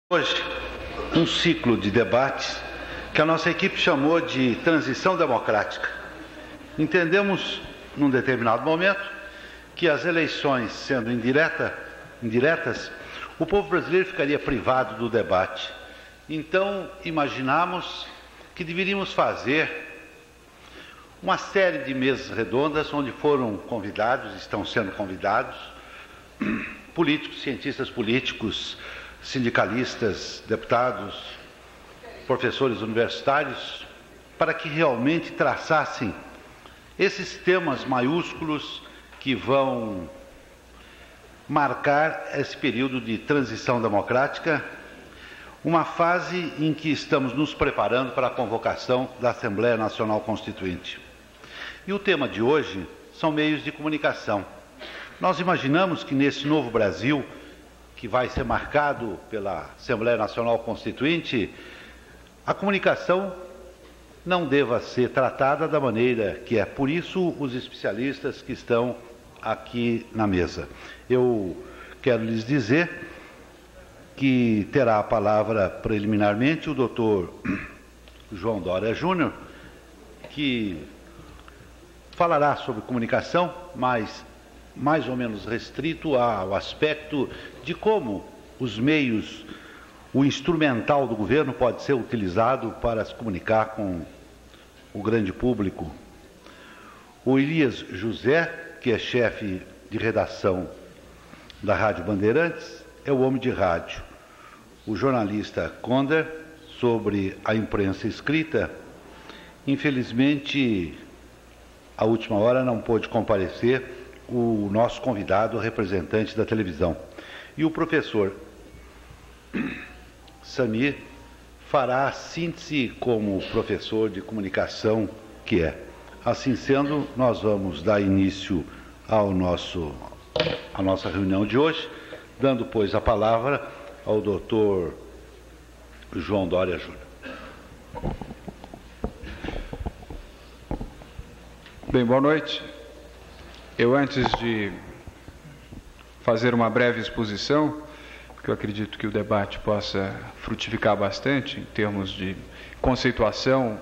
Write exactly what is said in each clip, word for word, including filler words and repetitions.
Hoje, um ciclo de debates que a nossa equipe chamou de transição democrática. Entendemos, num determinado momento, que as eleições sendo indireta, indiretas, o povo brasileiro ficaria privado do debate. Então, imaginamos que deveríamos fazer uma série de mesas redondas onde foram convidados, estão sendo convidados, políticos, cientistas políticos, sindicalistas, deputados, professores universitários, para que realmente traçassem esses temas maiúsculos que vão marcar esse período de transição democrática, uma fase em que estamos nos preparando para a convocação da Assembleia Nacional Constituinte. E o tema de hoje são meios de comunicação. Nós imaginamos que nesse novo Brasil, que vai ser marcado pela Assembleia Nacional Constituinte, a comunicação não deva ser tratada da maneira que é. Por isso, os especialistas que estão aqui na mesa. Eu quero lhes dizer que terá a palavra preliminarmente o doutor João Dória Júnior, que falará sobre comunicação, mas mais ou menos restrito ao aspecto de como os meios, o instrumental do governo pode ser utilizado para se comunicar com o grande público. O Elias José, que é chefe de redação da Rádio Bandeirantes, é o homem de rádio. O jornalista Conder, sobre a imprensa escrita, infelizmente, à última hora não pôde comparecer o nosso convidado, representante da televisão. E o professor Samir fará a síntese como professor de comunicação que é. Assim sendo, nós vamos dar início ao nosso, à nossa reunião de hoje, dando, pois, a palavra ao doutor João Dória Júnior. Bem, boa noite. Eu, antes de fazer uma breve exposição, porque eu acredito que o debate possa frutificar bastante em termos de conceituação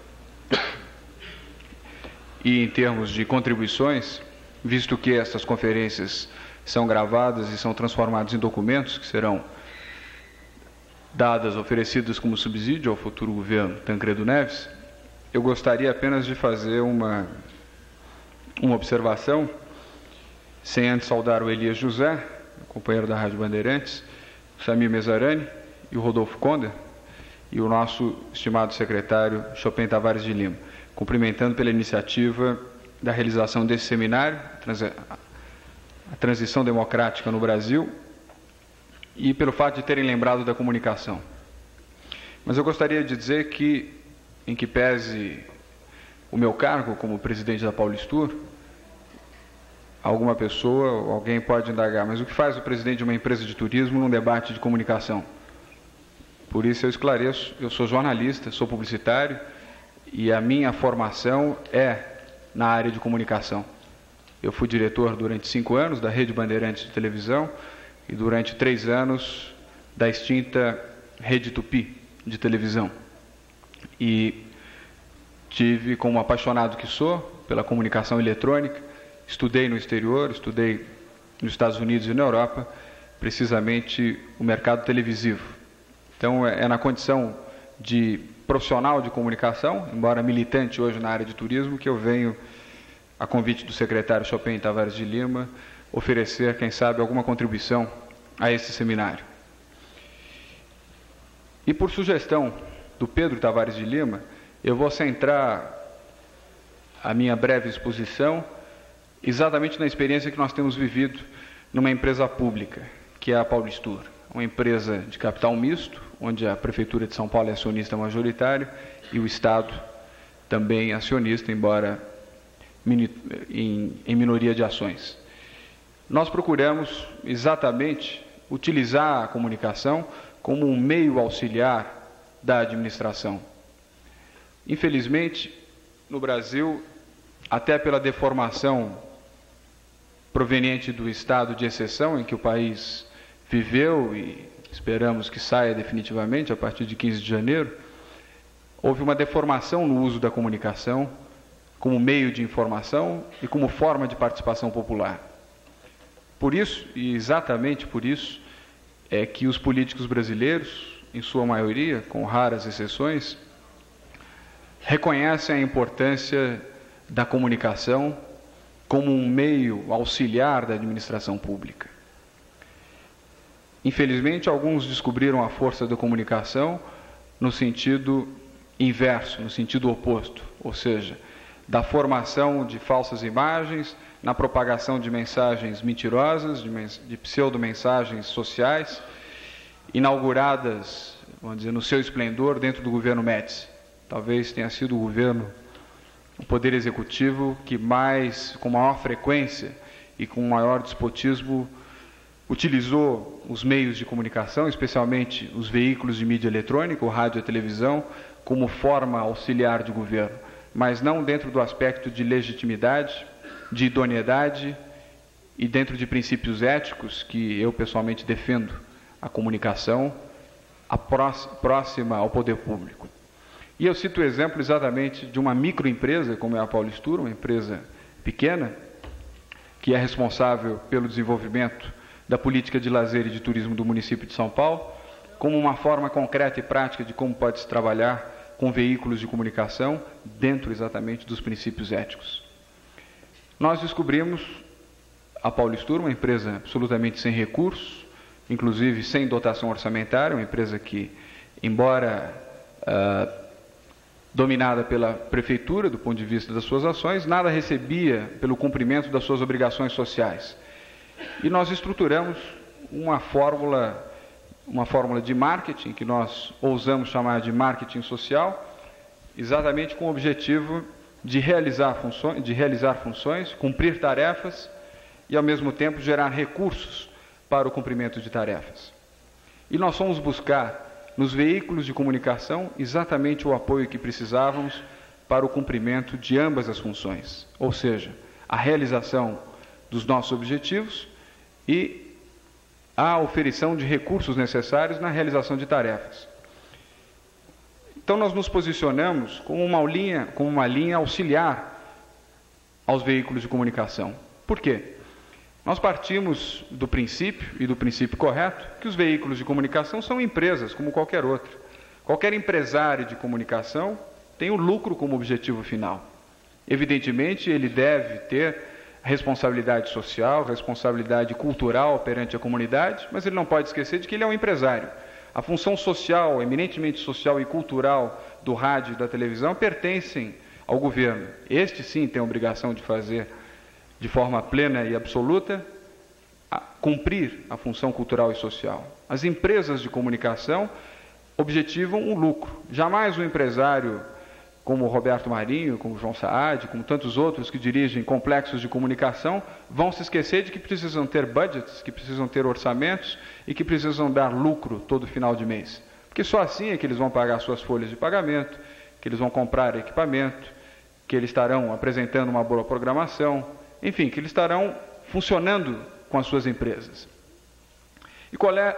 e em termos de contribuições, visto que essas conferências são gravadas e são transformadas em documentos que serão dadas, oferecidas como subsídio ao futuro governo Tancredo Neves, eu gostaria apenas de fazer uma, uma observação, sem antes saudar o Elias José, companheiro da Rádio Bandeirantes, o Samir Mesarani e o Rodolfo Conder, e o nosso estimado secretário Chopin Tavares de Lima, cumprimentando pela iniciativa da realização desse seminário, a transição democrática no Brasil, e pelo fato de terem lembrado da comunicação. Mas eu gostaria de dizer que, em que pese o meu cargo como presidente da Paulistur, alguma pessoa, alguém pode indagar, mas o que faz o presidente de uma empresa de turismo num debate de comunicação? Por isso eu esclareço, eu sou jornalista, sou publicitário, e a minha formação é na área de comunicação. Eu fui diretor durante cinco anos da Rede Bandeirantes de televisão e durante três anos da extinta Rede Tupi de televisão. E tive, como apaixonado que sou, pela comunicação eletrônica, estudei no exterior, estudei nos Estados Unidos e na Europa, precisamente o mercado televisivo. Então, é na condição de profissional de comunicação, embora militante hoje na área de turismo, que eu venho, a convite do secretário Chopin Tavares de Lima, oferecer, quem sabe, alguma contribuição a esse seminário. E por sugestão do Pedro Tavares de Lima, eu vou centrar a minha breve exposição exatamente na experiência que nós temos vivido numa empresa pública, que é a Paulistur, uma empresa de capital misto, onde a Prefeitura de São Paulo é acionista majoritário e o Estado também é acionista, embora em, em minoria de ações. Nós procuramos exatamente utilizar a comunicação como um meio auxiliar da administração. Infelizmente, no Brasil, até pela deformação proveniente do estado de exceção em que o país viveu e esperamos que saia definitivamente a partir de quinze de janeiro, houve uma deformação no uso da comunicação como meio de informação e como forma de participação popular. Por isso, e exatamente por isso, é que os políticos brasileiros, em sua maioria, com raras exceções, reconhecem a importância da comunicação como um meio auxiliar da administração pública. Infelizmente, alguns descobriram a força da comunicação no sentido inverso, no sentido oposto, ou seja, da formação de falsas imagens, na propagação de mensagens mentirosas, de, mens de pseudo-mensagens sociais, inauguradas, vamos dizer, no seu esplendor dentro do governo Médici. Talvez tenha sido o governo, o Poder Executivo, que mais, com maior frequência e com maior despotismo, utilizou os meios de comunicação, especialmente os veículos de mídia eletrônica, o rádio e a televisão, como forma auxiliar de governo, mas não dentro do aspecto de legitimidade, de idoneidade e dentro de princípios éticos que eu pessoalmente defendo a comunicação a próxima ao poder público. E eu cito o exemplo exatamente de uma microempresa, como é a Paulistur, uma empresa pequena, que é responsável pelo desenvolvimento da política de lazer e de turismo do município de São Paulo, como uma forma concreta e prática de como pode se trabalhar com veículos de comunicação dentro exatamente dos princípios éticos. Nós descobrimos a Paulistur, uma empresa absolutamente sem recursos, inclusive sem dotação orçamentária, uma empresa que, embora uh, dominada pela prefeitura do ponto de vista das suas ações, nada recebia pelo cumprimento das suas obrigações sociais. E nós estruturamos uma fórmula uma fórmula de marketing, que nós ousamos chamar de marketing social, exatamente com o objetivo de realizar funções, de realizar funções, cumprir tarefas e, ao mesmo tempo, gerar recursos para o cumprimento de tarefas. E nós fomos buscar, nos veículos de comunicação, exatamente o apoio que precisávamos para o cumprimento de ambas as funções, ou seja, a realização dos nossos objetivos e a oferição de recursos necessários na realização de tarefas. Então nós nos posicionamos como uma linha, como uma linha auxiliar aos veículos de comunicação. Por quê? Nós partimos do princípio, e do princípio correto, que os veículos de comunicação são empresas, como qualquer outra. Qualquer empresário de comunicação tem o lucro como objetivo final. Evidentemente, ele deve ter responsabilidade social, responsabilidade cultural perante a comunidade, mas ele não pode esquecer de que ele é um empresário. A função social, eminentemente social e cultural do rádio e da televisão pertencem ao governo. Este sim tem a obrigação de fazer de forma plena e absoluta, a cumprir a função cultural e social. As empresas de comunicação objetivam o lucro. Jamais o empresário como o Roberto Marinho, como o João Saad, como tantos outros que dirigem complexos de comunicação, vão se esquecer de que precisam ter budgets, que precisam ter orçamentos e que precisam dar lucro todo final de mês. Porque só assim é que eles vão pagar suas folhas de pagamento, que eles vão comprar equipamento, que eles estarão apresentando uma boa programação, enfim, que eles estarão funcionando com as suas empresas. E qual é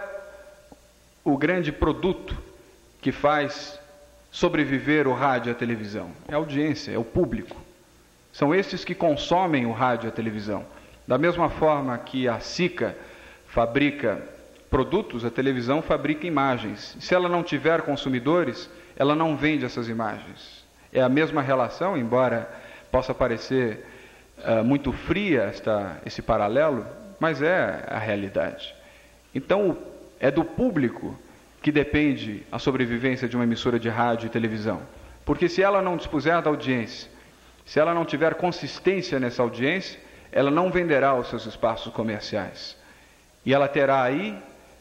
o grande produto que faz sobreviver o rádio e a televisão? É a audiência, é o público. São estes que consomem o rádio e a televisão. Da mesma forma que a SICA fabrica produtos, a televisão fabrica imagens. Se ela não tiver consumidores, ela não vende essas imagens. É a mesma relação, embora possa parecer uh, muito fria esta, esse paralelo, mas é a realidade. Então, é do público que depende a sobrevivência de uma emissora de rádio e televisão. Porque se ela não dispuser da audiência, se ela não tiver consistência nessa audiência, ela não venderá os seus espaços comerciais. E ela terá aí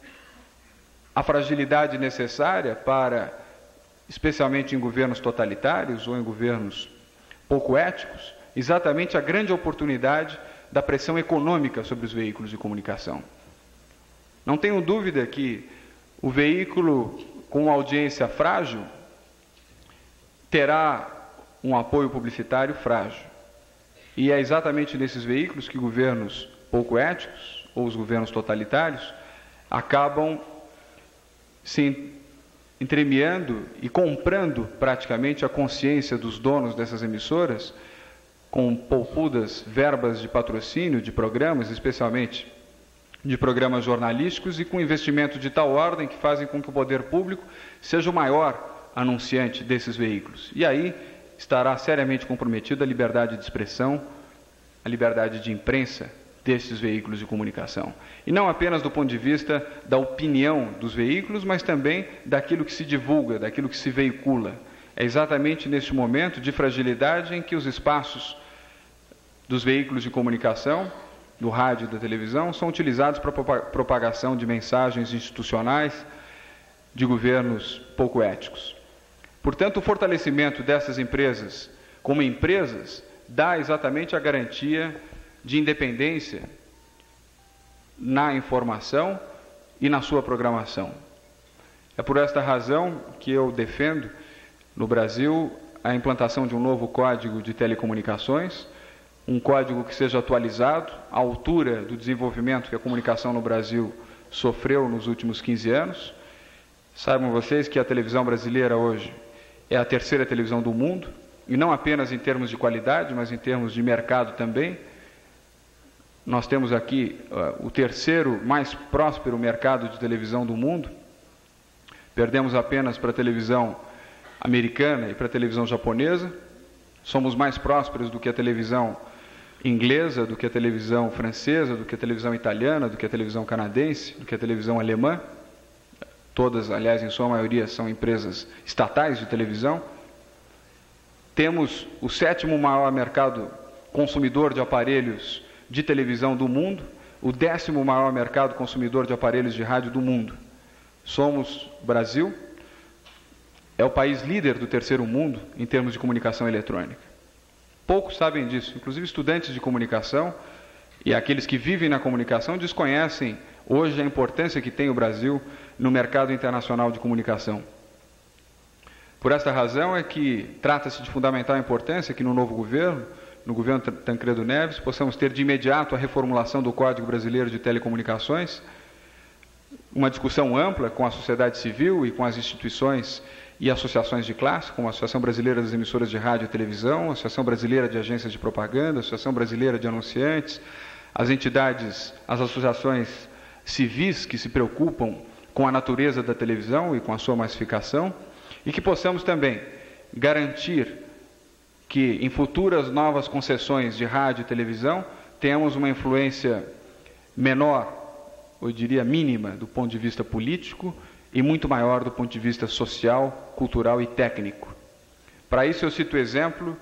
a fragilidade necessária para, especialmente em governos totalitários ou em governos pouco éticos, exatamente a grande oportunidade da pressão econômica sobre os veículos de comunicação. Não tenho dúvida que o veículo com audiência frágil terá um apoio publicitário frágil. E é exatamente nesses veículos que governos pouco éticos, ou os governos totalitários, acabam se entremeando e comprando praticamente a consciência dos donos dessas emissoras, com poupudas verbas de patrocínio de programas, especialmente de programas jornalísticos, e com investimento de tal ordem que fazem com que o poder público seja o maior anunciante desses veículos. E aí estará seriamente comprometida a liberdade de expressão, a liberdade de imprensa desses veículos de comunicação. E não apenas do ponto de vista da opinião dos veículos, mas também daquilo que se divulga, daquilo que se veicula. É exatamente neste momento de fragilidade em que os espaços dos veículos de comunicação, do rádio e da televisão, são utilizados para a propagação de mensagens institucionais de governos pouco éticos. Portanto, o fortalecimento dessas empresas como empresas dá exatamente a garantia de independência na informação e na sua programação. É por esta razão que eu defendo, no Brasil, a implantação de um novo Código de Telecomunicações, um código que seja atualizado à altura do desenvolvimento que a comunicação no Brasil sofreu nos últimos quinze anos. Saibam vocês que a televisão brasileira hoje é a terceira televisão do mundo, e não apenas em termos de qualidade, mas em termos de mercado também. Nós temos aqui uh, o terceiro mais próspero mercado de televisão do mundo. Perdemos apenas para a televisão americana e para a televisão japonesa. Somos mais prósperos do que a televisão inglesa, do que a televisão francesa, do que a televisão italiana, do que a televisão canadense, do que a televisão alemã. Todas, aliás, em sua maioria, são empresas estatais de televisão. Temos o sétimo maior mercado consumidor de aparelhos de televisão do mundo, o décimo maior mercado consumidor de aparelhos de rádio do mundo. Somos, Brasil, é o país líder do terceiro mundo em termos de comunicação eletrônica. Poucos sabem disso, inclusive estudantes de comunicação e aqueles que vivem na comunicação desconhecem hoje a importância que tem o Brasil no mercado internacional de comunicação. Por esta razão é que trata-se de fundamental importância que no novo governo, no governo Tancredo Neves, possamos ter de imediato a reformulação do Código Brasileiro de Telecomunicações, uma discussão ampla com a sociedade civil e com as instituições e associações de classe, como a Associação Brasileira das Emissoras de Rádio e Televisão, a Associação Brasileira de Agências de Propaganda, a Associação Brasileira de Anunciantes, as entidades, as associações civis que se preocupam com a natureza da televisão e com a sua massificação, e que possamos também garantir que em futuras novas concessões de rádio e televisão tenhamos uma influência menor, eu diria mínima, do ponto de vista político, e muito maior do ponto de vista social, cultural e técnico. Para isso eu cito o exemplo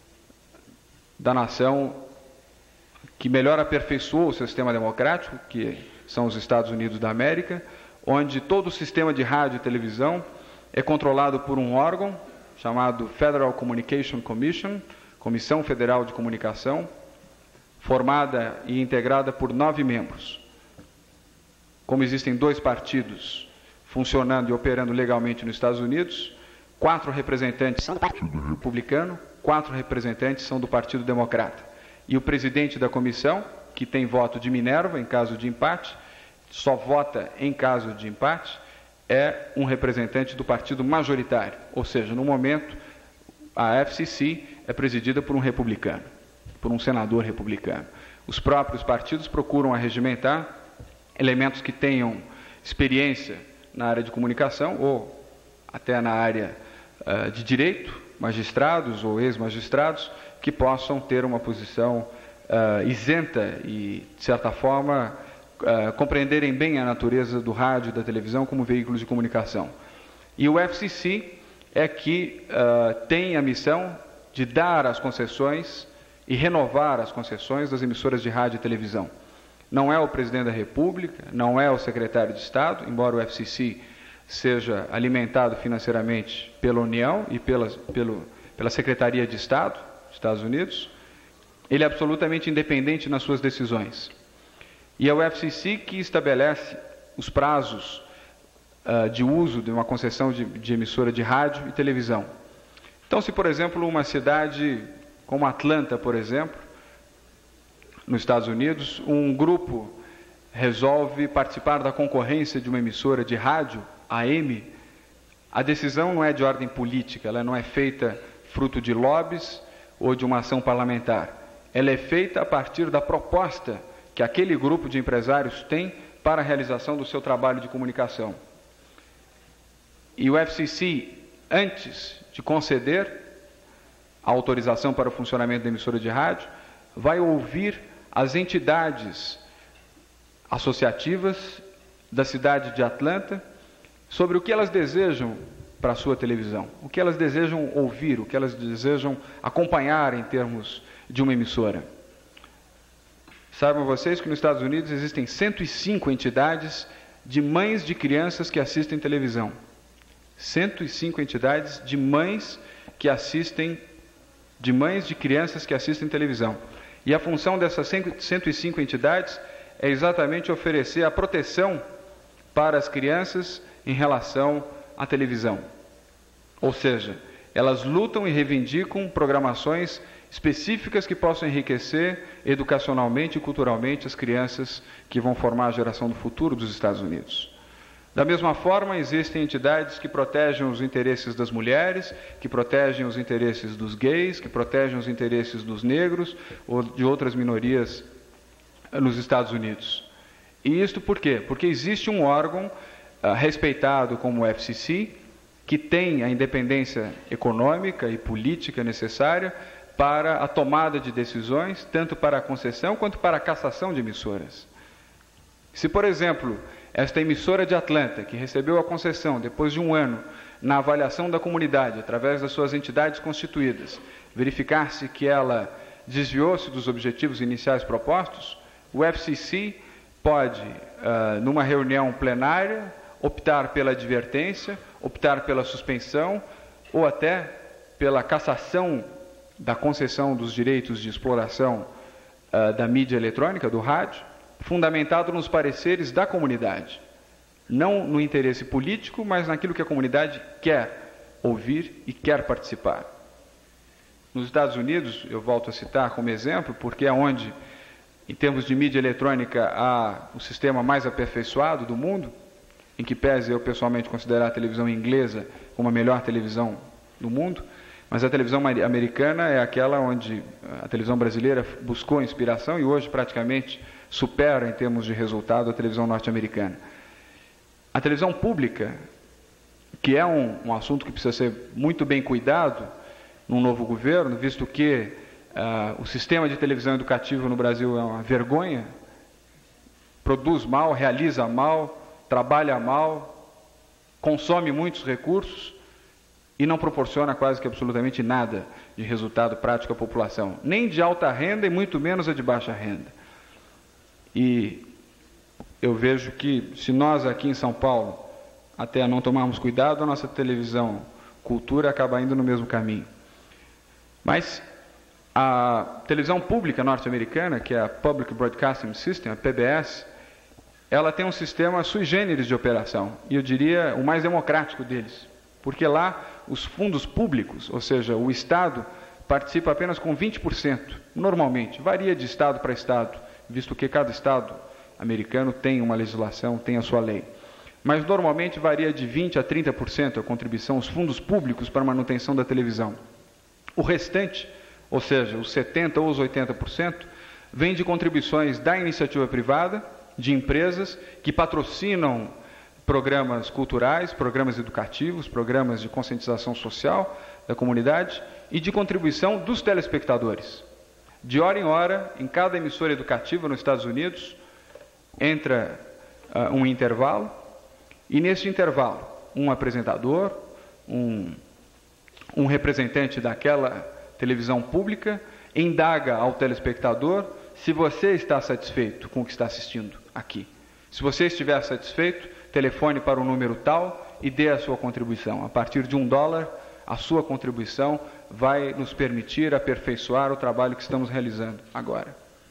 da nação que melhor aperfeiçoou o seu sistema democrático, que são os Estados Unidos da América, onde todo o sistema de rádio e televisão é controlado por um órgão chamado Federal Communication Commission, Comissão Federal de Comunicação, formada e integrada por nove membros. Como existem dois partidos funcionando e operando legalmente nos Estados Unidos, quatro representantes são do Partido Republicano, quatro representantes são do Partido Democrata. E o presidente da comissão, que tem voto de Minerva em caso de empate, só vota em caso de empate, é um representante do partido majoritário. Ou seja, no momento, a F C C é presidida por um republicano, por um senador republicano. Os próprios partidos procuram arregimentar elementos que tenham experiência na área de comunicação ou até na área uh, de direito, magistrados ou ex-magistrados, que possam ter uma posição uh, isenta e, de certa forma, uh, compreenderem bem a natureza do rádio e da televisão como veículos de comunicação. E o F C C é que uh, tem a missão de dar as concessões e renovar as concessões das emissoras de rádio e televisão. Não é o presidente da República, não é o secretário de Estado, embora o F C C seja alimentado financeiramente pela União e pela, pelo, pela Secretaria de Estado dos Estados Unidos, ele é absolutamente independente nas suas decisões. E é o F C C que estabelece os prazos uh, de uso de uma concessão de, de emissora de rádio e televisão. Então, se, por exemplo, uma cidade como Atlanta, por exemplo, nos Estados Unidos, um grupo resolve participar da concorrência de uma emissora de rádio A M, a decisão não é de ordem política, ela não é feita fruto de lobbies ou de uma ação parlamentar. Ela é feita a partir da proposta que aquele grupo de empresários tem para a realização do seu trabalho de comunicação. E o F C C, antes de conceder a autorização para o funcionamento da emissora de rádio, vai ouvir as entidades associativas da cidade de Atlanta sobre o que elas desejam para a sua televisão, o que elas desejam ouvir, o que elas desejam acompanhar em termos de uma emissora. Saibam vocês que nos Estados Unidos existem cento e cinco entidades de mães de crianças que assistem televisão. cento e cinco entidades de mães que assistem, de mães de crianças que assistem televisão. E a função dessas cento e cinco entidades é exatamente oferecer a proteção para as crianças em relação à televisão. Ou seja, elas lutam e reivindicam programações específicas que possam enriquecer educacionalmente e culturalmente as crianças que vão formar a geração do futuro dos Estados Unidos. Da mesma forma, existem entidades que protegem os interesses das mulheres, que protegem os interesses dos gays, que protegem os interesses dos negros ou de outras minorias nos Estados Unidos. E isto por quê? Porque existe um órgão uh, respeitado como o F C C, que tem a independência econômica e política necessária para a tomada de decisões, tanto para a concessão quanto para a cassação de emissoras. Se, por exemplo, esta emissora de Atlanta, que recebeu a concessão depois de um ano na avaliação da comunidade, através das suas entidades constituídas, verificar-se que ela desviou-se dos objetivos iniciais propostos, o F C C pode, uh, numa reunião plenária, optar pela advertência, optar pela suspensão ou até pela cassação da concessão dos direitos de exploração uh, da mídia eletrônica, do rádio, fundamentado nos pareceres da comunidade. Não no interesse político, mas naquilo que a comunidade quer ouvir e quer participar. Nos Estados Unidos, eu volto a citar como exemplo, porque é onde, em termos de mídia eletrônica, há o sistema mais aperfeiçoado do mundo, em que pese eu pessoalmente considerar a televisão inglesa como a melhor televisão do mundo, mas a televisão americana é aquela onde a televisão brasileira buscou inspiração e hoje praticamente supera em termos de resultado a televisão norte-americana. A televisão pública, que é um, um assunto que precisa ser muito bem cuidado num novo governo, visto que uh, o sistema de televisão educativa no Brasil é uma vergonha, produz mal, realiza mal, trabalha mal, consome muitos recursos e não proporciona quase que absolutamente nada de resultado prático à população, nem de alta renda e muito menos a de baixa renda. E eu vejo que, se nós aqui em São Paulo até não tomarmos cuidado, a nossa televisão cultura acaba indo no mesmo caminho. Mas a televisão pública norte-americana, que é a Public Broadcasting System, a P B S, ela tem um sistema sui generis de operação, e eu diria o mais democrático deles, porque lá os fundos públicos, ou seja, o Estado, participa apenas com vinte por cento, normalmente, varia de Estado para Estado, visto que cada Estado americano tem uma legislação, tem a sua lei. Mas normalmente varia de vinte a trinta por cento a contribuição, os fundos públicos para a manutenção da televisão. O restante, ou seja, os setenta por cento ou os oitenta por cento, vem de contribuições da iniciativa privada, de empresas que patrocinam programas culturais, programas educativos, programas de conscientização social da comunidade e de contribuição dos telespectadores. De hora em hora, em cada emissora educativa nos Estados Unidos, entra uh, um intervalo, e nesse intervalo, um apresentador, um, um representante daquela televisão pública, indaga ao telespectador se você está satisfeito com o que está assistindo aqui. Se você estiver satisfeito, telefone para o número tal e dê a sua contribuição. A partir de um dólar, a sua contribuição vai nos permitir aperfeiçoar o trabalho que estamos realizando agora.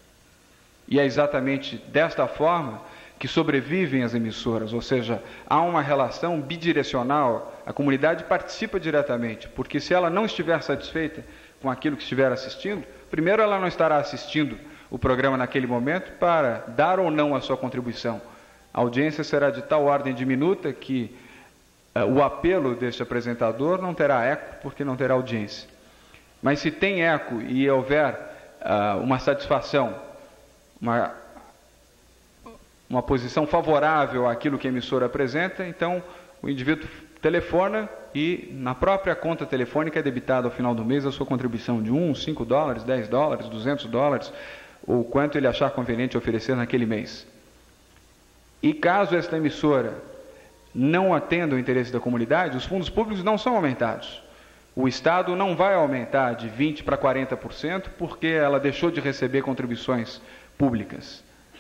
E é exatamente desta forma que sobrevivem as emissoras, ou seja, há uma relação bidirecional, a comunidade participa diretamente, porque se ela não estiver satisfeita com aquilo que estiver assistindo, primeiro ela não estará assistindo o programa naquele momento para dar ou não a sua contribuição. A audiência será de tal ordem diminuta que o apelo deste apresentador não terá eco, porque não terá audiência. Mas se tem eco e houver uh, uma satisfação, uma, uma posição favorável àquilo que a emissora apresenta, então o indivíduo telefona e na própria conta telefônica é debitada ao final do mês a sua contribuição de um, cinco dólares, dez dólares, duzentos dólares, ou quanto ele achar conveniente oferecer naquele mês. E caso esta emissora não atenda o interesse da comunidade, os fundos públicos não são aumentados. O Estado não vai aumentar de vinte por cento para quarenta por cento porque ela deixou de receber contribuições públicas.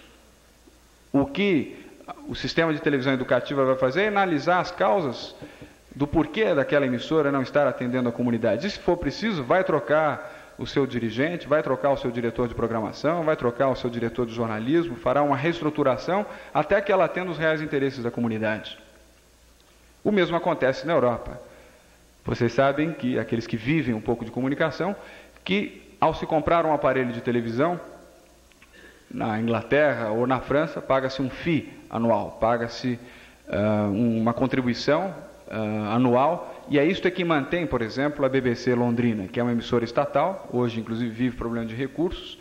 O que o sistema de televisão educativa vai fazer é analisar as causas do porquê daquela emissora não estar atendendo a comunidade. E se for preciso, vai trocar o seu dirigente, vai trocar o seu diretor de programação, vai trocar o seu diretor de jornalismo, fará uma reestruturação até que ela atenda os reais interesses da comunidade. O mesmo acontece na Europa. Vocês sabem que, aqueles que vivem um pouco de comunicação, que ao se comprar um aparelho de televisão, na Inglaterra ou na França, paga-se um fee anual, paga-se uh, uma contribuição uh, anual, e é isto que mantém, por exemplo, a B B C Londrina, que é uma emissora estatal, hoje inclusive vive problema de recursos,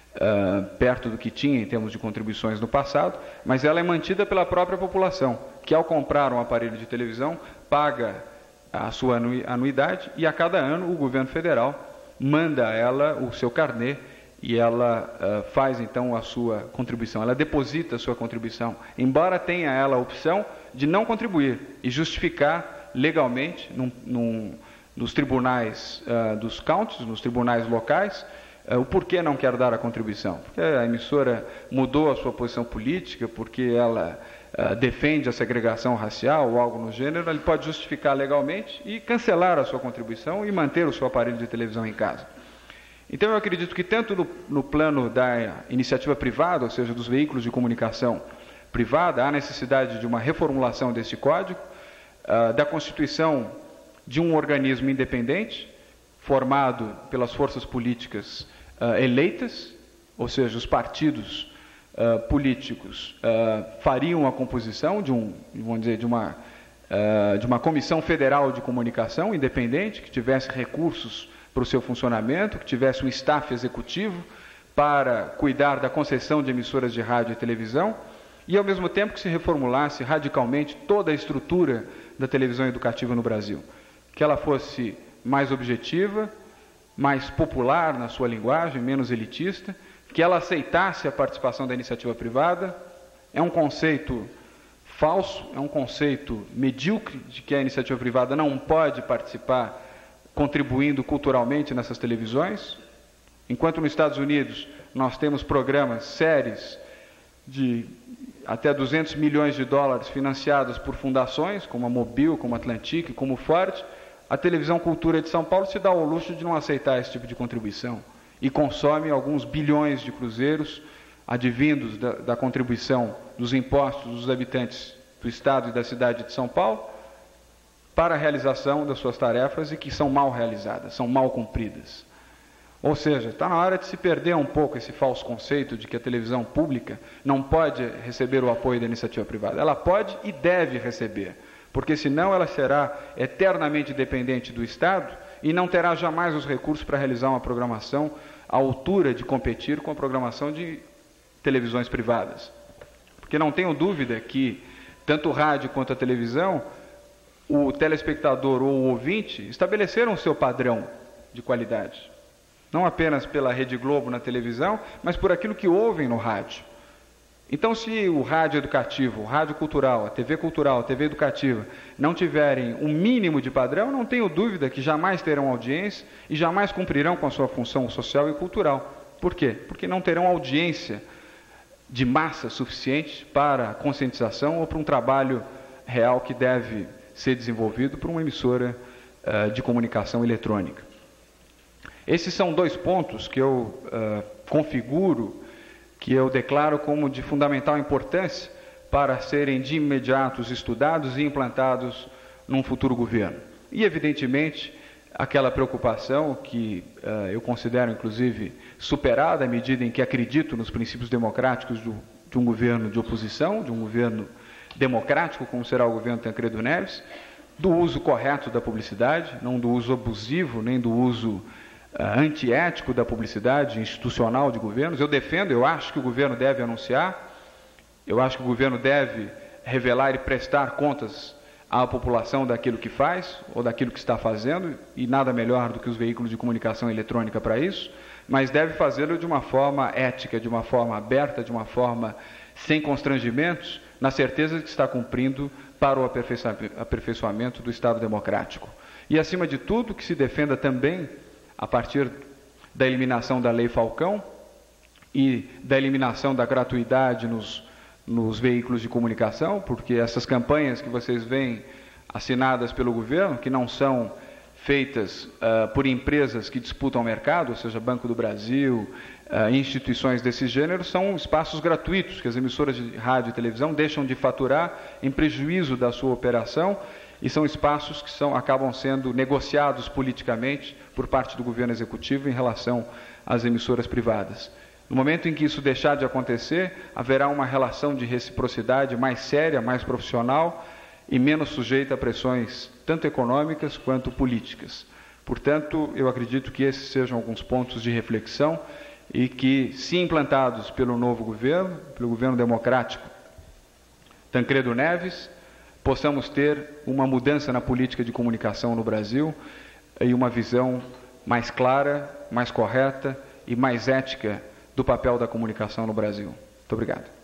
uh, perto do que tinha em termos de contribuições no passado, mas ela é mantida pela própria população, que ao comprar um aparelho de televisão, paga a sua anuidade, e a cada ano o governo federal manda a ela o seu carnê, e ela uh, faz então a sua contribuição, ela deposita a sua contribuição, embora tenha ela a opção de não contribuir e justificar legalmente num, num, nos tribunais uh, dos counties, nos tribunais locais, uh, o porquê não quer dar a contribuição. Porque a emissora mudou a sua posição política, porque ela uh, defende a segregação racial ou algo no gênero, ele pode justificar legalmente e cancelar a sua contribuição e manter o seu aparelho de televisão em casa. Então, eu acredito que tanto no, no plano da iniciativa privada, ou seja, dos veículos de comunicação privada, há necessidade de uma reformulação desse código, uh, da constituição de um organismo independente, formado pelas forças políticas uh, eleitas, ou seja, os partidos uh, políticos uh, fariam a composição de, um, vamos dizer, de, uma, uh, de uma comissão federal de comunicação independente, que tivesse recursos para o seu funcionamento, que tivesse um staff executivo para cuidar da concessão de emissoras de rádio e televisão, e ao mesmo tempo que se reformulasse radicalmente toda a estrutura da televisão educativa no Brasil. Que ela fosse mais objetiva, mais popular na sua linguagem, menos elitista, que ela aceitasse a participação da iniciativa privada. É um conceito falso, é um conceito medíocre de que a iniciativa privada não pode participar contribuindo culturalmente nessas televisões, enquanto nos Estados Unidos nós temos programas, séries de até duzentos milhões de dólares financiados por fundações, como a Mobil, como a Atlantic, como Ford, a Televisão Cultura de São Paulo se dá ao luxo de não aceitar esse tipo de contribuição e consome alguns bilhões de cruzeiros advindos da, da contribuição dos impostos dos habitantes do Estado e da cidade de São Paulo, para a realização das suas tarefas e que são mal realizadas, são mal cumpridas. Ou seja, está na hora de se perder um pouco esse falso conceito de que a televisão pública não pode receber o apoio da iniciativa privada. Ela pode e deve receber, porque senão ela será eternamente dependente do Estado e não terá jamais os recursos para realizar uma programação à altura de competir com a programação de televisões privadas. Porque não tenho dúvida que tanto o rádio quanto a televisão, o telespectador ou o ouvinte estabeleceram o seu padrão de qualidade. Não apenas pela Rede Globo na televisão, mas por aquilo que ouvem no rádio. Então, se o rádio educativo, o rádio cultural, a T V cultural, a T V educativa, não tiverem um mínimo de padrão, não tenho dúvida que jamais terão audiência e jamais cumprirão com a sua função social e cultural. Por quê? Porque não terão audiência de massa suficiente para a conscientização ou para um trabalho real que deve ser desenvolvido por uma emissora uh, de comunicação eletrônica. Esses são dois pontos que eu uh, configuro, que eu declaro como de fundamental importância para serem de imediato estudados e implantados num futuro governo. E, evidentemente, aquela preocupação que uh, eu considero, inclusive, superada à medida em que acredito nos princípios democráticos do, de um governo de oposição, de um governo democrático, como será o governo Tancredo Neves, do uso correto da publicidade, não do uso abusivo, nem do uso uh, antiético da publicidade institucional de governos. Eu defendo, eu acho que o governo deve anunciar, eu acho que o governo deve revelar e prestar contas à população daquilo que faz, ou daquilo que está fazendo, e nada melhor do que os veículos de comunicação eletrônica para isso, mas deve fazê-lo de uma forma ética, de uma forma aberta, de uma forma sem constrangimentos, na certeza de que está cumprindo para o aperfeiçoamento do Estado democrático. E, acima de tudo, que se defenda também, a partir da eliminação da Lei Falcão e da eliminação da gratuidade nos, nos veículos de comunicação, porque essas campanhas que vocês veem assinadas pelo governo, que não são feitas uh, por empresas que disputam o mercado, ou seja, Banco do Brasil, uh, instituições desse gênero, são espaços gratuitos que as emissoras de rádio e televisão deixam de faturar em prejuízo da sua operação, e são espaços que são, acabam sendo negociados politicamente por parte do governo executivo em relação às emissoras privadas. No momento em que isso deixar de acontecer, haverá uma relação de reciprocidade mais séria, mais profissional e menos sujeita a pressões tanto econômicas quanto políticas. Portanto, eu acredito que esses sejam alguns pontos de reflexão e que, se implantados pelo novo governo, pelo governo democrático Tancredo Neves, possamos ter uma mudança na política de comunicação no Brasil e uma visão mais clara, mais correta e mais ética do papel da comunicação no Brasil. Muito obrigado.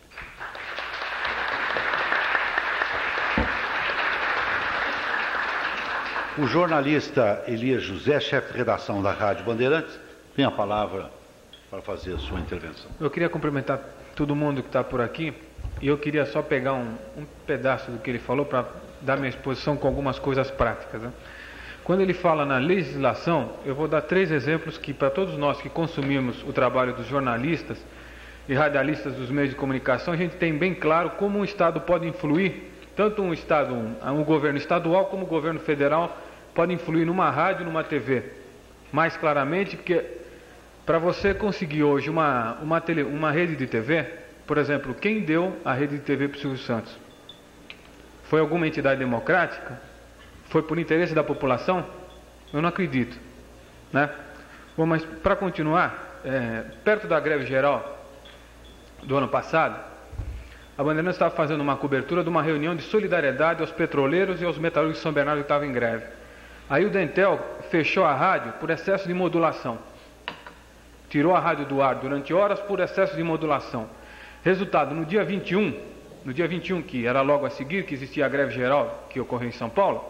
O jornalista Elias José, chefe de redação da Rádio Bandeirantes, tem a palavra para fazer a sua intervenção. Eu queria cumprimentar todo mundo que está por aqui e eu queria só pegar um, um pedaço do que ele falou para dar minha exposição com algumas coisas práticas, né? Quando ele fala na legislação, eu vou dar três exemplos que, para todos nós que consumimos o trabalho dos jornalistas e radialistas dos meios de comunicação, a gente tem bem claro como um Estado pode influir, tanto um Estado, um, um governo estadual como o governo federal pode influir numa rádio, numa T V. Mais claramente, porque para você conseguir hoje uma, uma, tele, uma rede de T V, por exemplo, quem deu a rede de T V para o Silvio Santos? Foi alguma entidade democrática? Foi por interesse da população? Eu não acredito, né? Bom, mas para continuar, é, perto da greve geral do ano passado, a Bandeirantes estava fazendo uma cobertura de uma reunião de solidariedade aos petroleiros e aos metalúrgicos de São Bernardo que estavam em greve. Aí o Dentel fechou a rádio por excesso de modulação. Tirou a rádio do ar durante horas por excesso de modulação. Resultado, no dia vinte e um, no dia vinte e um, que era logo a seguir, que existia a greve geral que ocorreu em São Paulo,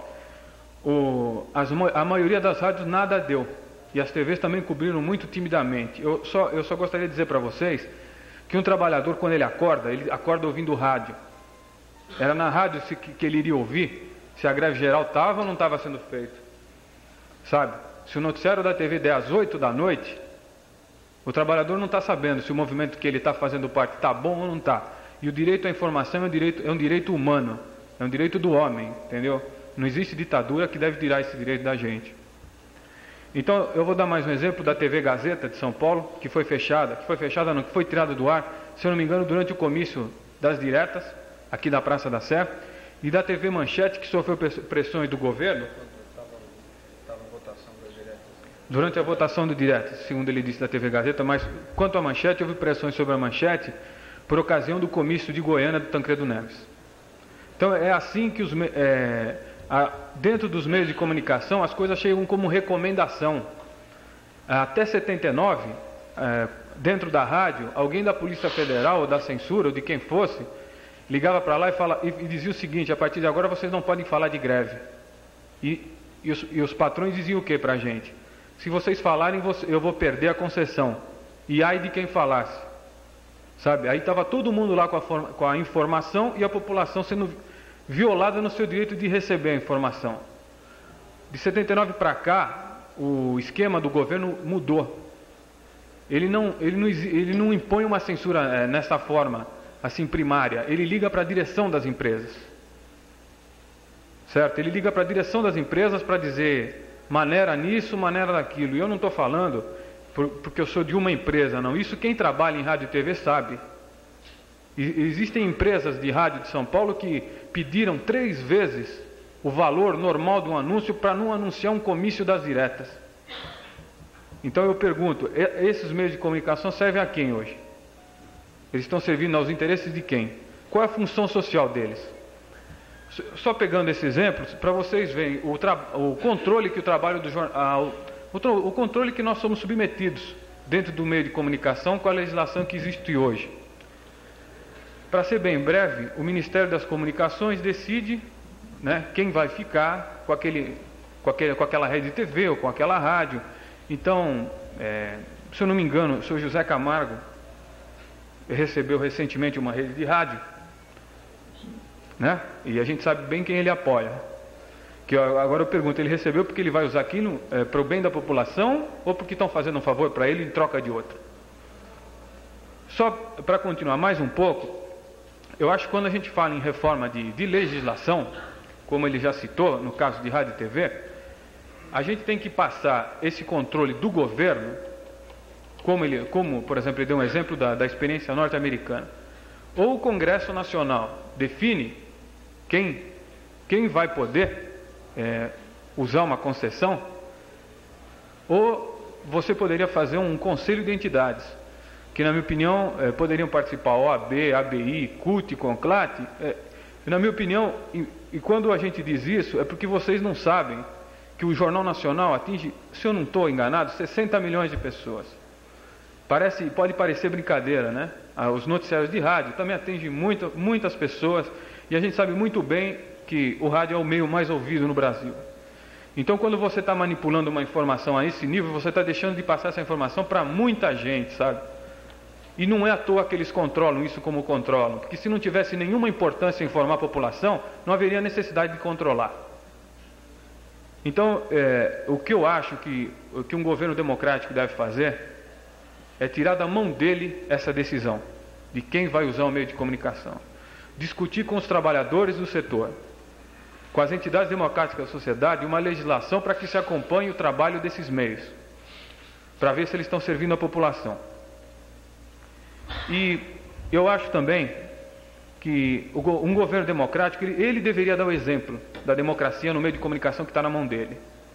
o, as, a maioria das rádios nada deu. E as T Vs também cobriram muito timidamente. Eu só, eu só gostaria de dizer para vocês que um trabalhador, quando ele acorda, ele acorda ouvindo rádio. Era na rádio que, que ele iria ouvir se a greve geral estava ou não estava sendo feita. Sabe? Se o noticiário da T V der às oito da noite, o trabalhador não está sabendo se o movimento que ele está fazendo parte está bom ou não está. E o direito à informação é um direito, é um direito humano, é um direito do homem, entendeu? Não existe ditadura que deve tirar esse direito da gente. Então, eu vou dar mais um exemplo da T V Gazeta de São Paulo, que foi fechada, que foi fechada não, que foi tirada do ar, se eu não me engano, durante o comício das diretas, aqui da Praça da Sé, e da T V Manchete, que sofreu pressões do governo, durante a votação do direto, segundo ele disse da T V Gazeta, mas quanto à Manchete, houve pressões sobre a Manchete por ocasião do comício de Goiânia do Tancredo Neves. Então, é assim que os... É, a, dentro dos meios de comunicação, as coisas chegam como recomendação. Até setenta e nove, é, dentro da rádio, alguém da Polícia Federal, ou da censura, ou de quem fosse, ligava para lá e, fala, e, e dizia o seguinte: a partir de agora vocês não podem falar de greve. E, e, os, e os patrões diziam o que para a gente? Se vocês falarem, eu vou perder a concessão. E ai de quem falasse. Sabe? Aí estava todo mundo lá com a, forma, com a informação e a população sendo violada no seu direito de receber a informação. De setenta e nove para cá, o esquema do governo mudou. Ele não, ele não, ele não impõe uma censura é, nessa forma, assim, primária. Ele liga para a direção das empresas. Certo? Ele liga para a direção das empresas para dizer... maneira nisso, maneira naquilo. E eu não estou falando por, porque eu sou de uma empresa, não. Isso quem trabalha em rádio e T V sabe. E, existem empresas de rádio de São Paulo que pediram três vezes o valor normal de um anúncio para não anunciar um comício das diretas. Então eu pergunto, esses meios de comunicação servem a quem hoje? Eles estão servindo aos interesses de quem? Qual é a função social deles? Só pegando esses exemplos, para vocês verem o, o controle que o trabalho do jornal, o, o controle que nós somos submetidos dentro do meio de comunicação com a legislação que existe hoje. Para ser bem breve, o Ministério das Comunicações decide, né, quem vai ficar com, aquele, com, aquele, com aquela rede de T V ou com aquela rádio. Então, é, se eu não me engano, o senhor José Camargo recebeu recentemente uma rede de rádio, né? E a gente sabe bem quem ele apoia. Que agora eu pergunto, ele recebeu porque ele vai usar aquilo é, para o bem da população ou porque estão fazendo um favor para ele em troca de outro? Só para continuar mais um pouco, eu acho que quando a gente fala em reforma de, de legislação, como ele já citou, no caso de rádio e T V, a gente tem que passar esse controle do governo, como, ele, como por exemplo, ele deu um exemplo da, da experiência norte-americana. Ou o Congresso Nacional define quem, quem vai poder é, usar uma concessão, ou você poderia fazer um conselho de entidades, que na minha opinião é, poderiam participar O A B, A B I, C U T, CONCLAT. É, na minha opinião, e, e quando a gente diz isso, é porque vocês não sabem que o Jornal Nacional atinge, se eu não estou enganado, sessenta milhões de pessoas. Parece, pode parecer brincadeira, né? Os noticiários de rádio também atingem muita, muitas pessoas, e a gente sabe muito bem que o rádio é o meio mais ouvido no Brasil. Então, quando você está manipulando uma informação a esse nível, você está deixando de passar essa informação para muita gente, sabe? E não é à toa que eles controlam isso como controlam, porque se não tivesse nenhuma importância em informar a população, não haveria necessidade de controlar. Então, é, o que eu acho que, que um governo democrático deve fazer é tirar da mão dele essa decisão de quem vai usar o meio de comunicação. Discutir com os trabalhadores do setor, com as entidades democráticas da sociedade, uma legislação para que se acompanhe o trabalho desses meios, para ver se eles estão servindo a população. E eu acho também que um governo democrático, ele, ele deveria dar o exemplo da democracia no meio de comunicação que está na mão dele.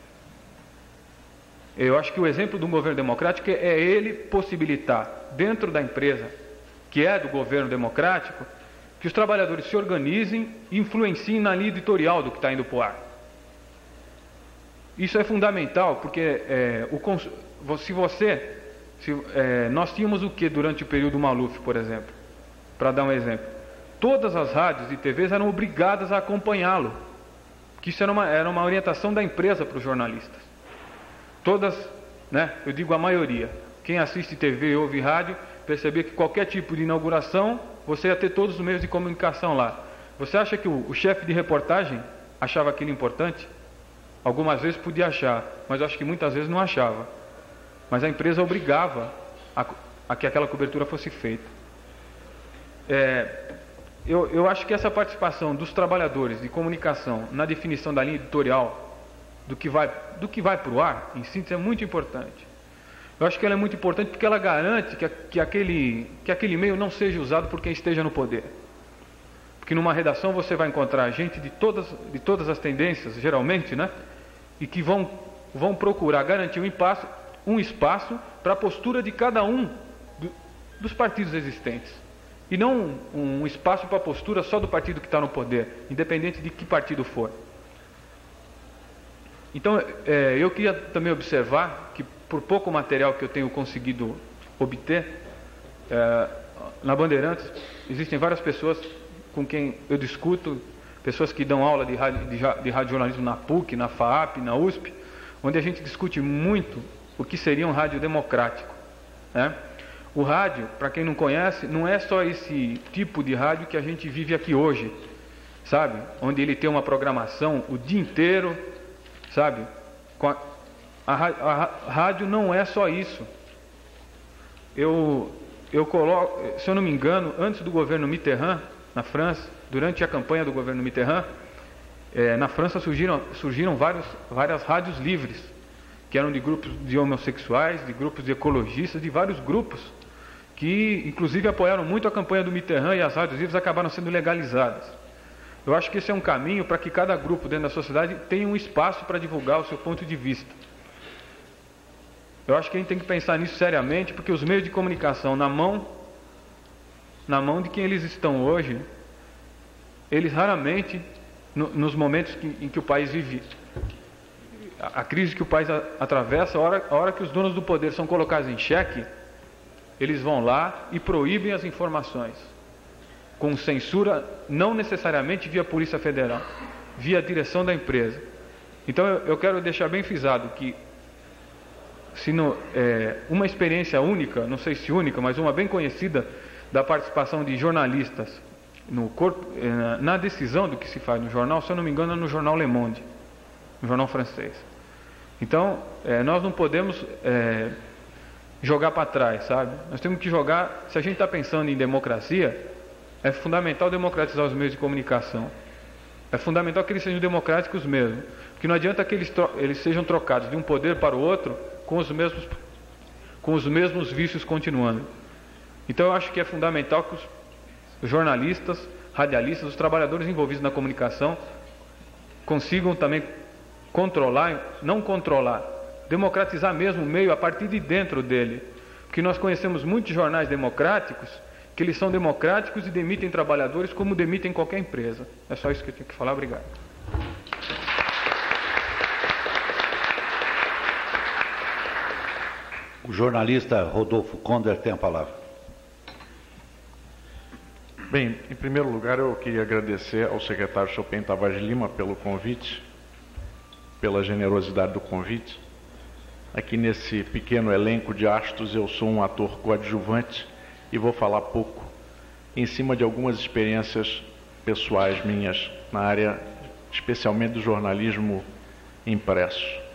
Eu acho que o exemplo de um governo democrático é ele possibilitar, dentro da empresa, que é do governo democrático, que os trabalhadores se organizem e influenciem na linha editorial do que está indo para o ar. Isso é fundamental, porque é, o, se você... Se, é, nós tínhamos o que durante o período Maluf, por exemplo? Para dar um exemplo. Todas as rádios e T Vs eram obrigadas a acompanhá-lo. Que isso era uma, era uma orientação da empresa para os jornalistas. Todas, né, eu digo a maioria, quem assiste T V e ouve rádio, perceber que qualquer tipo de inauguração, você ia ter todos os meios de comunicação lá. Você acha que o, o chefe de reportagem achava aquilo importante? Algumas vezes podia achar, mas eu acho que muitas vezes não achava. Mas a empresa obrigava a, a que aquela cobertura fosse feita. É, eu, eu acho que essa participação dos trabalhadores de comunicação na definição da linha editorial do que vai, do que vai para o ar, em síntese, é muito importante. Eu acho que ela é muito importante porque ela garante que, a, que, aquele, que aquele meio não seja usado por quem esteja no poder. Porque numa redação você vai encontrar gente de todas, de todas as tendências, geralmente, né? E que vão, vão procurar garantir um espaço, um espaço para a postura de cada um do, dos partidos existentes. E não um, um espaço para a postura só do partido que está no poder, independente de que partido for. Então, é, eu queria também observar que, por pouco material que eu tenho conseguido obter, é, na Bandeirantes, existem várias pessoas com quem eu discuto, pessoas que dão aula de rádio, de, de radiojornalismo na P U C, na FAAP, na U S P, onde a gente discute muito o que seria um rádio democrático, né? O rádio, para quem não conhece, não é só esse tipo de rádio que a gente vive aqui hoje, sabe? Onde ele tem uma programação o dia inteiro, sabe? A, a, a rádio não é só isso. Eu, eu coloco, se eu não me engano, antes do governo Mitterrand, na França, durante a campanha do governo Mitterrand, é, na França surgiram, surgiram vários, várias rádios livres, que eram de grupos de homossexuais, de grupos de ecologistas, de vários grupos, que inclusive apoiaram muito a campanha do Mitterrand, e as rádios livres acabaram sendo legalizadas. Eu acho que esse é um caminho para que cada grupo dentro da sociedade tenha um espaço para divulgar o seu ponto de vista. Eu acho que a gente tem que pensar nisso seriamente, porque os meios de comunicação na mão, na mão de quem eles estão hoje, eles raramente, no, nos momentos que, em que o país vive, a, a crise que o país a, atravessa, a hora, a hora que os donos do poder são colocados em xeque, eles vão lá e proíbem as informações, com censura, não necessariamente via Polícia Federal, via direção da empresa. Então eu, eu quero deixar bem frisado que se no, é, uma experiência única, não sei se única, mas uma bem conhecida da participação de jornalistas no corpo, é, na decisão do que se faz no jornal, se eu não me engano é no jornal Le Monde, no jornal francês. Então é, nós não podemos é, jogar para trás, sabe? Nós temos que jogar, se a gente está pensando em democracia, é fundamental democratizar os meios de comunicação. É fundamental que eles sejam democráticos mesmo, porque não adianta que eles, eles sejam trocados de um poder para o outro com os mesmos, com os mesmos vícios continuando. Então eu acho que é fundamental que os, os jornalistas, radialistas, os trabalhadores envolvidos na comunicação consigam também controlar, não controlar, democratizar mesmo o meio a partir de dentro dele. Porque nós conhecemos muitos jornais democráticos que eles são democráticos e demitem trabalhadores como demitem qualquer empresa. É só isso que eu tenho que falar. Obrigado. O jornalista Rodolfo Konder tem a palavra. Bem, em primeiro lugar eu queria agradecer ao secretário Chopin Tavares Lima pelo convite, pela generosidade do convite. Aqui nesse pequeno elenco de astros eu sou um ator coadjuvante e vou falar pouco em cima de algumas experiências pessoais minhas na área, especialmente do jornalismo impresso.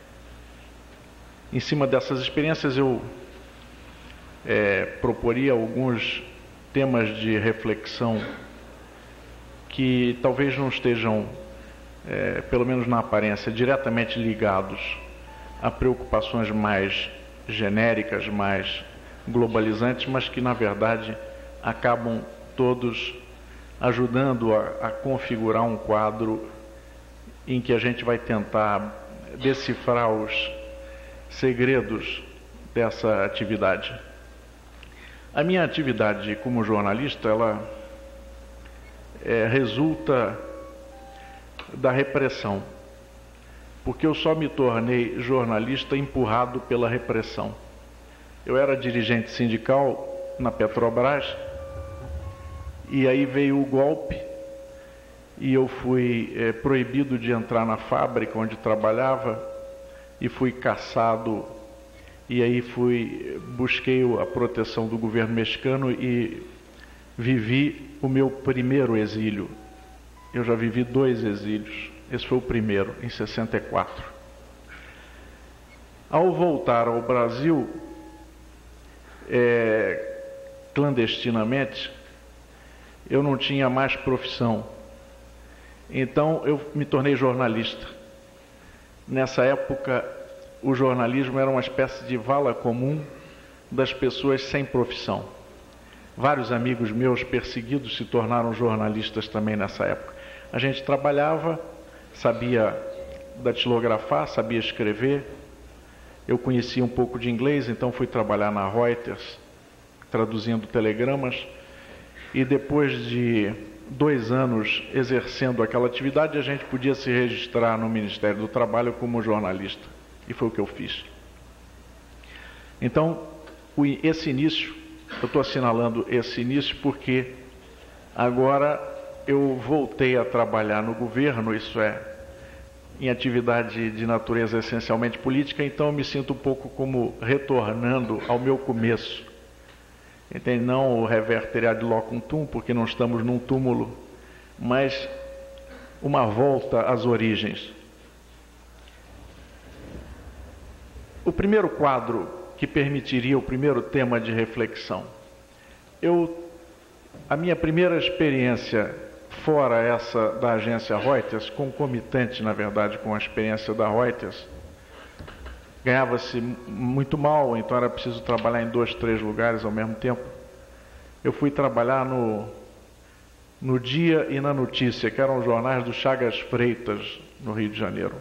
Em cima dessas experiências eu é, proporia alguns temas de reflexão que talvez não estejam, é, pelo menos na aparência, diretamente ligados a preocupações mais genéricas, mais globalizantes, mas que na verdade acabam todos ajudando a, a configurar um quadro em que a gente vai tentar decifrar os segredos dessa atividade. A minha atividade como jornalista, ela é, resulta da repressão, porque eu só me tornei jornalista empurrado pela repressão. Eu era dirigente sindical na Petrobras, e aí veio o golpe, e eu fui é, proibido de entrar na fábrica onde trabalhava, e fui caçado, e aí fui, busquei a proteção do governo mexicano e vivi o meu primeiro exílio. Eu já vivi dois exílios, esse foi o primeiro, em sessenta e quatro. Ao voltar ao Brasil, é, clandestinamente, eu não tinha mais profissão, então eu me tornei jornalista. Nessa época, o jornalismo era uma espécie de vala comum das pessoas sem profissão. Vários amigos meus perseguidos se tornaram jornalistas também nessa época. A gente trabalhava, sabia datilografar, sabia escrever. Eu conhecia um pouco de inglês, então fui trabalhar na Reuters, traduzindo telegramas. E depois de dois anos exercendo aquela atividade, a gente podia se registrar no Ministério do Trabalho como jornalista. E foi o que eu fiz. Então, esse início, eu estou assinalando esse início porque agora eu voltei a trabalhar no governo, isso é, em atividade de natureza essencialmente política, então eu me sinto um pouco como retornando ao meu começo. Entende? Não o reverter ad locum tum, porque não estamos num túmulo, mas uma volta às origens. O primeiro quadro que permitiria o primeiro tema de reflexão. Eu, a minha primeira experiência fora essa da agência Reuters, concomitante, na verdade, com a experiência da Reuters, ganhava-se muito mal, então era preciso trabalhar em dois, três lugares ao mesmo tempo. Eu fui trabalhar no, no Dia e na Notícia, que eram jornais do Chagas Freitas, no Rio de Janeiro.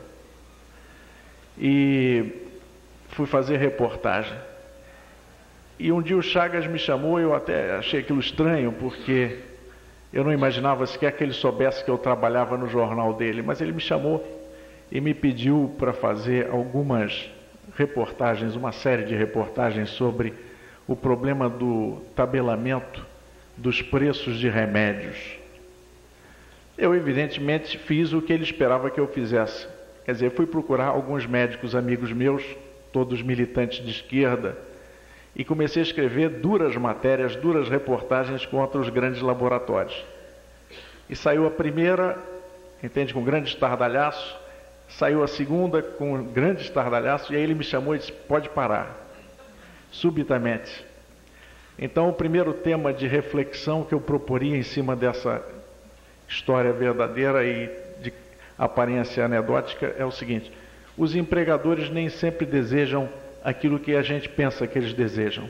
E fui fazer reportagem. E um dia o Chagas me chamou, eu até achei aquilo estranho, porque eu não imaginava sequer que ele soubesse que eu trabalhava no jornal dele, mas ele me chamou e me pediu para fazer algumas reportagens, uma série de reportagens sobre o problema do tabelamento dos preços de remédios. Eu, evidentemente, fiz o que ele esperava que eu fizesse. Quer dizer, fui procurar alguns médicos amigos meus, todos militantes de esquerda, e comecei a escrever duras matérias, duras reportagens contra os grandes laboratórios. E saiu a primeira, entende, com grande estardalhaço, saiu a segunda com grande estardalhaço, e aí ele me chamou e disse, pode parar, subitamente. Então, o primeiro tema de reflexão que eu proporia em cima dessa história verdadeira e de aparência anedótica é o seguinte: os empregadores nem sempre desejam aquilo que a gente pensa que eles desejam.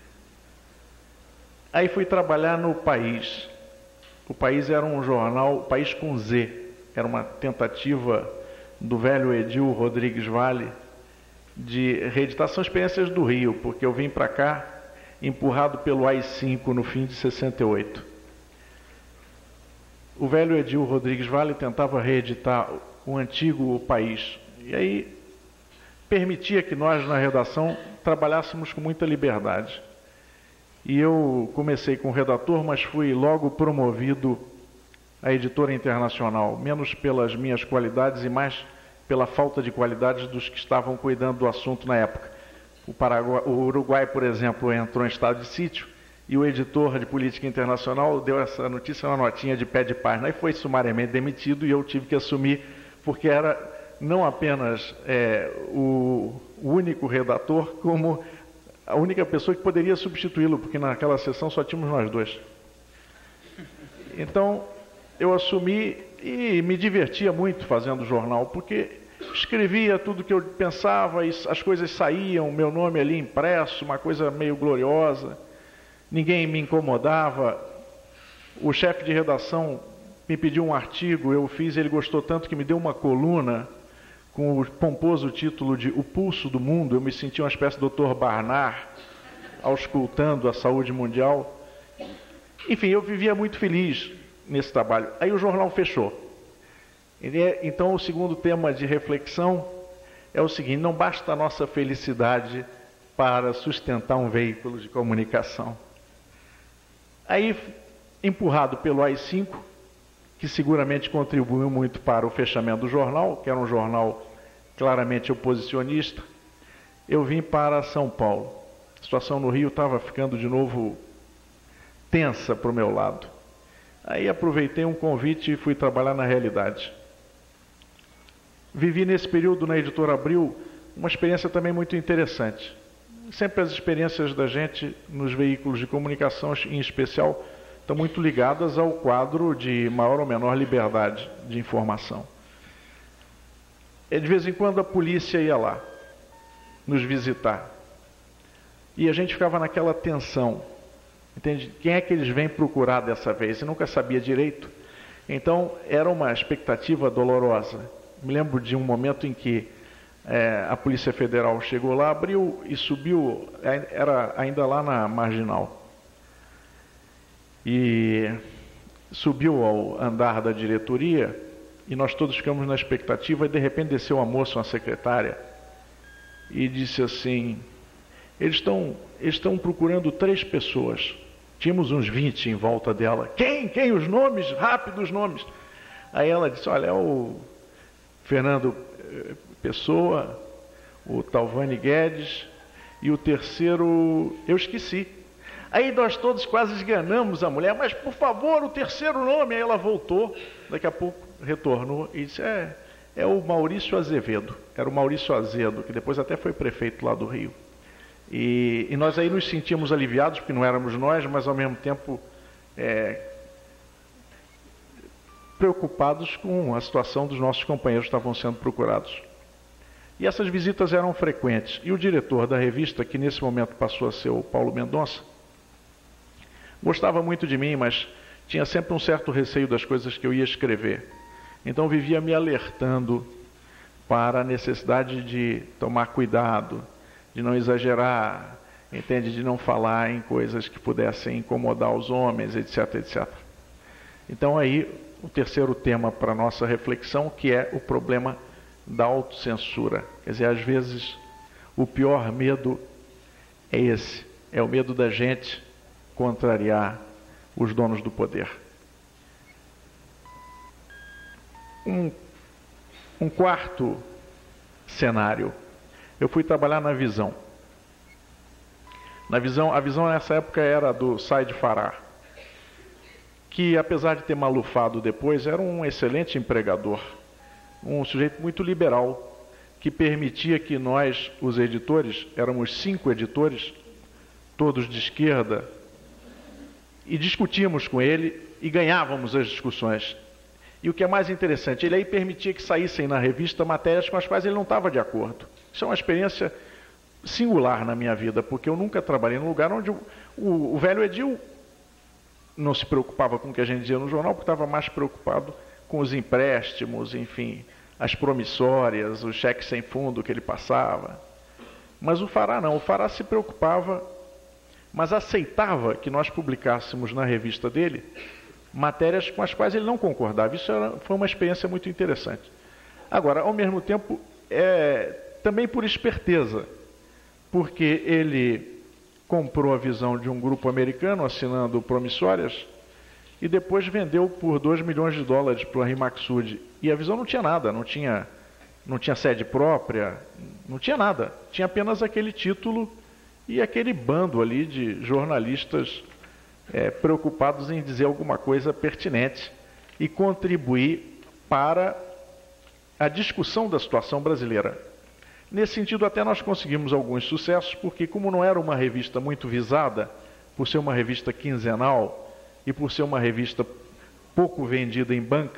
Aí fui trabalhar no País. O País era um jornal, País com Z, era uma tentativa do velho Edil Rodrigues Vale de reeditar. São experiências do Rio, porque eu vim para cá empurrado pelo A I cinco no fim de sessenta e oito. O velho Edil Rodrigues Vale tentava reeditar o antigo País, e aí permitia que nós, na redação, trabalhássemos com muita liberdade. E eu comecei com o redator, mas fui logo promovido à editora internacional, menos pelas minhas qualidades e mais pela falta de qualidades dos que estavam cuidando do assunto na época. O, Paraguai, o Uruguai, por exemplo, entrou em estado de sítio, e o editor de política internacional deu essa notícia, uma notinha de pé de página, e foi sumariamente demitido, e eu tive que assumir, porque era não apenas é, o, o único redator, como a única pessoa que poderia substituí-lo, porque naquela sessão só tínhamos nós dois. Então, eu assumi e me divertia muito fazendo jornal, porque escrevia tudo que eu pensava, e as coisas saíam, meu nome ali impresso, uma coisa meio gloriosa, ninguém me incomodava. O chefe de redação me pediu um artigo, eu fiz, ele gostou tanto que me deu uma coluna com o pomposo título de O Pulso do Mundo. Eu me senti uma espécie de doutor Barnard, auscultando a saúde mundial. Enfim, eu vivia muito feliz nesse trabalho. Aí o jornal fechou. Então, o segundo tema de reflexão é o seguinte: não basta a nossa felicidade para sustentar um veículo de comunicação. Aí, empurrado pelo A I cinco, que seguramente contribuiu muito para o fechamento do jornal, que era um jornal claramente oposicionista, eu vim para São Paulo. A situação no Rio estava ficando de novo tensa para o meu lado. Aí aproveitei um convite e fui trabalhar na Realidade. Vivi nesse período na Editora Abril uma experiência também muito interessante. Sempre as experiências da gente nos veículos de comunicação, em especial, estão muito ligadas ao quadro de maior ou menor liberdade de informação. De vez em quando a polícia ia lá nos visitar. E a gente ficava naquela tensão. Entende? Quem é que eles vêm procurar dessa vez? Eu nunca sabia direito. Então, era uma expectativa dolorosa. Me lembro de um momento em que é, a Polícia Federal chegou lá, abriu e subiu, era ainda lá na Marginal. E subiu ao andar da diretoria e nós todos ficamos na expectativa, e de repente desceu uma moça, uma secretária, e disse assim: eles estão eles estão procurando três pessoas. Tínhamos uns vinte em volta dela. Quem? Quem? Os nomes? Rápido os nomes. Aí ela disse: olha, é o Fernando Pessoa, o Talvani Guedes, e o terceiro eu esqueci. Aí nós todos quase esganamos a mulher: mas por favor, o terceiro nome. Aí ela voltou, daqui a pouco retornou e disse: é, é o Maurício Azevedo. Era o Maurício Azedo, que depois até foi prefeito lá do Rio. E, e nós aí nos sentíamos aliviados, porque não éramos nós, mas ao mesmo tempo é, preocupados com a situação dos nossos companheiros que estavam sendo procurados. E essas visitas eram frequentes. E o diretor da revista, que nesse momento passou a ser o Paulo Mendonça, gostava muito de mim, mas tinha sempre um certo receio das coisas que eu ia escrever. Então vivia me alertando para a necessidade de tomar cuidado, de não exagerar, entende? De não falar em coisas que pudessem incomodar os homens, etc, etcétera. Então aí o terceiro tema para a nossa reflexão, que é o problema da autocensura. Quer dizer, às vezes o pior medo é esse, é o medo da gente contrariar os donos do poder. Um, um quarto cenário. Eu fui trabalhar na Visão. Na Visão, a Visão nessa época era do Said Farah, que apesar de ter malufado depois, era um excelente empregador, um sujeito muito liberal, que permitia que nós, os editores, éramos cinco editores, todos de esquerda, e discutíamos com ele e ganhávamos as discussões. E o que é mais interessante, ele aí permitia que saíssem na revista matérias com as quais ele não estava de acordo. Isso é uma experiência singular na minha vida, porque eu nunca trabalhei num lugar onde o, o, o velho Edil não se preocupava com o que a gente dizia no jornal, porque estava mais preocupado com os empréstimos, enfim, as promissórias, os cheques sem fundo que ele passava. Mas o Farah não, o Farah se preocupava, mas aceitava que nós publicássemos na revista dele matérias com as quais ele não concordava. Isso era, foi uma experiência muito interessante. Agora, ao mesmo tempo, é, também por esperteza, porque ele comprou a Visão de um grupo americano, assinando promissórias, e depois vendeu por dois milhões de dólares para o Rimaxud. E a Visão não tinha nada, não tinha, não tinha sede própria, não tinha nada. Tinha apenas aquele título e aquele bando ali de jornalistas é, preocupados em dizer alguma coisa pertinente e contribuir para a discussão da situação brasileira. Nesse sentido, até nós conseguimos alguns sucessos, porque como não era uma revista muito visada, por ser uma revista quinzenal e por ser uma revista pouco vendida em banca,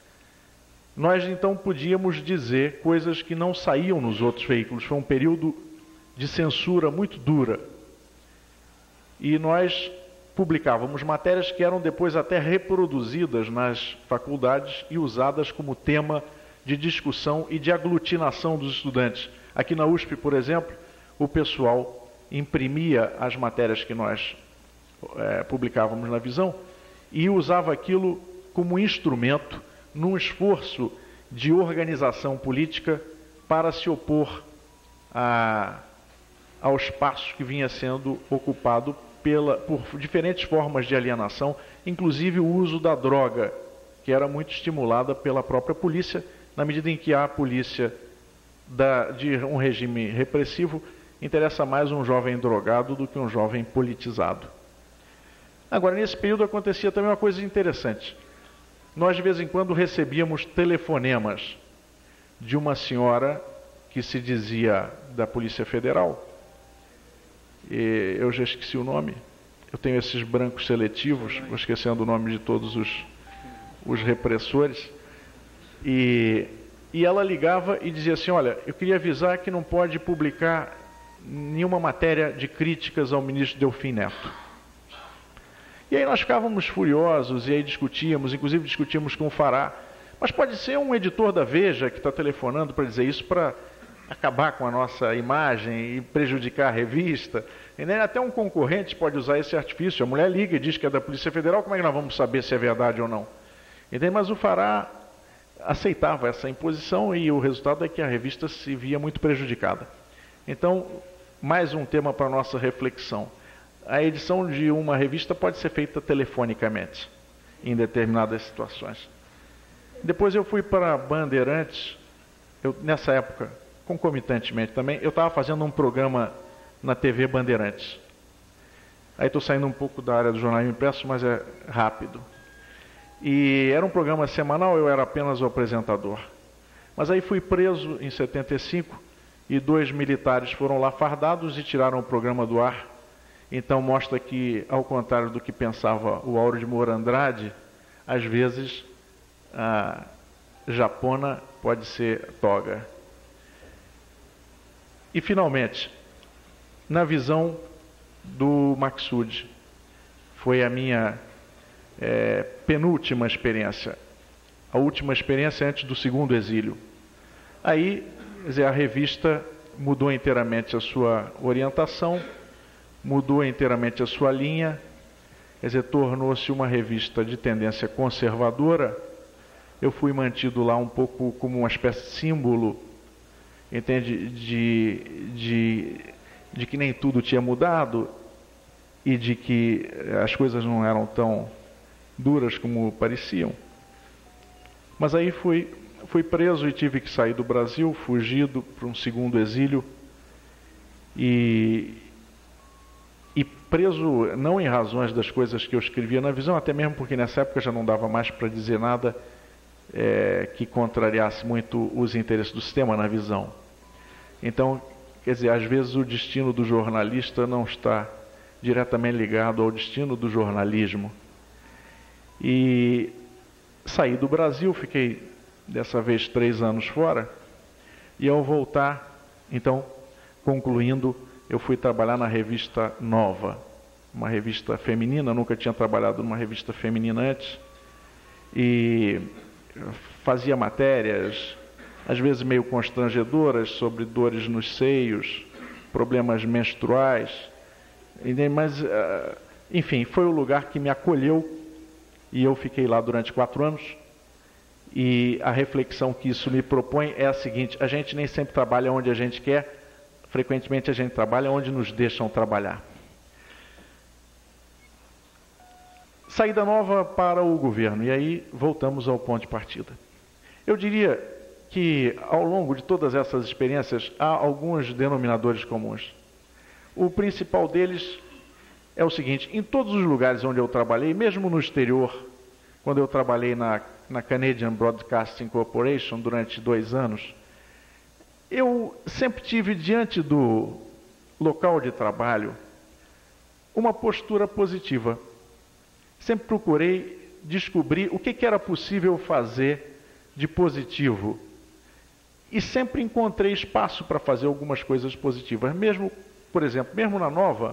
nós então podíamos dizer coisas que não saíam nos outros veículos. Foi um período de censura muito dura. E nós publicávamos matérias que eram depois até reproduzidas nas faculdades e usadas como tema de discussão e de aglutinação dos estudantes. Aqui na U S P, por exemplo, o pessoal imprimia as matérias que nós é, publicávamos na Visão e usava aquilo como instrumento num esforço de organização política para se opor a, ao espaço que vinha sendo ocupado pela, por diferentes formas de alienação, inclusive o uso da droga, que era muito estimulada pela própria polícia, na medida em que a polícia da, de um regime repressivo interessa mais um jovem drogado do que um jovem politizado. Agora, nesse período acontecia também uma coisa interessante. Nós, de vez em quando, recebíamos telefonemas de uma senhora que se dizia da Polícia Federal. E eu já esqueci o nome. Eu tenho esses brancos seletivos, vou esquecendo o nome de todos os, os repressores. E, e ela ligava e dizia assim, olha, eu queria avisar que não pode publicar nenhuma matéria de críticas ao ministro Delfim Neto. E aí nós ficávamos furiosos e aí discutíamos, inclusive discutíamos com o Farah. Mas pode ser um editor da Veja que está telefonando para dizer isso para acabar com a nossa imagem e prejudicar a revista. E nem até um concorrente pode usar esse artifício. A mulher liga e diz que é da Polícia Federal, como é que nós vamos saber se é verdade ou não? Entende? Mas o Farah aceitava essa imposição e o resultado é que a revista se via muito prejudicada. Então, mais um tema para a nossa reflexão. A edição de uma revista pode ser feita telefonicamente, em determinadas situações. Depois eu fui para Bandeirantes, eu, nessa época, concomitantemente também, eu estava fazendo um programa na T V Bandeirantes. Aí estou saindo um pouco da área do jornalismo impresso, mas é rápido. E era um programa semanal, eu era apenas o apresentador. Mas aí fui preso em setenta e cinco e dois militares foram lá fardados e tiraram o programa do ar. Então mostra que, ao contrário do que pensava o Auro de Moura Andrade, às vezes a japona pode ser toga. E finalmente, na Visão do Maxud, foi a minha é, penúltima experiência, a última experiência antes do segundo exílio. Aí, quer dizer, a revista mudou inteiramente a sua orientação, mudou inteiramente a sua linha, quer dizer, tornou-se uma revista de tendência conservadora. Eu fui mantido lá um pouco como uma espécie de símbolo, entende, de, de, de que nem tudo tinha mudado e de que as coisas não eram tão duras como pareciam. Mas aí fui, fui preso e tive que sair do Brasil, fugido para um segundo exílio, e, e preso não em razões das coisas que eu escrevia na Visão, até mesmo porque nessa época já não dava mais para dizer nada é, que contrariasse muito os interesses do sistema na Visão. Então, quer dizer, às vezes o destino do jornalista não está diretamente ligado ao destino do jornalismo. E saí do Brasil, fiquei dessa vez três anos fora, e ao voltar, então, concluindo, eu fui trabalhar na revista Nova, uma revista feminina, nunca tinha trabalhado numa revista feminina antes, e fazia matérias, às vezes meio constrangedoras, sobre dores nos seios, problemas menstruais, mas, enfim, foi o lugar que me acolheu, e eu fiquei lá durante quatro anos, e a reflexão que isso me propõe é a seguinte: a gente nem sempre trabalha onde a gente quer, frequentemente a gente trabalha onde nos deixam trabalhar. Saída nova para o governo, e aí voltamos ao ponto de partida. Eu diria que ao longo de todas essas experiências há alguns denominadores comuns. O principal deles é o seguinte: em todos os lugares onde eu trabalhei, mesmo no exterior, quando eu trabalhei na, na Canadian Broadcasting Corporation durante dois anos, eu sempre tive diante do local de trabalho uma postura positiva. Sempre procurei descobrir o que, que era possível fazer de positivo. E sempre encontrei espaço para fazer algumas coisas positivas. Mesmo, por exemplo, mesmo na Nova,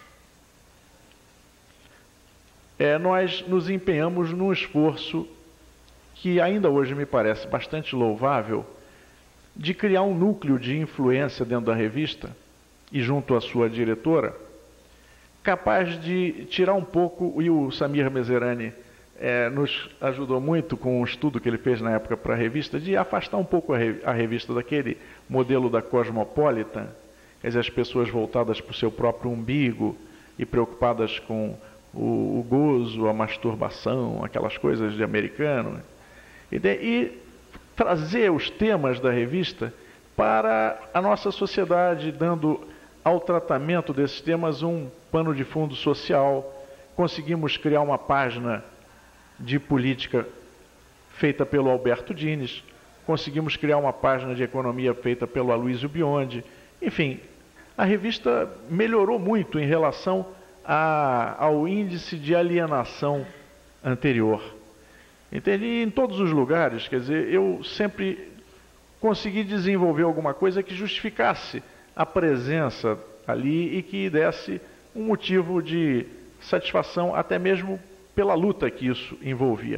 é, nós nos empenhamos num esforço que ainda hoje me parece bastante louvável, de criar um núcleo de influência dentro da revista e junto à sua diretora, capaz de tirar um pouco, e o Samir Meserani é, nos ajudou muito com um estudo que ele fez na época para a revista, de afastar um pouco a, re, a revista daquele modelo da Cosmopolitan, quer dizer, as pessoas voltadas para o seu próprio umbigo e preocupadas com o, o gozo, a masturbação, aquelas coisas de americano, e, de, e trazer os temas da revista para a nossa sociedade, dando ao tratamento desses temas um pano de fundo social. Conseguimos criar uma página de política feita pelo Alberto Dines, conseguimos criar uma página de economia feita pelo Aloysio Biondi. Enfim, a revista melhorou muito em relação a, ao índice de alienação anterior. Entende? E em todos os lugares, quer dizer, eu sempre consegui desenvolver alguma coisa que justificasse a presença ali e que desse um motivo de satisfação, até mesmo pela luta que isso envolvia.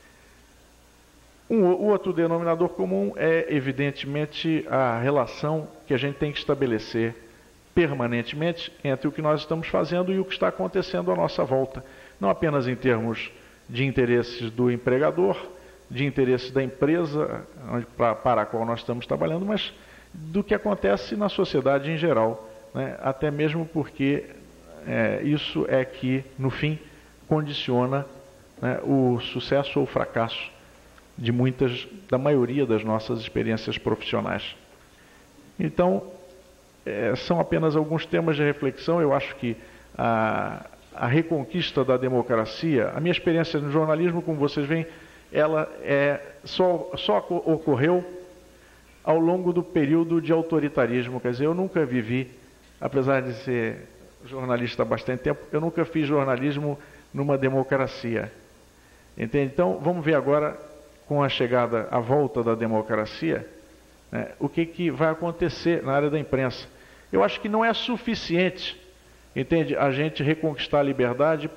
Um, o outro denominador comum é, evidentemente, a relação que a gente tem que estabelecer permanentemente entre o que nós estamos fazendo e o que está acontecendo à nossa volta. Não apenas em termos de interesses do empregador, de interesses da empresa onde, para, para a qual nós estamos trabalhando, mas do que acontece na sociedade em geral, né? Até mesmo porque é, isso é que, no fim, condiciona, né, o sucesso ou o fracasso de muitas, da maioria das nossas experiências profissionais. Então, é, são apenas alguns temas de reflexão. Eu acho que a, a reconquista da democracia, a minha experiência no jornalismo, como vocês veem, ela é, só, só ocorreu ao longo do período de autoritarismo. Quer dizer, eu nunca vivi, apesar de ser jornalista há bastante tempo, eu nunca fiz jornalismo numa democracia. Entende? Então, vamos ver agora, com a chegada, a volta da democracia, né, o que, que vai acontecer na área da imprensa. Eu acho que não é suficiente, entende, a gente reconquistar a liberdade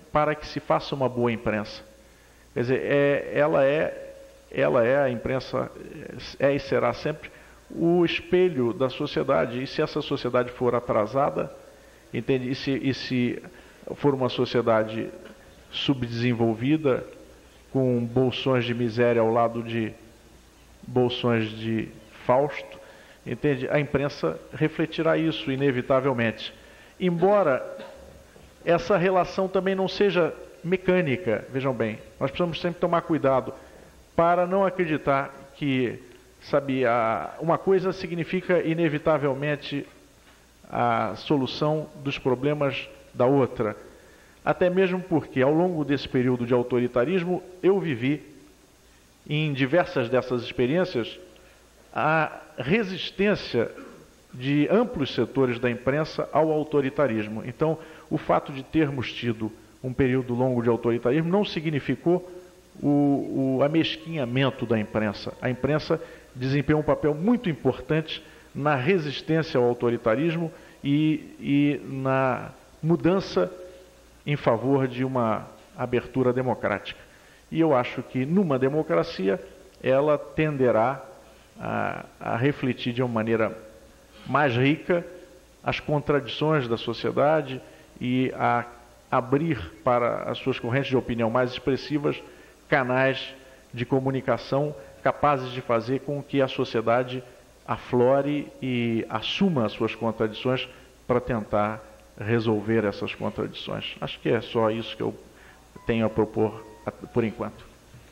para que se faça uma boa imprensa. Quer dizer, é, ela, é, ela é a imprensa, é e será sempre o espelho da sociedade. E se essa sociedade for atrasada, entende? E se, e se for uma sociedade subdesenvolvida, com bolsões de miséria ao lado de bolsões de Fausto, entende? A imprensa refletirá isso inevitavelmente. Embora essa relação também não seja mecânica, vejam bem, nós precisamos sempre tomar cuidado para não acreditar que, sabe, a, uma coisa significa inevitavelmente a solução dos problemas da outra. Até mesmo porque, ao longo desse período de autoritarismo, eu vivi, em diversas dessas experiências, a resistência de amplos setores da imprensa ao autoritarismo. Então, o fato de termos tido um período longo de autoritarismo não significou o, o amesquinhamento da imprensa. A imprensa desempenhou um papel muito importante na resistência ao autoritarismo e, e na mudança em favor de uma abertura democrática. E eu acho que numa democracia ela tenderá a, a refletir de uma maneira mais rica as contradições da sociedade e a abrir para as suas correntes de opinião mais expressivas canais de comunicação capazes de fazer com que a sociedade aflore e assuma as suas contradições para tentar resolver essas contradições. Acho que é só isso que eu tenho a propor por enquanto.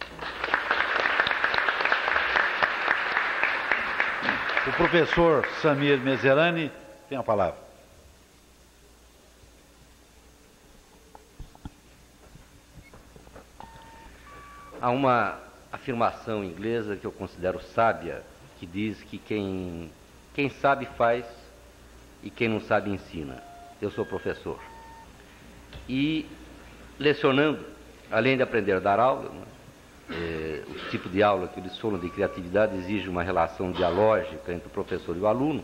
O professor Samir Meserani tem a palavra. Há uma afirmação inglesa que eu considero sábia, que diz que quem, quem sabe faz e quem não sabe ensina. Eu sou professor. E lecionando, além de aprender a dar aula, né, é, o tipo de aula que eles falam de criatividade exige uma relação dialógica entre o professor e o aluno.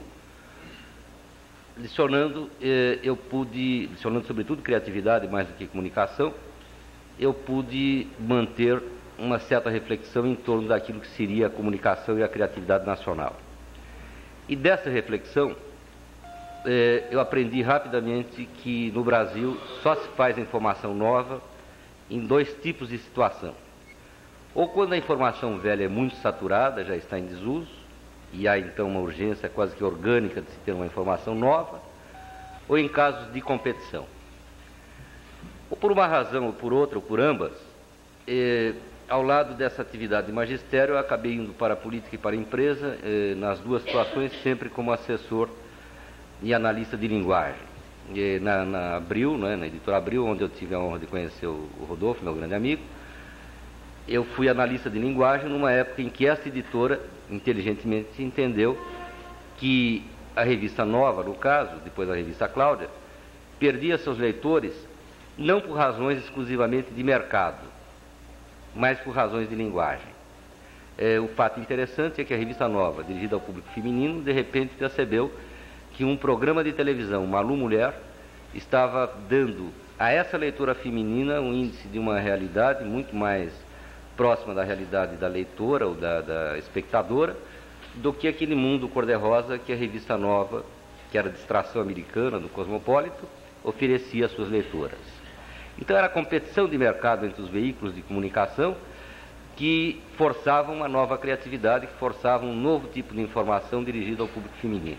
Lecionando, é, eu pude, lecionando sobretudo criatividade mais do que comunicação, eu pude manter uma certa reflexão em torno daquilo que seria a comunicação e a criatividade nacional. E dessa reflexão, eh, eu aprendi rapidamente que no Brasil só se faz a informação nova em dois tipos de situação. Ou quando a informação velha é muito saturada, já está em desuso, e há então uma urgência quase que orgânica de se ter uma informação nova, ou em casos de competição. Ou por uma razão, ou por outra, ou por ambas, eh, ao lado dessa atividade de magistério, eu acabei indo para a política e para a empresa, eh, nas duas situações, sempre como assessor e analista de linguagem. E na, na Abril, né, na editora Abril, onde eu tive a honra de conhecer o, o Rodolfo, meu grande amigo, eu fui analista de linguagem numa época em que essa editora, inteligentemente, entendeu que a revista Nova, no caso, depois a revista Cláudia, perdia seus leitores não por razões exclusivamente de mercado, mas por razões de linguagem. É, o fato interessante é que a revista Nova, dirigida ao público feminino, de repente percebeu que um programa de televisão, Malu Mulher, estava dando a essa leitora feminina um índice de uma realidade muito mais próxima da realidade da leitora ou da, da espectadora do que aquele mundo cor-de-rosa que a revista Nova, que era a distração americana do Cosmopolitan, oferecia às suas leitoras. Então era a competição de mercado entre os veículos de comunicação que forçava uma nova criatividade, que forçava um novo tipo de informação dirigida ao público feminino.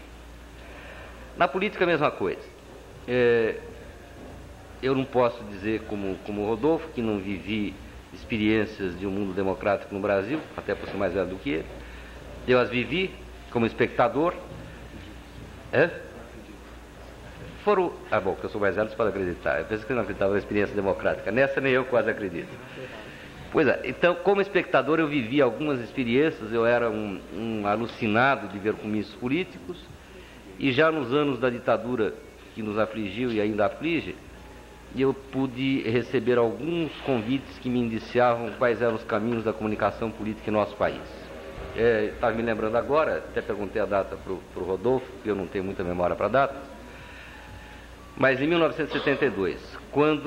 Na política a mesma coisa. É, eu não posso dizer como, como o Rodolfo, que não vivi experiências de um mundo democrático no Brasil, até por ser mais velho do que ele. Eu as vivi como espectador. É? Foram... Ah, bom, que eu sou mais velho, você pode acreditar. Eu pensei que eu não acreditava na experiência democrática. Nessa nem eu quase acredito. Pois é, então, como espectador, eu vivi algumas experiências. Eu era um, um alucinado de ver comícios políticos. E já nos anos da ditadura que nos afligiu e ainda aflige, eu pude receber alguns convites que me indiciavam quais eram os caminhos da comunicação política em nosso país. É, estava me lembrando agora, até perguntei a data para o Rodolfo, porque eu não tenho muita memória para datas, mas em mil novecentos e setenta e dois, quando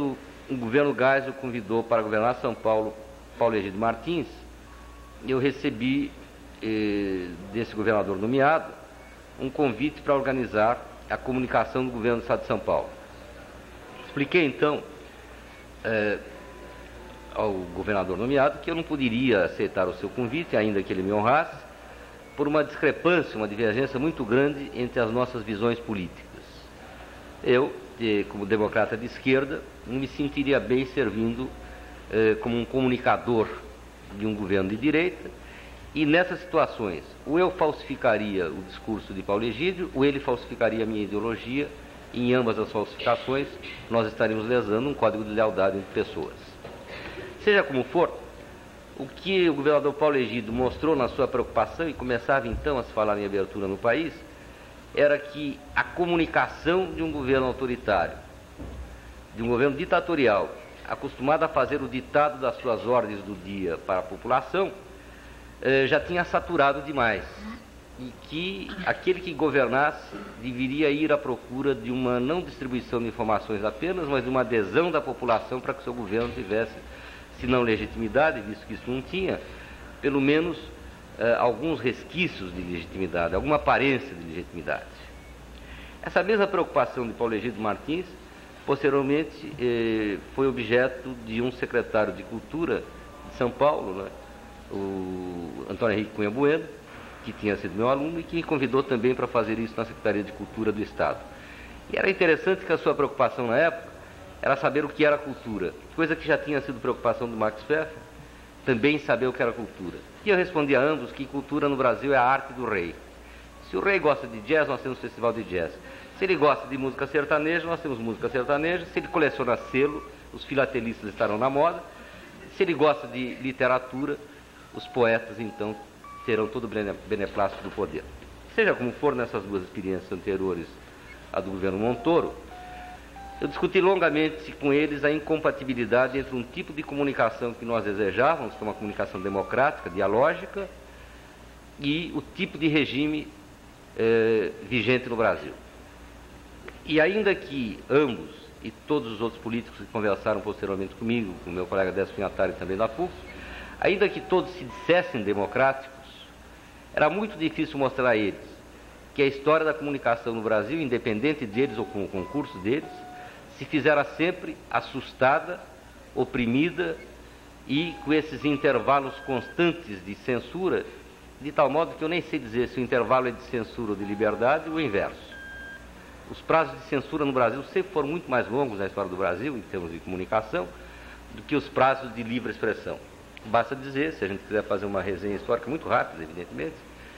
o governo Geisel convidou para governar São Paulo Paulo Egídio Martins. Eu recebi eh, desse governador nomeado um convite para organizar a comunicação do governo do Estado de São Paulo. Expliquei então eh, ao governador nomeado que eu não poderia aceitar o seu convite, ainda que ele me honrasse, por uma discrepância, uma divergência muito grande entre as nossas visões políticas. Eu, de, como democrata de esquerda, não me sentiria bem servindo eh, como um comunicador de um governo de direita, e nessas situações, ou eu falsificaria o discurso de Paulo Egídio, ou ele falsificaria a minha ideologia, e em ambas as falsificações nós estaríamos lesando um código de lealdade entre pessoas. Seja como for, o que o governador Paulo Egídio mostrou na sua preocupação, e começava então a se falar em abertura no país, era que a comunicação de um governo autoritário, de um governo ditatorial, acostumado a fazer o ditado das suas ordens do dia para a população, eh, já tinha saturado demais. E que aquele que governasse deveria ir à procura de uma não distribuição de informações apenas, mas de uma adesão da população para que o seu governo tivesse, se não legitimidade, visto que isso não tinha, pelo menos eh, alguns resquícios de legitimidade, alguma aparência de legitimidade. Essa mesma preocupação de Paulo Egídio Martins, posteriormente, eh, foi objeto de um secretário de Cultura de São Paulo, né, o Antônio Henrique Cunha Bueno, que tinha sido meu aluno e que me convidou também para fazer isso na Secretaria de Cultura do Estado. E era interessante que a sua preocupação na época era saber o que era cultura, coisa que já tinha sido preocupação do Max Pfeffer, também saber o que era cultura. E eu respondi a ambos que cultura no Brasil é a arte do rei. Se o rei gosta de jazz, nós temos festival de jazz. Se ele gosta de música sertaneja, nós temos música sertaneja. Se ele coleciona selo, os filatelistas estarão na moda. Se ele gosta de literatura, os poetas, então, terão todo o beneplácito do poder. Seja como for, nessas duas experiências anteriores à do governo Montoro, eu discuti longamente com eles a incompatibilidade entre um tipo de comunicação que nós desejávamos, que é uma comunicação democrática, dialógica, e o tipo de regime eh, vigente no Brasil. E ainda que ambos e todos os outros políticos que conversaram posteriormente comigo, com o meu colega Décio Pinhatari também da P U C, ainda que todos se dissessem democráticos, era muito difícil mostrar a eles que a história da comunicação no Brasil, independente deles ou com o concurso deles, se fizera sempre assustada, oprimida e com esses intervalos constantes de censura, de tal modo que eu nem sei dizer se o intervalo é de censura ou de liberdade ou o inverso. Os prazos de censura no Brasil sempre foram muito mais longos na história do Brasil, em termos de comunicação, do que os prazos de livre expressão. Basta dizer, se a gente quiser fazer uma resenha histórica muito rápida, evidentemente,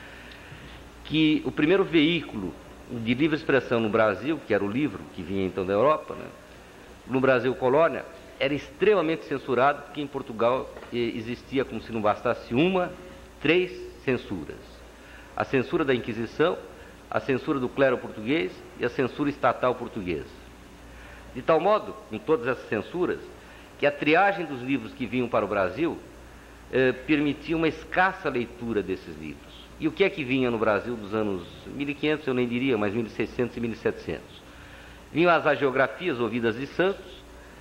que o primeiro veículo de livre expressão no Brasil, que era o livro, que vinha então da Europa, né, no Brasil colônia, era extremamente censurado, porque em Portugal existia, como se não bastasse uma, três censuras. A censura da Inquisição, a censura do clero português e a censura estatal portuguesa. De tal modo, com todas essas censuras, que a triagem dos livros que vinham para o Brasil eh, permitia uma escassa leitura desses livros. E o que é que vinha no Brasil dos anos mil e quinhentos, eu nem diria, mas mil e seiscentos e mil e setecentos? Vinham as agiografias ou vidas de santos,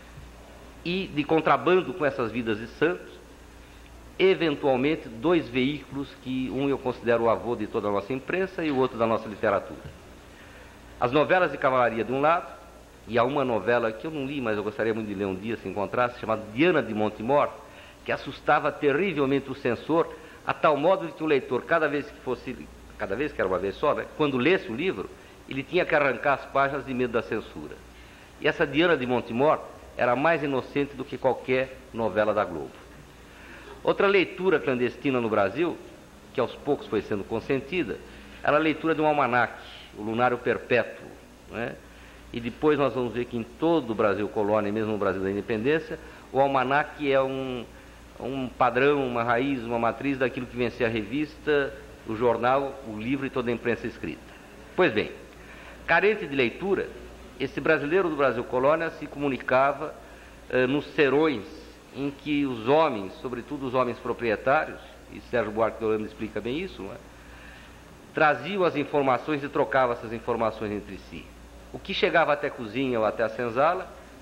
e de contrabando com essas vidas de santos, eventualmente dois veículos que um eu considero o avô de toda a nossa imprensa e o outro da nossa literatura. As novelas de cavalaria de um lado, e há uma novela que eu não li, mas eu gostaria muito de ler um dia se encontrasse, chamada Diana de Montemor, que assustava terrivelmente o censor, a tal modo que o leitor, cada vez que fosse, cada vez que era uma vez só, né, quando lesse o livro, ele tinha que arrancar as páginas de medo da censura. E essa Diana de Montemor era mais inocente do que qualquer novela da Globo. Outra leitura clandestina no Brasil, que aos poucos foi sendo consentida, era a leitura de um almanaque, o Lunário Perpétuo, né? E depois nós vamos ver que em todo o Brasil colônia, e mesmo no Brasil da Independência, o almanaque é um, um padrão, uma raiz, uma matriz daquilo que vem a ser a revista, o jornal, o livro e toda a imprensa escrita. Pois bem, carente de leitura, esse brasileiro do Brasil colônia se comunicava eh, nos serões em que os homens, sobretudo os homens proprietários, e Sérgio Buarque de Holanda explica bem isso, não é? Traziam as informações e trocavam essas informações entre si. O que chegava até a cozinha ou até a senzala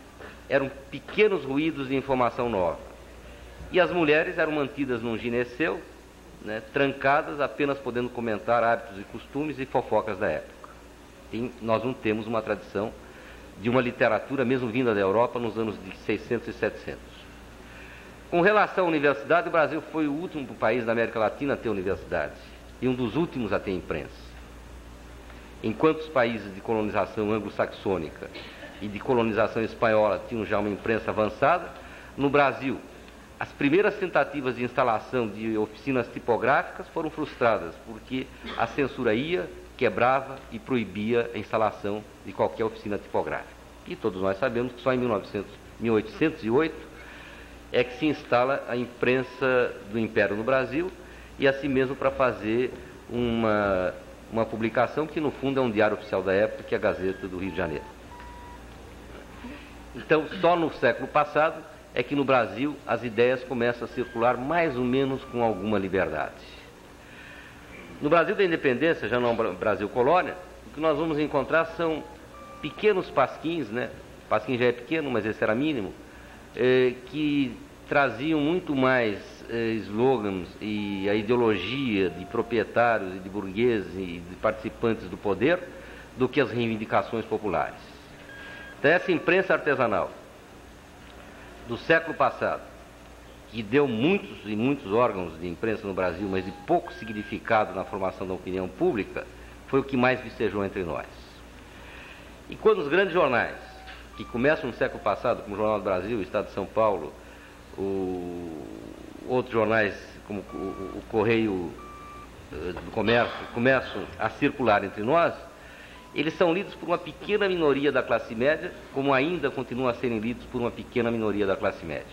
eram pequenos ruídos de informação nova. E as mulheres eram mantidas num gineceu, né, trancadas, apenas podendo comentar hábitos e costumes e fofocas da época. E nós não temos uma tradição de uma literatura, mesmo vinda da Europa, nos anos de seiscentos e setecentos. Com relação à universidade, o Brasil foi o último país da América Latina a ter universidade e um dos últimos a ter imprensa. Enquanto os países de colonização anglo-saxônica e de colonização espanhola tinham já uma imprensa avançada, no Brasil, as primeiras tentativas de instalação de oficinas tipográficas foram frustradas, porque a censura ia, quebrava e proibia a instalação de qualquer oficina tipográfica. E todos nós sabemos que só em mil oitocentos e oito é que se instala a imprensa do Império no Brasil, e assim mesmo para fazer uma, uma publicação que no fundo é um diário oficial da época, que é a Gazeta do Rio de Janeiro. Então, só no século passado é que no Brasil as ideias começam a circular mais ou menos com alguma liberdade. No Brasil da independência, já não Brasil colônia, o que nós vamos encontrar são pequenos pasquins, né? Pasquim já é pequeno, mas esse era mínimo, eh, que traziam muito mais eh, slogans e a ideologia de proprietários e de burgueses e de participantes do poder do que as reivindicações populares. Então, essa imprensa artesanal do século passado, que deu muitos e muitos órgãos de imprensa no Brasil, mas de pouco significado na formação da opinião pública, foi o que mais vicejou entre nós. E quando os grandes jornais, que começam no século passado, como o Jornal do Brasil, o Estado de São Paulo, o... outros jornais, como o, o Correio do Comércio, começam a circular entre nós, eles são lidos por uma pequena minoria da classe média, como ainda continuam a serem lidos por uma pequena minoria da classe média.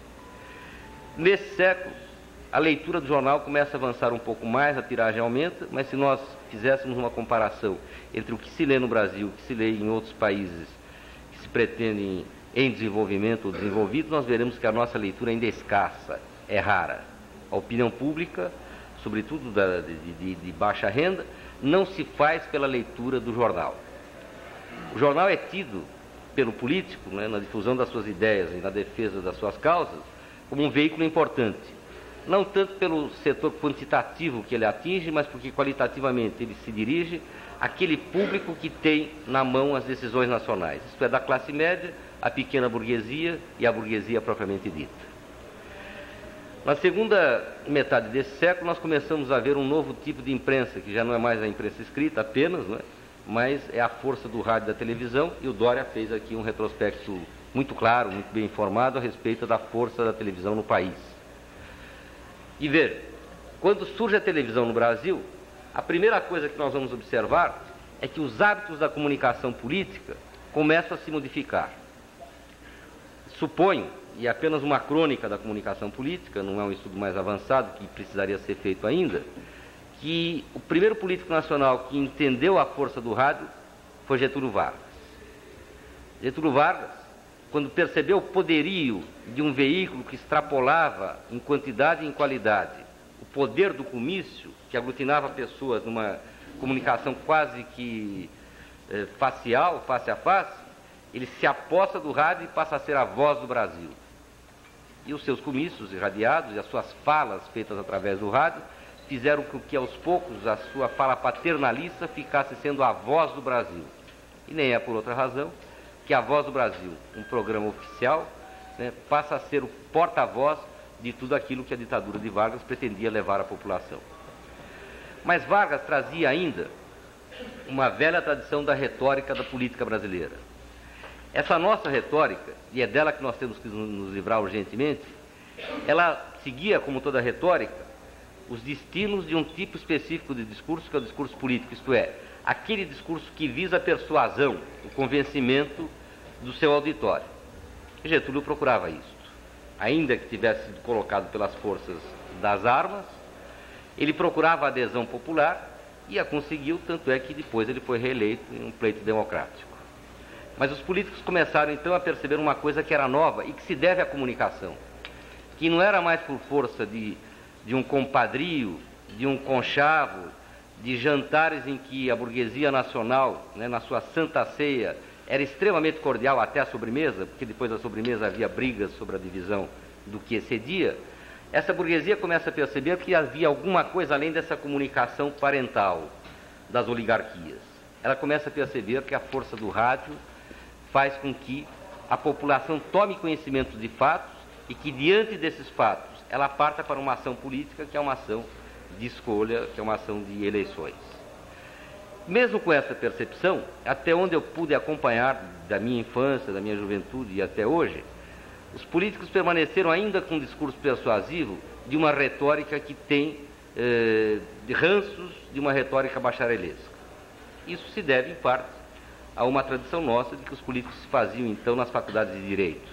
Nesse século, a leitura do jornal começa a avançar um pouco mais, a tiragem aumenta, mas se nós fizéssemos uma comparação entre o que se lê no Brasil e o que se lê em outros países que se pretendem em desenvolvimento ou desenvolvidos, nós veremos que a nossa leitura ainda é escassa, é rara. A opinião pública, sobretudo da, de, de, de baixa renda, não se faz pela leitura do jornal. O jornal é tido pelo político, né, na difusão das suas ideias e na defesa das suas causas, como um veículo importante. Não tanto pelo setor quantitativo que ele atinge, mas porque qualitativamente ele se dirige àquele público que tem na mão as decisões nacionais. Isto é, da classe média, a pequena burguesia e a burguesia propriamente dita. Na segunda metade desse século, nós começamos a ver um novo tipo de imprensa, que já não é mais a imprensa escrita apenas, não é? Mas é a força do rádio e da televisão, e o Dória fez aqui um retrospecto muito claro, muito bem informado a respeito da força da televisão no país. E ver, quando surge a televisão no Brasil, a primeira coisa que nós vamos observar é que os hábitos da comunicação política começam a se modificar. Suponho, e é apenas uma crônica da comunicação política, não é um estudo mais avançado que precisaria ser feito ainda, que o primeiro político nacional que entendeu a força do rádio foi Getúlio Vargas. Getúlio Vargas, quando percebeu o poderio de um veículo que extrapolava em quantidade e em qualidade o poder do comício, que aglutinava pessoas numa comunicação quase que eh, facial, face a face, ele se aposta do rádio e passa a ser a voz do Brasil. E os seus comícios irradiados e as suas falas feitas através do rádio fizeram com que aos poucos a sua fala paternalista ficasse sendo a voz do Brasil. E nem é por outra razão que a Voz do Brasil, um programa oficial, né, passa a ser o porta-voz de tudo aquilo que a ditadura de Vargas pretendia levar à população. Mas Vargas trazia ainda uma velha tradição da retórica da política brasileira. Essa nossa retórica, e é dela que nós temos que nos livrar urgentemente, ela seguia, como toda retórica, os destinos de um tipo específico de discurso, que é o discurso político, isto é, aquele discurso que visa a persuasão, o convencimento do seu auditório. E Getúlio procurava isso. Ainda que tivesse sido colocado pelas forças das armas, ele procurava a adesão popular e a conseguiu, tanto é que depois ele foi reeleito em um pleito democrático. Mas os políticos começaram então a perceber uma coisa que era nova e que se deve à comunicação, que não era mais por força de, de um compadrio, de um conchavo, de jantares em que a burguesia nacional, né, na sua santa ceia, era extremamente cordial até a sobremesa, porque depois da sobremesa havia brigas sobre a divisão do que excedia, essa burguesia começa a perceber que havia alguma coisa além dessa comunicação parental das oligarquias. Ela começa a perceber que a força do rádio faz com que a população tome conhecimento de fatos e que, diante desses fatos, ela parta para uma ação política, que é uma ação de escolha, que é uma ação de eleições. Mesmo com essa percepção, até onde eu pude acompanhar da minha infância, da minha juventude e até hoje, os políticos permaneceram ainda com um discurso persuasivo de uma retórica que tem eh, de ranços de uma retórica bacharelesca. Isso se deve, em parte, a uma tradição nossa de que os políticos se faziam, então, nas faculdades de Direito.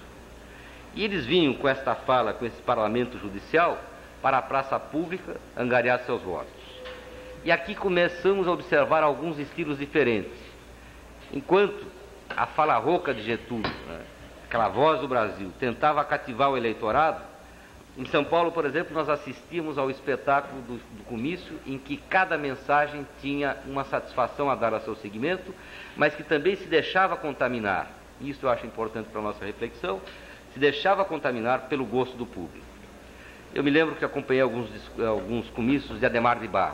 E eles vinham com esta fala, com esse parlamento judicial, para a praça pública angariar seus votos. E aqui começamos a observar alguns estilos diferentes. Enquanto a fala rouca de Getúlio, né, aquela voz do Brasil, tentava cativar o eleitorado, em São Paulo, por exemplo, nós assistíamos ao espetáculo do, do comício, em que cada mensagem tinha uma satisfação a dar a seu segmento, mas que também se deixava contaminar, isso eu acho importante para a nossa reflexão, se deixava contaminar pelo gosto do público. Eu me lembro que acompanhei alguns, alguns comícios de Adhemar de Barros.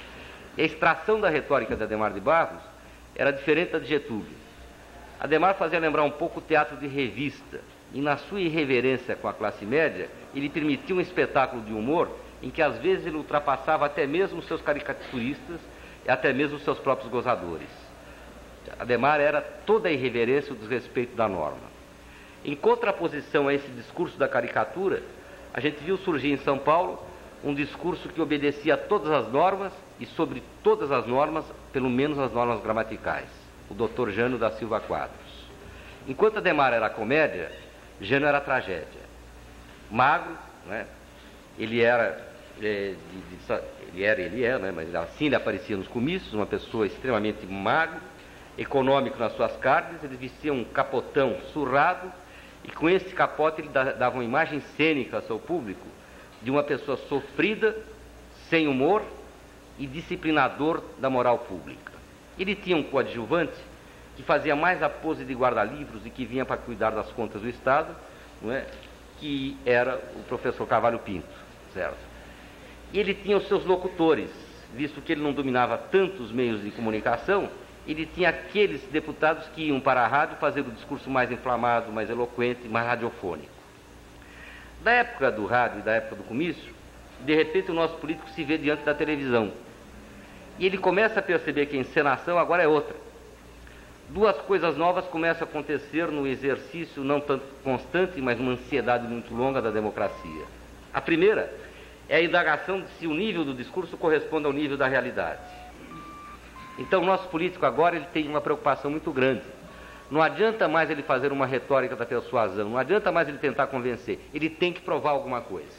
A extração da retórica de Adhemar de Barros era diferente da de Getúlio. Adhemar fazia lembrar um pouco o teatro de revista, e na sua irreverência com a classe média, ele permitia um espetáculo de humor em que às vezes ele ultrapassava até mesmo os seus caricaturistas e até mesmo os seus próprios gozadores. Adhemar era toda a irreverência e o desrespeito da norma. Em contraposição a esse discurso da caricatura, a gente viu surgir em São Paulo um discurso que obedecia a todas as normas e sobre todas as normas, pelo menos as normas gramaticais, o doutor Jânio da Silva Quadros. Enquanto Adhemar era comédia, Jânio era tragédia. Magro, né? ele era, é, de, de, ele era, ele é, né? mas assim ele aparecia nos comícios, uma pessoa extremamente magro, econômico nas suas carnes, ele vestia um capotão surrado, e com esse capote ele dava uma imagem cênica ao seu público de uma pessoa sofrida, sem humor e disciplinador da moral pública. Ele tinha um coadjuvante que fazia mais a pose de guarda-livros e que vinha para cuidar das contas do Estado, não é? Que era o professor Carvalho Pinto, certo? E ele tinha os seus locutores, visto que ele não dominava tantos meios de comunicação, ele tinha aqueles deputados que iam para a rádio fazer o discurso mais inflamado, mais eloquente, mais radiofônico. Da época do rádio e da época do comício, de repente o nosso político se vê diante da televisão. E ele começa a perceber que a encenação agora é outra. Duas coisas novas começam a acontecer no exercício não tanto constante, mas uma ansiedade muito longa da democracia. A primeira é a indagação de se o nível do discurso corresponde ao nível da realidade. Então o nosso político agora ele tem uma preocupação muito grande. Não adianta mais ele fazer uma retórica da persuasão, não adianta mais ele tentar convencer, ele tem que provar alguma coisa.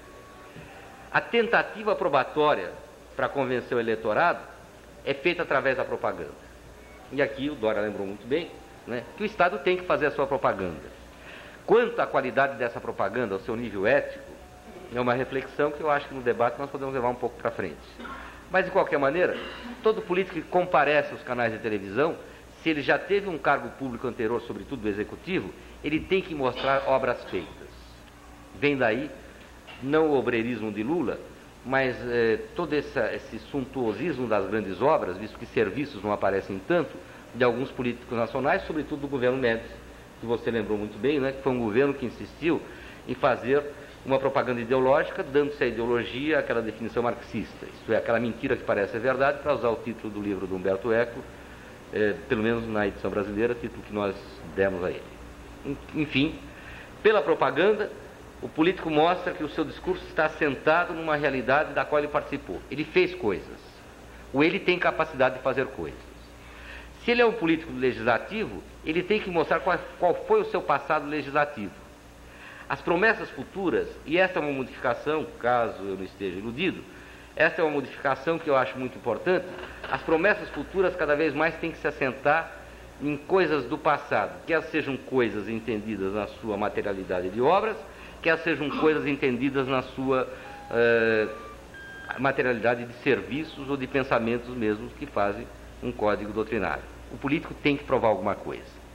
A tentativa probatória para convencer o eleitorado é feita através da propaganda. E aqui o Dória lembrou muito bem, né, que o Estado tem que fazer a sua propaganda. Quanto à qualidade dessa propaganda, ao seu nível ético, é uma reflexão que eu acho que no debate nós podemos levar um pouco para frente. Mas, de qualquer maneira, todo político que comparece aos canais de televisão, se ele já teve um cargo público anterior, sobretudo do executivo, ele tem que mostrar obras feitas. Vem daí, não o obreirismo de Lula, mas eh, todo essa, esse suntuosismo das grandes obras, visto que serviços não aparecem tanto, de alguns políticos nacionais, sobretudo do governo Médici, que você lembrou muito bem, né, que foi um governo que insistiu em fazer uma propaganda ideológica, dando-se à ideologia aquela definição marxista, isto é, aquela mentira que parece ser verdade, para usar o título do livro do Humberto Eco, eh, pelo menos na edição brasileira, título que nós demos a ele. Enfim, pela propaganda, o político mostra que o seu discurso está assentado numa realidade da qual ele participou. Ele fez coisas, ou ele tem capacidade de fazer coisas. Se ele é um político legislativo, ele tem que mostrar qual, qual foi o seu passado legislativo. As promessas futuras, e esta é uma modificação, caso eu não esteja iludido, esta é uma modificação que eu acho muito importante, as promessas futuras cada vez mais têm que se assentar em coisas do passado, quer sejam coisas entendidas na sua materialidade de obras, quer sejam coisas entendidas na sua uh, materialidade de serviços ou de pensamentos mesmos que fazem um código doutrinário. O político tem que provar alguma coisa.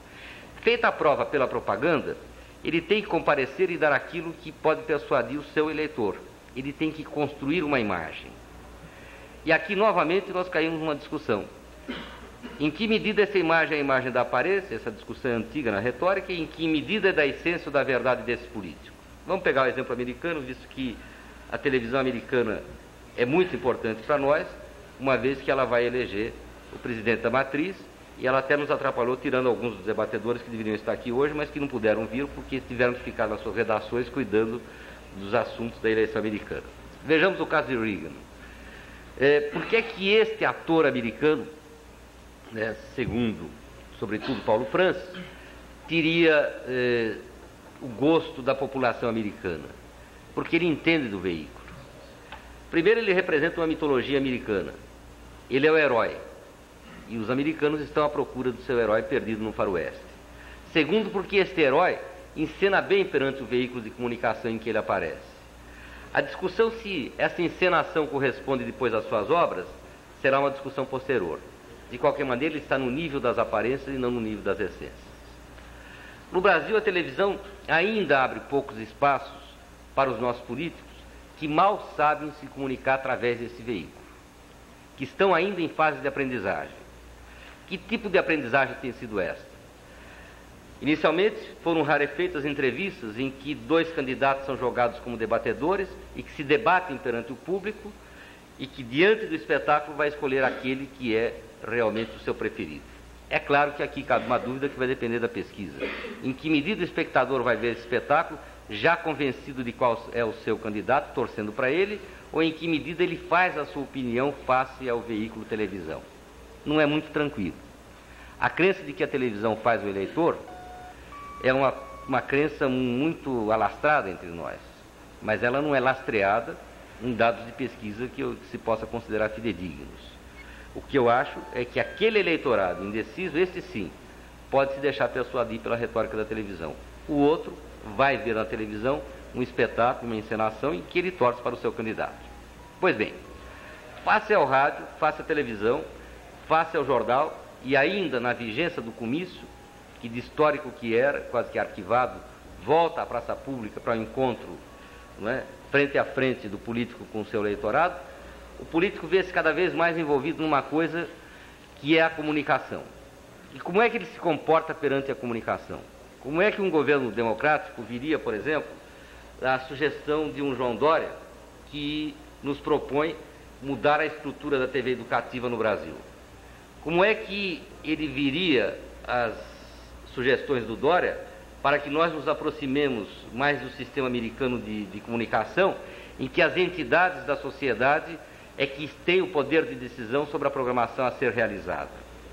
Feita a prova pela propaganda, ele tem que comparecer e dar aquilo que pode persuadir o seu eleitor. Ele tem que construir uma imagem. E aqui, novamente, nós caímos numa discussão. Em que medida essa imagem é a imagem da aparência, essa discussão é antiga na retórica, e em que medida é da essência ou da verdade desse político? Vamos pegar o exemplo americano, visto que a televisão americana é muito importante para nós, uma vez que ela vai eleger o presidente da matriz, e ela até nos atrapalhou, tirando alguns dos debatedores que deveriam estar aqui hoje, mas que não puderam vir porque tiveram que ficar nas suas redações cuidando dos assuntos da eleição americana. Vejamos o caso de Reagan. É, por que é que este ator americano, né, segundo, sobretudo, Paulo Francis, teria é, o gosto da população americana? Porque ele entende do veículo. Primeiro, ele representa uma mitologia americana. Ele é o herói. E os americanos estão à procura do seu herói perdido no faroeste. Segundo, porque este herói encena bem perante o veículo de comunicação em que ele aparece. A discussão se essa encenação corresponde depois às suas obras será uma discussão posterior. De qualquer maneira, ele está no nível das aparências e não no nível das essências. No Brasil, a televisão ainda abre poucos espaços para os nossos políticos que mal sabem se comunicar através desse veículo, que estão ainda em fase de aprendizagem. Que tipo de aprendizagem tem sido esta? Inicialmente, foram rarefeitas entrevistas em que dois candidatos são jogados como debatedores e que se debatem perante o público e que, diante do espetáculo, vai escolher aquele que é realmente o seu preferido. É claro que aqui cabe uma dúvida que vai depender da pesquisa. Em que medida o espectador vai ver esse espetáculo, já convencido de qual é o seu candidato, torcendo para ele, ou em que medida ele faz a sua opinião face ao veículo televisão? Não é muito tranquilo. A crença de que a televisão faz o eleitor é uma, uma crença muito alastrada entre nós, mas ela não é lastreada em dados de pesquisa que, eu, que se possa considerar fidedignos. O que eu acho é que aquele eleitorado indeciso, esse sim, pode se deixar persuadir pela retórica da televisão. O outro vai ver na televisão um espetáculo, uma encenação em que ele torce para o seu candidato. Pois bem, face ao rádio, face à televisão, face ao jornal, e ainda na vigência do comício, que de histórico que era, quase que arquivado, volta à praça pública para o encontro, não é, frente a frente do político com o seu eleitorado, o político vê-se cada vez mais envolvido numa coisa que é a comunicação. E como é que ele se comporta perante a comunicação? Como é que um governo democrático viria, por exemplo, à sugestão de um João Dória que nos propõe mudar a estrutura da T V educativa no Brasil? Como é que ele viria às sugestões do Dória para que nós nos aproximemos mais do sistema americano de, de comunicação, em que as entidades da sociedade é que têm o poder de decisão sobre a programação a ser realizada?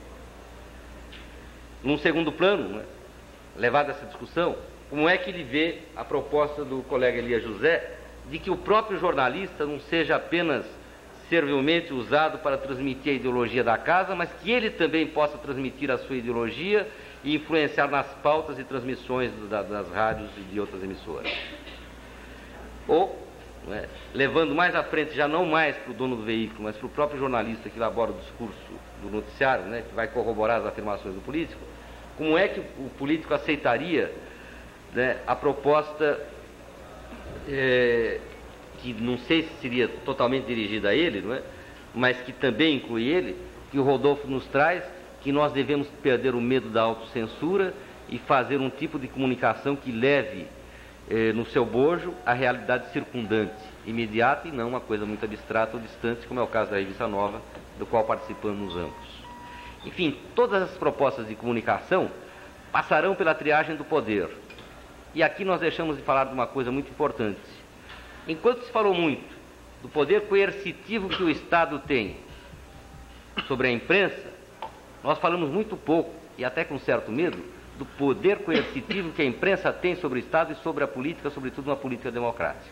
Num segundo plano, né, levada essa discussão, como é que ele vê a proposta do colega Elias José de que o próprio jornalista não seja apenas servilmente usado para transmitir a ideologia da casa, mas que ele também possa transmitir a sua ideologia e influenciar nas pautas e transmissões da, das rádios e de outras emissoras? Ou, né, levando mais à frente, já não mais para o dono do veículo, mas para o próprio jornalista que elabora o discurso do noticiário, né, que vai corroborar as afirmações do político, como é que o político aceitaria, né, a proposta é, que não sei se seria totalmente dirigida a ele, não é? Mas que também inclui ele, que o Rodolfo nos traz, que nós devemos perder o medo da autocensura e fazer um tipo de comunicação que leve eh, no seu bojo a realidade circundante, imediata, e não uma coisa muito abstrata ou distante, como é o caso da Revista Nova, do qual participamos ambos. Enfim, todas as propostas de comunicação passarão pela triagem do poder. E aqui nós deixamos de falar de uma coisa muito importante. Enquanto se falou muito do poder coercitivo que o Estado tem sobre a imprensa, nós falamos muito pouco, e até com certo medo, do poder coercitivo que a imprensa tem sobre o Estado e sobre a política, sobretudo uma política democrática.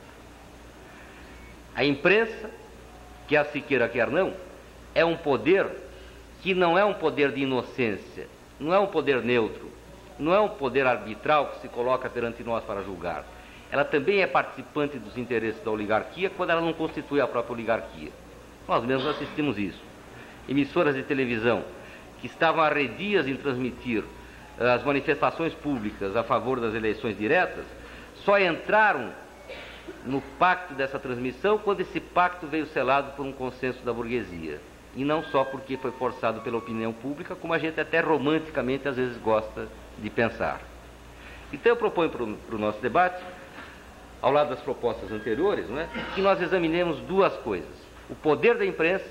A imprensa, quer se queira, quer não, é um poder que não é um poder de inocência, não é um poder neutro, não é um poder arbitral que se coloca perante nós para julgar. Ela também é participante dos interesses da oligarquia quando ela não constitui a própria oligarquia. Nós mesmos assistimos isso. Emissoras de televisão que estavam arredias em transmitir as manifestações públicas a favor das eleições diretas, só entraram no pacto dessa transmissão quando esse pacto veio selado por um consenso da burguesia. E não só porque foi forçado pela opinião pública, como a gente até romanticamente às vezes gosta de pensar. Então eu proponho para o nosso debate, ao lado das propostas anteriores, não é, que nós examinemos duas coisas. O poder da imprensa,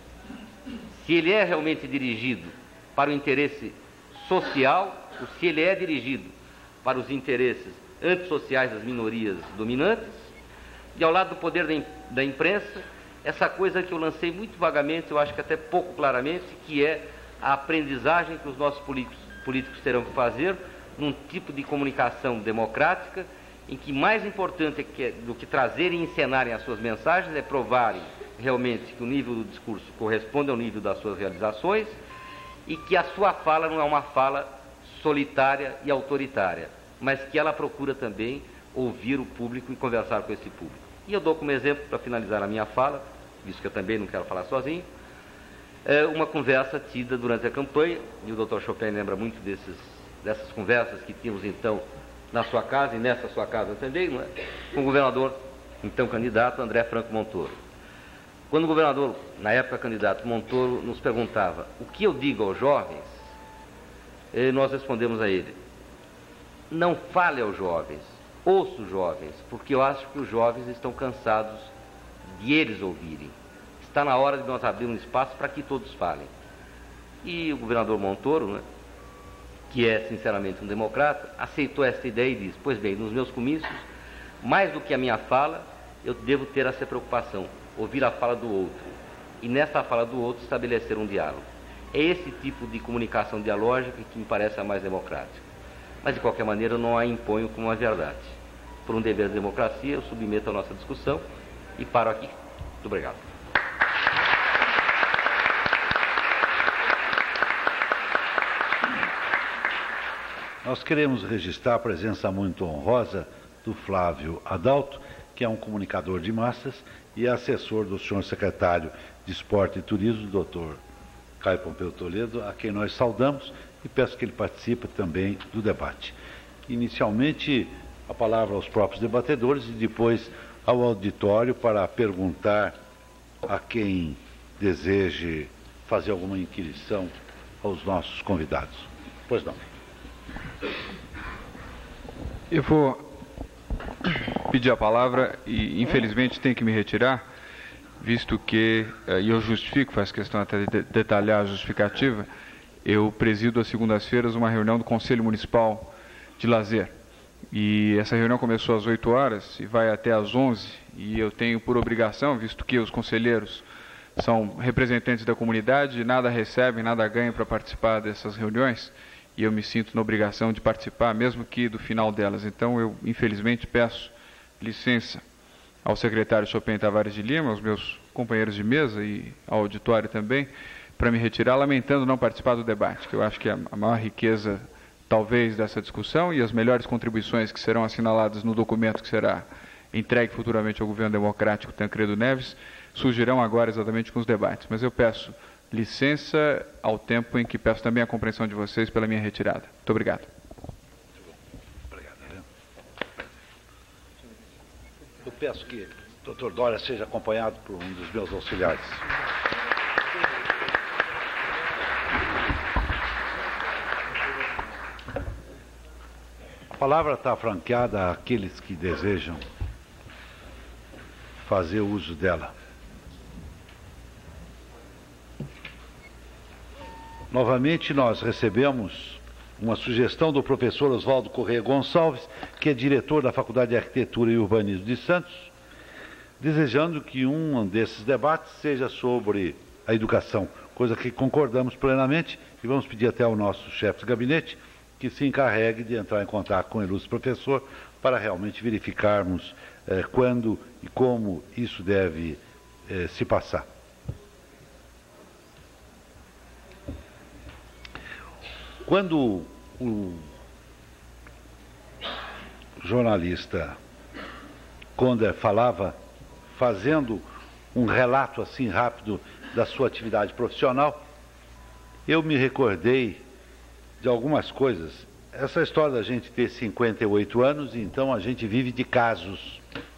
se ele é realmente dirigido para o interesse social, ou se ele é dirigido para os interesses antissociais das minorias dominantes, e ao lado do poder da, da imprensa, essa coisa que eu lancei muito vagamente, eu acho que até pouco claramente, que é a aprendizagem que os nossos políticos, políticos terão que fazer num tipo de comunicação democrática, em que mais importante é que, do que trazerem e encenarem as suas mensagens é provarem realmente que o nível do discurso corresponde ao nível das suas realizações e que a sua fala não é uma fala solitária e autoritária, mas que ela procura também ouvir o público e conversar com esse público. E eu dou como exemplo, para finalizar a minha fala, visto que eu também não quero falar sozinho, é uma conversa tida durante a campanha, e o doutor Chopin lembra muito desses, dessas conversas que tínhamos então na sua casa e nessa sua casa também, não é? Com o governador, então candidato, André Franco Montoro. Quando o governador, na época candidato Montoro, nos perguntava o que eu digo aos jovens, nós respondemos a ele: não fale aos jovens, ouça os jovens, porque eu acho que os jovens estão cansados de eles ouvirem. Está na hora de nós abrir um espaço para que todos falem. E o governador Montoro, né, que é sinceramente um democrata, aceitou essa ideia e disse: pois bem, nos meus comícios, mais do que a minha fala, eu devo ter essa preocupação, ouvir a fala do outro, e nessa fala do outro estabelecer um diálogo. É esse tipo de comunicação dialógica que me parece a mais democrática. Mas, de qualquer maneira, eu não a imponho como uma verdade. Por um dever de democracia, eu submeto a nossa discussão e paro aqui. Muito obrigado. Nós queremos registrar a presença muito honrosa do Flávio Adalto, que é um comunicador de massas e é assessor do senhor secretário de Esporte e Turismo, doutor Caio Pompeu Toledo, a quem nós saudamos e peço que ele participe também do debate. Inicialmente, a palavra aos próprios debatedores e depois ao auditório para perguntar a quem deseje fazer alguma inquirição aos nossos convidados. Pois não. Eu vou pedir a palavra e, infelizmente, tenho que me retirar, visto que, e eu justifico, faz questão até de detalhar a justificativa, eu presido às segundas-feiras uma reunião do Conselho Municipal de Lazer. E essa reunião começou às oito horas e vai até às onze, e eu tenho por obrigação, visto que os conselheiros são representantes da comunidade, nada recebem, nada ganham para participar dessas reuniões, e eu me sinto na obrigação de participar, mesmo que do final delas. Então, eu, infelizmente, peço licença ao secretário Chopin Tavares de Lima, aos meus companheiros de mesa e ao auditório também, para me retirar, lamentando não participar do debate, que eu acho que é a maior riqueza, talvez, dessa discussão, e as melhores contribuições que serão assinaladas no documento que será entregue futuramente ao governo democrático Tancredo Neves, surgirão agora exatamente com os debates. Mas eu peço licença ao tempo em que peço também a compreensão de vocês pela minha retirada. Muito obrigado. Obrigado. Eu peço que o doutor Dória seja acompanhado por um dos meus auxiliares. A palavra está franqueada àqueles que desejam fazer uso dela. Novamente, nós recebemos uma sugestão do professor Oswaldo Corrêa Gonçalves, que é diretor da Faculdade de Arquitetura e Urbanismo de Santos, desejando que um desses debates seja sobre a educação, coisa que concordamos plenamente, e vamos pedir até ao nosso chefe de gabinete que se encarregue de entrar em contato com o ilustre professor para realmente verificarmos eh, quando e como isso deve eh, se passar. Quando o jornalista Conder falava, fazendo um relato assim rápido da sua atividade profissional, eu me recordei de algumas coisas. Essa história da gente ter cinquenta e oito anos, então a gente vive de casos.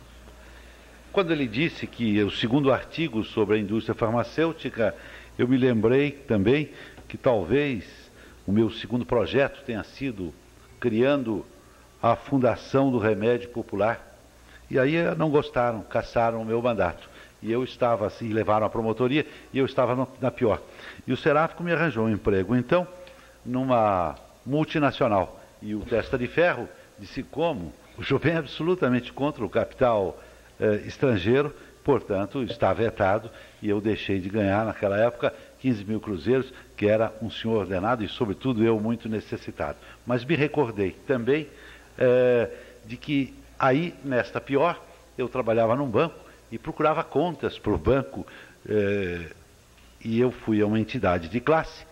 Quando ele disse que o segundo artigo sobre a indústria farmacêutica, eu me lembrei também que talvez o meu segundo projeto tenha sido criando a Fundação do Remédio Popular. E aí não gostaram, cassaram o meu mandato. E eu estava assim, levaram a promotoria, e eu estava no, na pior. E o Seráfico me arranjou um emprego, então, numa multinacional. E o Testa de Ferro disse como o Chopin é absolutamente contra o capital eh, estrangeiro, portanto, está vetado, e eu deixei de ganhar, naquela época, quinze mil cruzeiros, que era um senhor ordenado e, sobretudo, eu muito necessitado. Mas me recordei também eh, de que aí, nesta pior, eu trabalhava num banco e procurava contas para o banco, eh, e eu fui a uma entidade de classe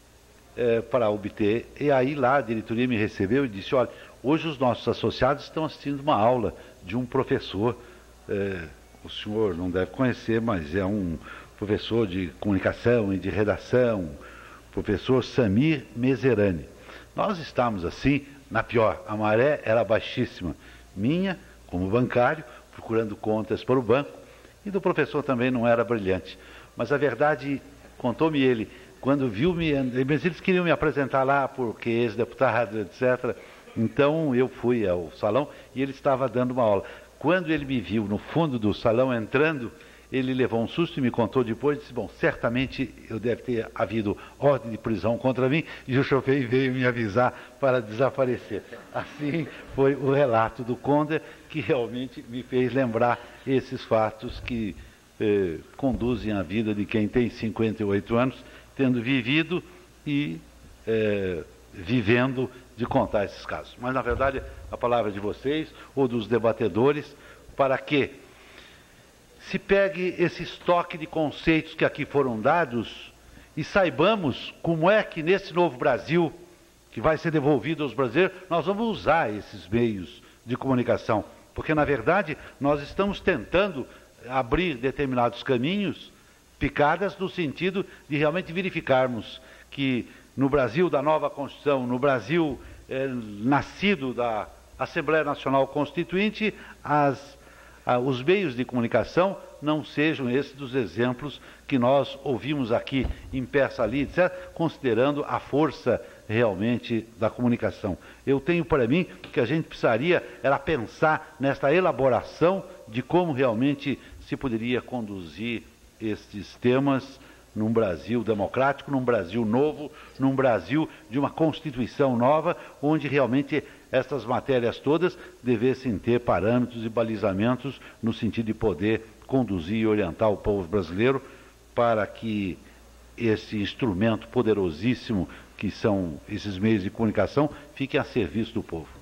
eh, para obter, e aí lá a diretoria me recebeu e disse, olha, hoje os nossos associados estão assistindo uma aula de um professor, eh, o senhor não deve conhecer, mas é um professor de comunicação e de redação, professor Samir Meserani. Nós estávamos assim, na pior, a maré era baixíssima, minha, como bancário, procurando contas para o banco, e do professor também não era brilhante. Mas a verdade, contou-me ele, quando viu-me, eles queriam me apresentar lá porque ex-deputado, etcétera. Então eu fui ao salão e ele estava dando uma aula. Quando ele me viu no fundo do salão entrando, ele levou um susto e me contou depois, disse, bom, certamente eu deve ter havido ordem de prisão contra mim, e o Chopin veio me avisar para desaparecer. Assim foi o relato do Conder, que realmente me fez lembrar esses fatos que eh, conduzem a vida de quem tem cinquenta e oito anos, tendo vivido e eh, vivendo de contar esses casos. Mas, na verdade, a palavra de vocês, ou dos debatedores, para que se pegue esse estoque de conceitos que aqui foram dados e saibamos como é que nesse novo Brasil, que vai ser devolvido aos brasileiros, nós vamos usar esses meios de comunicação. Porque, na verdade, nós estamos tentando abrir determinados caminhos, picadas, no sentido de realmente verificarmos que no Brasil da nova Constituição, no Brasil eh, nascido da Assembleia Nacional Constituinte, as os meios de comunicação não sejam esses dos exemplos que nós ouvimos aqui em peça ali, etcétera, considerando a força realmente da comunicação. Eu tenho para mim que a gente precisaria era pensar nesta elaboração de como realmente se poderia conduzir estes temas num Brasil democrático, num Brasil novo, num Brasil de uma Constituição nova, onde realmente essas matérias todas devessem ter parâmetros e balizamentos no sentido de poder conduzir e orientar o povo brasileiro para que esse instrumento poderosíssimo que são esses meios de comunicação fiquem a serviço do povo.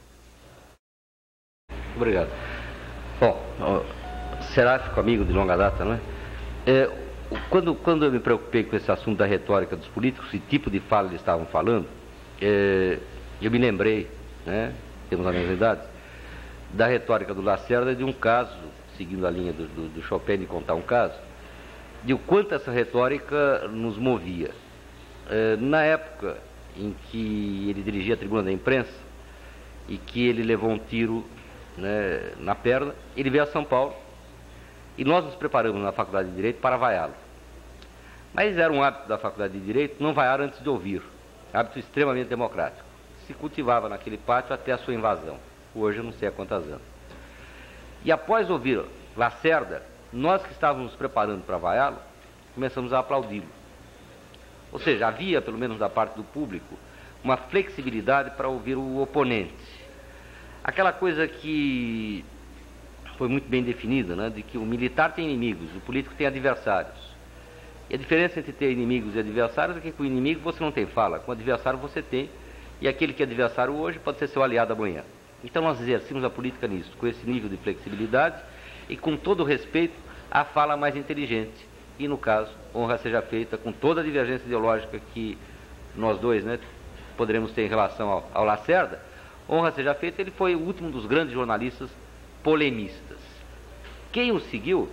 Obrigado. Bom, Seráfico, amigo de longa data, não é? é quando, quando eu me preocupei com esse assunto da retórica dos políticos, que tipo de fala eles estavam falando, é, eu me lembrei, né, temos a mesma idade, da retórica do Lacerda, de um caso, seguindo a linha do, do, do Chopin de contar um caso, de o quanto essa retórica nos movia. É, na época em que ele dirigia a tribuna da imprensa e que ele levou um tiro, né, na perna, ele veio a São Paulo e nós nos preparamos na Faculdade de Direito para vaiá-lo. Mas era um hábito da Faculdade de Direito não vaiar antes de ouvir, hábito extremamente democrático. Se cultivava naquele pátio até a sua invasão. Hoje eu não sei há quantas anos. E após ouvir Lacerda, nós que estávamos nos preparando para vaiá-lo, começamos a aplaudi-lo. Ou seja, havia, pelo menos da parte do público, uma flexibilidade para ouvir o oponente. Aquela coisa que foi muito bem definida, né, de que o militar tem inimigos, o político tem adversários. E a diferença entre ter inimigos e adversários é que com o inimigo você não tem fala, com o adversário você tem, e aquele que é adversário hoje pode ser seu aliado amanhã. Então nós exercemos a política nisso, com esse nível de flexibilidade e com todo o respeito à fala mais inteligente. E no caso, honra seja feita com toda a divergência ideológica que nós dois, né, poderemos ter em relação ao, ao Lacerda, honra seja feita, ele foi o último dos grandes jornalistas polemistas. Quem o seguiu,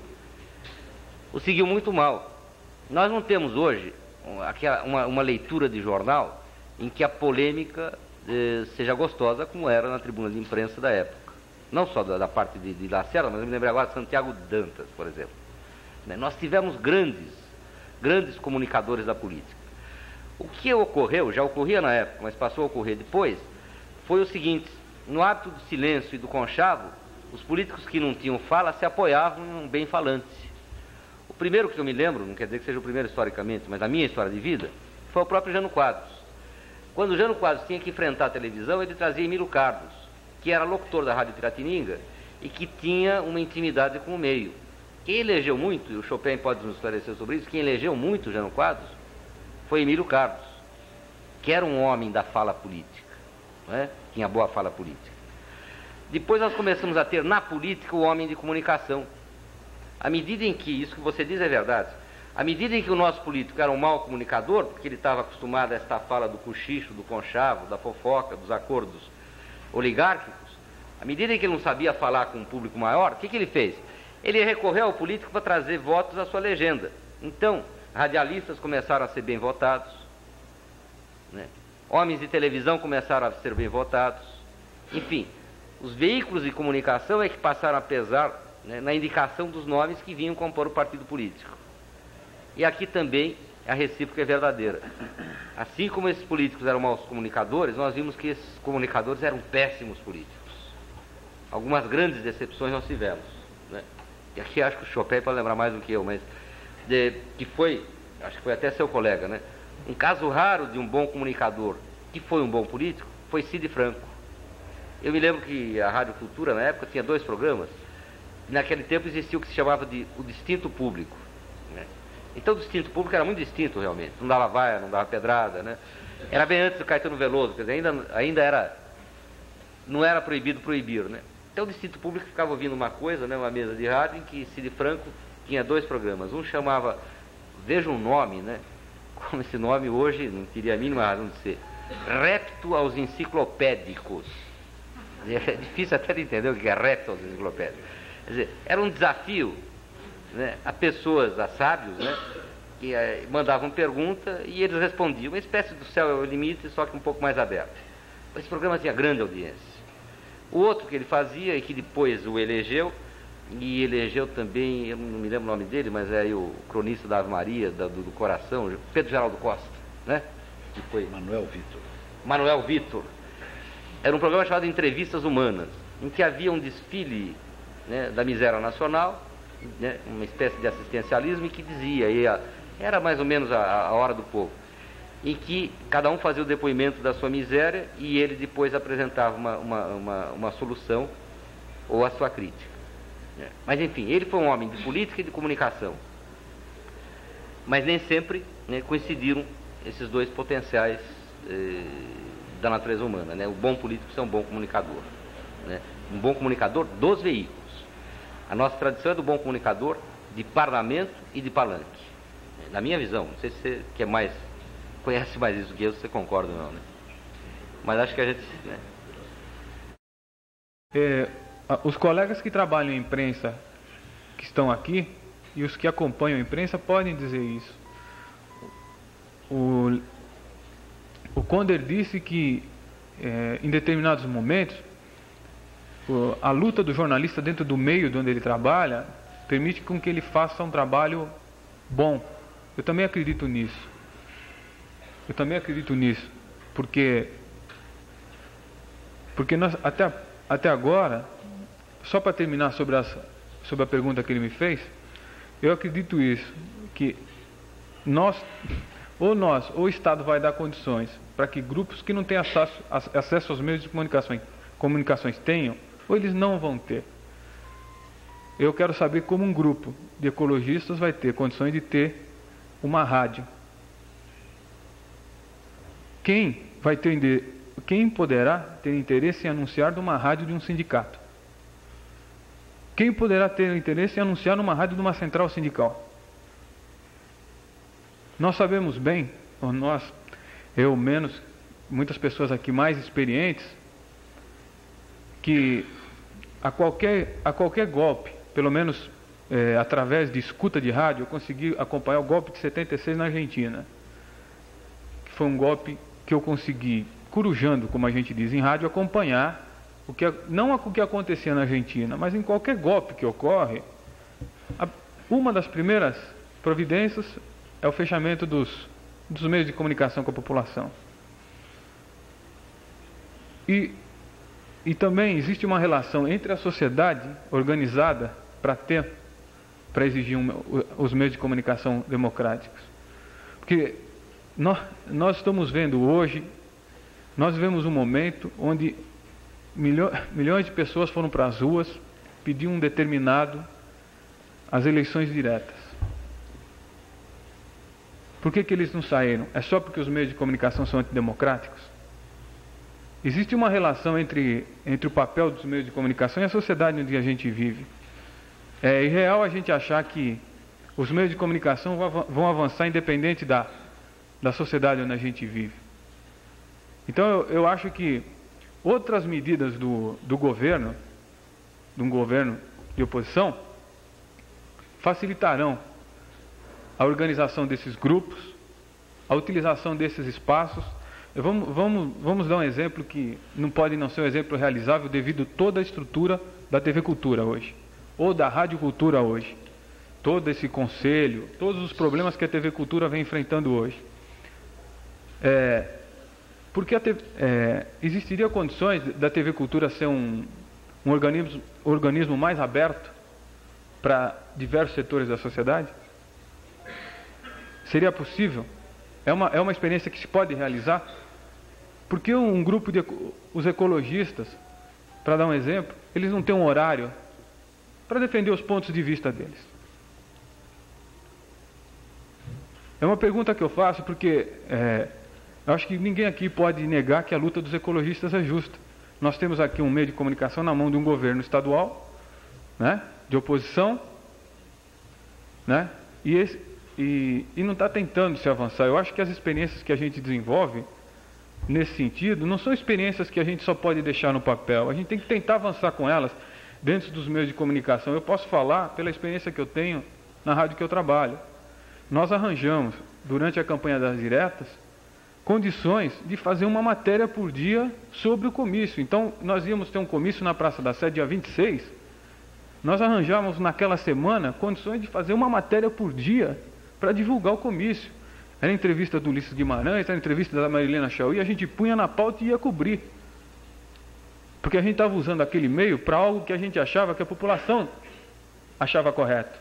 o seguiu muito mal. Nós não temos hoje uma, uma, uma leitura de jornal em que a polêmica eh, seja gostosa, como era na tribuna de imprensa da época. Não só da, da parte de, de Lacerda, mas eu me lembro agora de Santiago Dantas, por exemplo. Né? Nós tivemos grandes, grandes comunicadores da política. O que ocorreu, já ocorria na época, mas passou a ocorrer depois, foi o seguinte: no hábito do silêncio e do conchavo, os políticos que não tinham fala se apoiavam em um bem-falante. O primeiro que eu me lembro, não quer dizer que seja o primeiro historicamente, mas na minha história de vida, foi o próprio Jânio Quadros. Quando o Jânio Quadros tinha que enfrentar a televisão, ele trazia Emílio Carlos, que era locutor da Rádio Piratininga e que tinha uma intimidade com o meio. Quem elegeu muito, e o Chopin pode nos esclarecer sobre isso, quem elegeu muito o Jânio Quadros foi Emílio Carlos, que era um homem da fala política, não é? Tinha boa fala política. Depois nós começamos a ter na política o homem de comunicação. À medida em que, isso que você diz é verdade, à medida em que o nosso político era um mau comunicador, porque ele estava acostumado a esta fala do cochicho, do conchavo, da fofoca, dos acordos oligárquicos, à medida em que ele não sabia falar com um público maior, o que, que ele fez? Ele recorreu ao político para trazer votos à sua legenda. Então, radialistas começaram a ser bem votados, né? Homens de televisão começaram a ser bem votados, enfim, os veículos de comunicação é que passaram a pesar, né, na indicação dos nomes que vinham compor o partido político. E aqui também a recíproca é verdadeira. Assim como esses políticos eram maus comunicadores, nós vimos que esses comunicadores eram péssimos políticos. Algumas grandes decepções nós tivemos, né? E aqui acho que o Chopin pode lembrar mais do que eu, mas de, que foi, acho que foi até seu colega, né? Um caso raro de um bom comunicador que foi um bom político foi Cid Franco. Eu me lembro que a Rádio Cultura, na época, tinha dois programas. E naquele tempo existia o que se chamava de o distinto público, né? Então o distinto público era muito distinto, realmente. Não dava vaia, não dava pedrada, né? Era bem antes do Caetano Veloso, quer dizer, ainda, ainda era... Não era proibido proibir, né? Então o distinto público ficava ouvindo uma coisa, né? Uma mesa de rádio, em que Cid Franco tinha dois programas. Um chamava... Veja um nome, né? Como esse nome hoje não teria a mínima razão de ser. Repto aos enciclopédicos. É difícil até de entender o que é repto aos enciclopédicos. Quer dizer, era um desafio, né, a pessoas, a sábios, né, que eh, mandavam pergunta e eles respondiam. Uma espécie do céu é o limite, só que um pouco mais aberto. Esse programa tinha grande audiência. O outro que ele fazia e que depois o elegeu, e elegeu também, eu não me lembro o nome dele, mas é aí o cronista da Ave Maria, da, do, do Coração, Pedro Geraldo Costa, né? Que foi Manuel Vitor. Manuel Vitor. Era um programa chamado Entrevistas Humanas, em que havia um desfile, né, da miséria nacional, né, uma espécie de assistencialismo, e que dizia, e a, era mais ou menos a, a hora do povo, em que cada um fazia o depoimento da sua miséria e ele depois apresentava uma, uma, uma, uma solução ou a sua crítica. Mas enfim, ele foi um homem de política e de comunicação. Mas nem sempre, né, coincidiram esses dois potenciais eh, da natureza humana, né? O bom político é um bom comunicador, né? Um bom comunicador dos veículos. A nossa tradição é do bom comunicador de parlamento e de palanque. Na minha visão, não sei se você quer mais, conhece mais isso que eu, se você concorda ou não, né? Mas acho que a gente... Né? É, os colegas que trabalham em imprensa, que estão aqui, e os que acompanham a imprensa, podem dizer isso. O, o Conder disse que, é, em determinados momentos, o, a luta do jornalista dentro do meio de onde ele trabalha permite com que ele faça um trabalho bom. Eu também acredito nisso. Eu também acredito nisso, porque, porque nós, até, até agora, só para terminar sobre, as, sobre a pergunta que ele me fez, eu acredito isso, que nós, ou nós, ou o Estado vai dar condições para que grupos que não têm acesso, acesso aos meios de comunicação, comunicações tenham, ou eles não vão ter. Eu quero saber como um grupo de ecologistas vai ter condições de ter uma rádio. Quem vai ter, quem poderá ter interesse em anunciar de uma rádio de um sindicato? Quem poderá ter interesse em anunciar numa rádio de uma central sindical? Nós sabemos bem, ou nós, eu menos, muitas pessoas aqui mais experientes, que a qualquer, a qualquer golpe, pelo menos é, através de escuta de rádio, eu consegui acompanhar o golpe de setenta e seis na Argentina, que foi um golpe que eu consegui, corujando, como a gente diz em rádio, acompanhar o que, não o que acontecia na Argentina, mas em qualquer golpe que ocorre, a, uma das primeiras providências é o fechamento dos, dos meios de comunicação com a população. E, e também existe uma relação entre a sociedade organizada para ter, para exigir um, os meios de comunicação democráticos. Porque nós, nós estamos vendo hoje, nós vivemos um momento onde milho, milhões de pessoas foram para as ruas pedir um determinado, as eleições diretas. Por que que eles não saíram? É só porque os meios de comunicação são antidemocráticos? Existe uma relação entre, entre o papel dos meios de comunicação e a sociedade onde a gente vive. É irreal a gente achar que os meios de comunicação vão avançar independente da, da sociedade onde a gente vive. Então eu, eu acho que outras medidas do, do governo, de um governo de oposição, facilitarão a organização desses grupos, a utilização desses espaços. Vamos, vamos, vamos dar um exemplo que não pode não ser um exemplo realizável devido a toda a estrutura da T V Cultura hoje, ou da Rádio Cultura hoje. Todo esse conselho, todos os problemas que a T V Cultura vem enfrentando hoje. É, porque a T V, é, existiria condições da T V Cultura ser um, um organismo, organismo mais aberto para diversos setores da sociedade? Seria possível? É uma, é uma experiência que se pode realizar? Porque um grupo de os ecologistas, para dar um exemplo, eles não têm um horário para defender os pontos de vista deles. É uma pergunta que eu faço porque é, eu acho que ninguém aqui pode negar que a luta dos ecologistas é justa. Nós temos aqui um meio de comunicação na mão de um governo estadual, né, de oposição, né, e, esse, e, e não está tentando se avançar. Eu acho que as experiências que a gente desenvolve nesse sentido não são experiências que a gente só pode deixar no papel. A gente tem que tentar avançar com elas dentro dos meios de comunicação. Eu posso falar pela experiência que eu tenho na rádio que eu trabalho. Nós arranjamos, durante a campanha das diretas, condições de fazer uma matéria por dia sobre o comício. Então, nós íamos ter um comício na Praça da Sé, dia vinte e seis. Nós arranjamos naquela semana condições de fazer uma matéria por dia para divulgar o comício. Era a entrevista do Ulisses Guimarães, era a entrevista da Marilena Chauí, a gente punha na pauta e ia cobrir. Porque a gente estava usando aquele meio para algo que a gente achava que a população achava correto.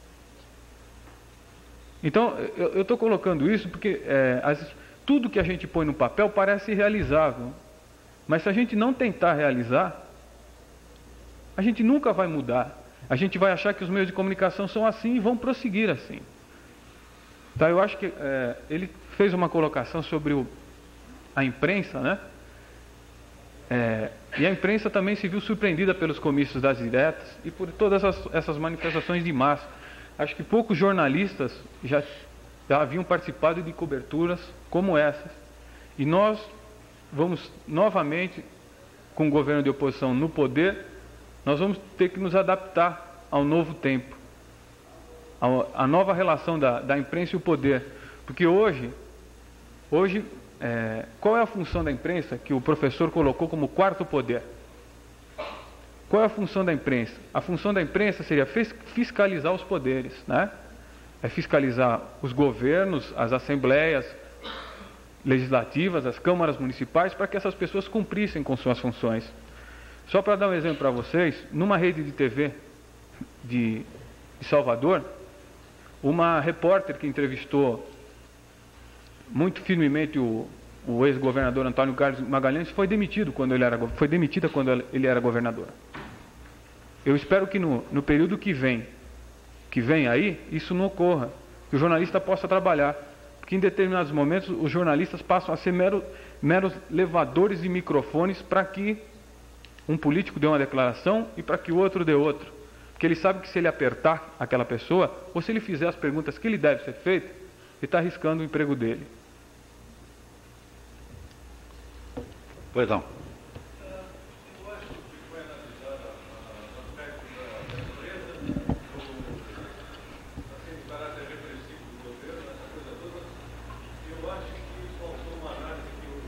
Então, eu estou colocando isso porque é, as, tudo que a gente põe no papel parece realizável. Mas se a gente não tentar realizar, a gente nunca vai mudar. A gente vai achar que os meios de comunicação são assim e vão prosseguir assim. Tá, eu acho que é, ele fez uma colocação sobre o, a imprensa, né? É, e a imprensa também se viu surpreendida pelos comícios das diretas e por todas essas, essas manifestações de massa. Acho que poucos jornalistas já, já haviam participado de coberturas como essas. E nós vamos novamente, com o governo de oposição no poder, nós vamos ter que nos adaptar ao novo tempo, a, a nova relação da, da imprensa e o poder. Porque hoje, hoje é, qual é a função da imprensa que o professor colocou como quarto poder? Qual é a função da imprensa? A função da imprensa seria fiscalizar os poderes, né? É fiscalizar os governos, as assembleias legislativas, as câmaras municipais, para que essas pessoas cumprissem com suas funções. Só para dar um exemplo para vocês, numa rede de T V de, de Salvador, uma repórter que entrevistou muito firmemente o, o ex-governador Antônio Carlos Magalhães foi demitido quando ele era, foi demitida quando ele era governador. Eu espero que no, no período que vem, que vem aí, isso não ocorra, que o jornalista possa trabalhar, porque em determinados momentos os jornalistas passam a ser mero, meros levadores de microfones para que um político dê uma declaração e para que o outro dê outro. Porque ele sabe que se ele apertar aquela pessoa, ou se ele fizer as perguntas que ele deve ser feito, ele está arriscando o emprego dele. Pois não. Eu acho que faltou uma análise que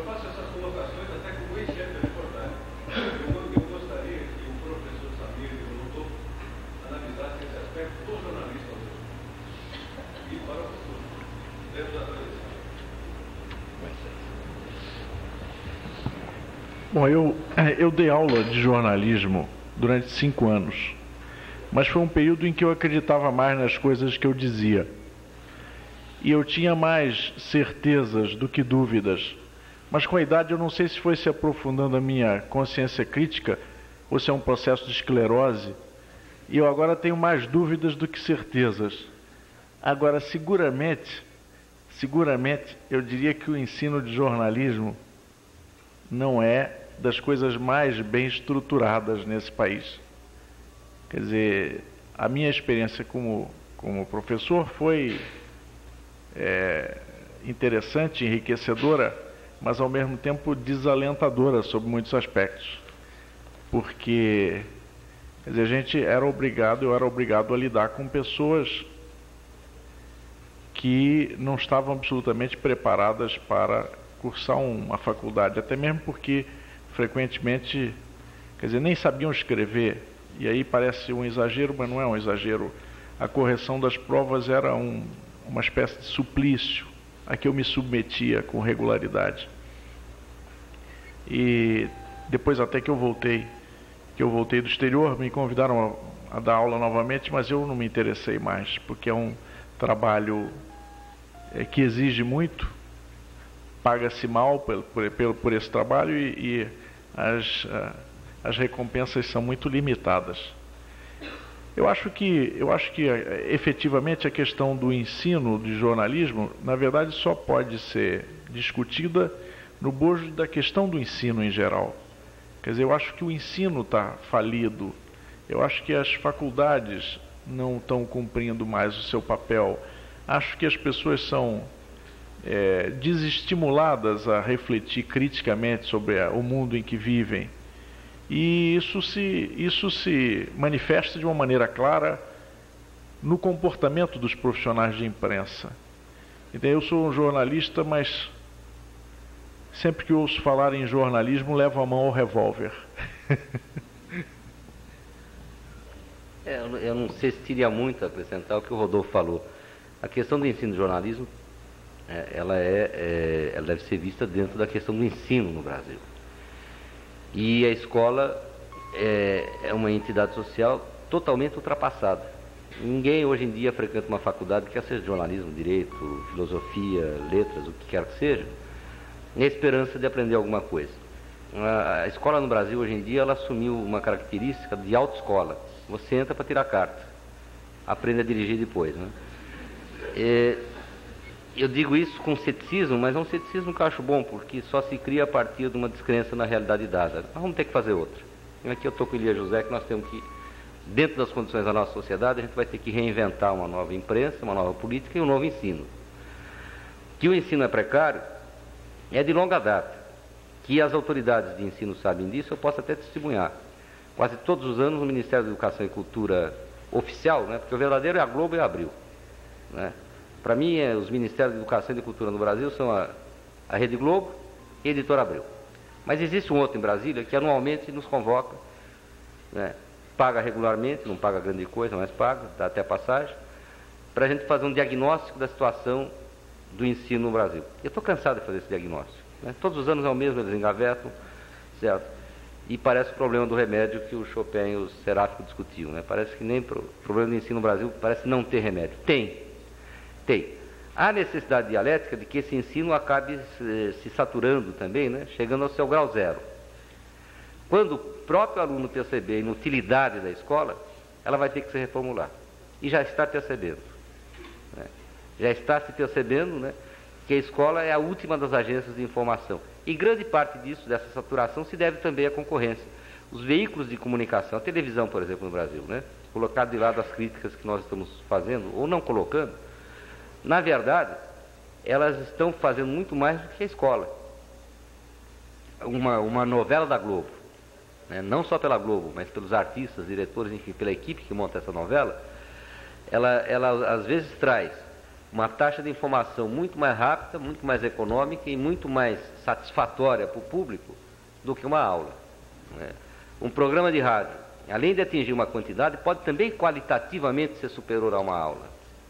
faço essas colocações até como ex-chefe da reportagem. Eu gostaria que o professor Samir e o doutor analisassem esse aspecto do jornalista hoje. E para o futuro. Dentro da tradição. Bom, eu, eu dei aula de jornalismo durante cinco anos, mas foi um período em que eu acreditava mais nas coisas que eu dizia. E eu tinha mais certezas do que dúvidas. Mas com a idade eu não sei se foi se aprofundando a minha consciência crítica ou se é um processo de esclerose. E eu agora tenho mais dúvidas do que certezas. Agora, seguramente, seguramente, eu diria que o ensino de jornalismo não é das coisas mais bem estruturadas nesse país. Quer dizer, a minha experiência como, como professor foi é, interessante, enriquecedora, mas ao mesmo tempo desalentadora sob muitos aspectos. Porque, quer dizer, a gente era obrigado, eu era obrigado a lidar com pessoas que não estavam absolutamente preparadas para cursar uma faculdade, até mesmo porque frequentemente, quer dizer, nem sabiam escrever, e aí parece um exagero, mas não é um exagero. A correção das provas era um, uma espécie de suplício a que eu me submetia com regularidade. E depois até que eu voltei, que eu voltei do exterior, me convidaram a, a dar aula novamente, mas eu não me interessei mais, porque é um trabalho é, que exige muito, paga-se mal por, por, por esse trabalho e, e as, as recompensas são muito limitadas. Eu acho que, eu acho que efetivamente a questão do ensino de jornalismo, na verdade, só pode ser discutida no bojo da questão do ensino em geral. Quer dizer, eu acho que o ensino está falido, eu acho que as faculdades não estão cumprindo mais o seu papel, acho que as pessoas são é, desestimuladas a refletir criticamente sobre a, o mundo em que vivem. E isso se, isso se manifesta de uma maneira clara no comportamento dos profissionais de imprensa. Então, eu sou um jornalista, mas sempre que ouço falar em jornalismo, levo a mão ao revólver. é, eu não sei se teria muito a acrescentar o que o Rodolfo falou. A questão do ensino de jornalismo, é, ela, é, é, ela deve ser vista dentro da questão do ensino no Brasil. E a escola é, é uma entidade social totalmente ultrapassada. Ninguém hoje em dia frequenta uma faculdade, quer seja jornalismo, direito, filosofia, letras, o que quer que seja, na esperança de aprender alguma coisa. A, a escola no Brasil hoje em dia, ela assumiu uma característica de autoescola. Você entra para tirar carta, aprende a dirigir depois, né? É, eu digo isso com ceticismo, mas é um ceticismo que eu acho bom, porque só se cria a partir de uma descrença na realidade dada. Nós vamos ter que fazer outra. E aqui eu estou com o Elias José, que nós temos que, dentro das condições da nossa sociedade, a gente vai ter que reinventar uma nova imprensa, uma nova política e um novo ensino. Que o ensino é precário, é de longa data. Que as autoridades de ensino sabem disso, eu posso até testemunhar. Quase todos os anos o Ministério da Educação e Cultura oficial, né, porque o verdadeiro é a Globo e a Abril, né? Para mim, é, os Ministérios da Educação e de Cultura no Brasil são a, a Rede Globo e a Editora Abril. Mas existe um outro em Brasília que anualmente nos convoca, né, paga regularmente, não paga grande coisa, mas paga, dá até passagem, para a gente fazer um diagnóstico da situação do ensino no Brasil. Eu estou cansado de fazer esse diagnóstico, né? Todos os anos é o mesmo, eles engavetam, certo? E parece o problema do remédio que o Chopin e o Seráfico discutiam, né? Parece que nem o problema do ensino no Brasil parece não ter remédio. Tem. Tem. Há necessidade dialética de que esse ensino acabe se, se saturando também, né? Chegando ao seu grau zero. Quando o próprio aluno perceber a inutilidade da escola, ela vai ter que se reformular. E já está percebendo. Né? Já está se percebendo, né, que a escola é a última das agências de informação. E grande parte disso, dessa saturação, se deve também à concorrência. Os veículos de comunicação, a televisão, por exemplo, no Brasil, né? Colocado de lado as críticas que nós estamos fazendo, ou não colocando, na verdade, elas estão fazendo muito mais do que a escola. Uma, uma novela da Globo, né, não só pela Globo, mas pelos artistas, diretores, enfim, pela equipe que monta essa novela, ela, ela às vezes traz uma taxa de informação muito mais rápida, muito mais econômica e muito mais satisfatória para o público do que uma aula, né? Um programa de rádio, além de atingir uma quantidade, pode também qualitativamente ser superior a uma aula.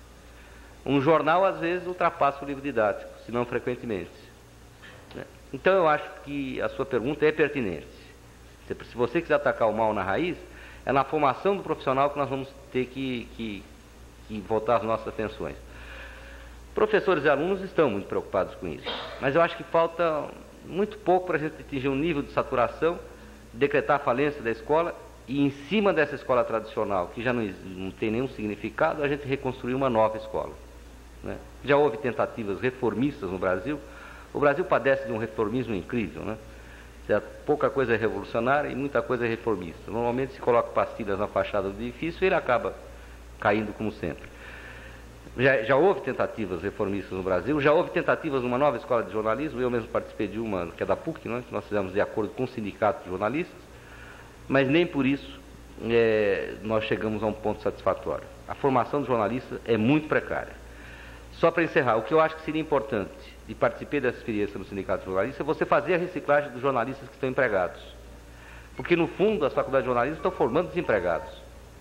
Um jornal, às vezes, ultrapassa o livro didático, se não frequentemente, né? Então, eu acho que a sua pergunta é pertinente. Se você quiser atacar o mal na raiz, é na formação do profissional que nós vamos ter que, que, que voltar as nossas atenções. Professores e alunos estão muito preocupados com isso, mas eu acho que falta muito pouco para a gente atingir um nível de saturação, decretar a falência da escola e, em cima dessa escola tradicional, que já não, não tem nenhum significado, a gente reconstruir uma nova escola, né? Já houve tentativas reformistas no Brasil. O Brasil padece de um reformismo incrível, né? Pouca coisa é revolucionária e muita coisa é reformista. Normalmente se coloca pastilhas na fachada do edifício e ele acaba caindo como sempre. Já, já houve tentativas reformistas no Brasil, já houve tentativas numa nova escola de jornalismo. Eu mesmo participei de uma, que é da P U C, né, que nós fizemos de acordo com o sindicato de jornalistas, mas nem por isso é, nós chegamos a um ponto satisfatório. A formação de jornalistas é muito precária. Só para encerrar, o que eu acho que seria importante, e participei dessa experiência no sindicato de jornalistas, é você fazer a reciclagem dos jornalistas que estão empregados. Porque, no fundo, as faculdades de jornalismo estão formando desempregados.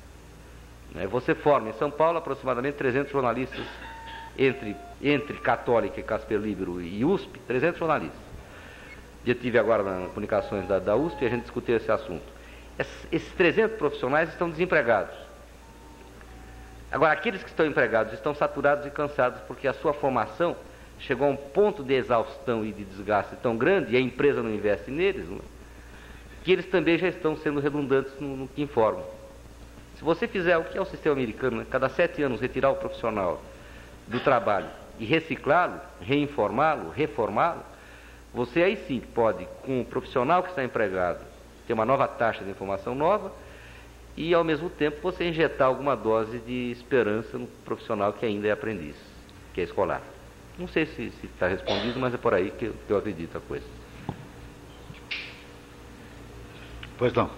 Você forma em São Paulo aproximadamente trezentos jornalistas, entre, entre Católica, Casper Libero e U S P, trezentos jornalistas. Eu tive agora nas comunicações da, da U S P e a gente discutiu esse assunto. Esses, esses trezentos profissionais estão desempregados. Agora, aqueles que estão empregados estão saturados e cansados porque a sua formação chegou a um ponto de exaustão e de desgaste tão grande, e a empresa não investe neles, não, que eles também já estão sendo redundantes no, no que informam. Se você fizer o que é o sistema americano, né? Cada sete anos retirar o profissional do trabalho e reciclá-lo, reinformá-lo, reformá-lo, você aí sim pode, com o profissional que está empregado, ter uma nova taxa de informação nova e, ao mesmo tempo, você injetar alguma dose de esperança no profissional que ainda é aprendiz, que é escolar. Não sei se está respondido, mas é por aí que eu, que eu acredito a coisa. Pois não.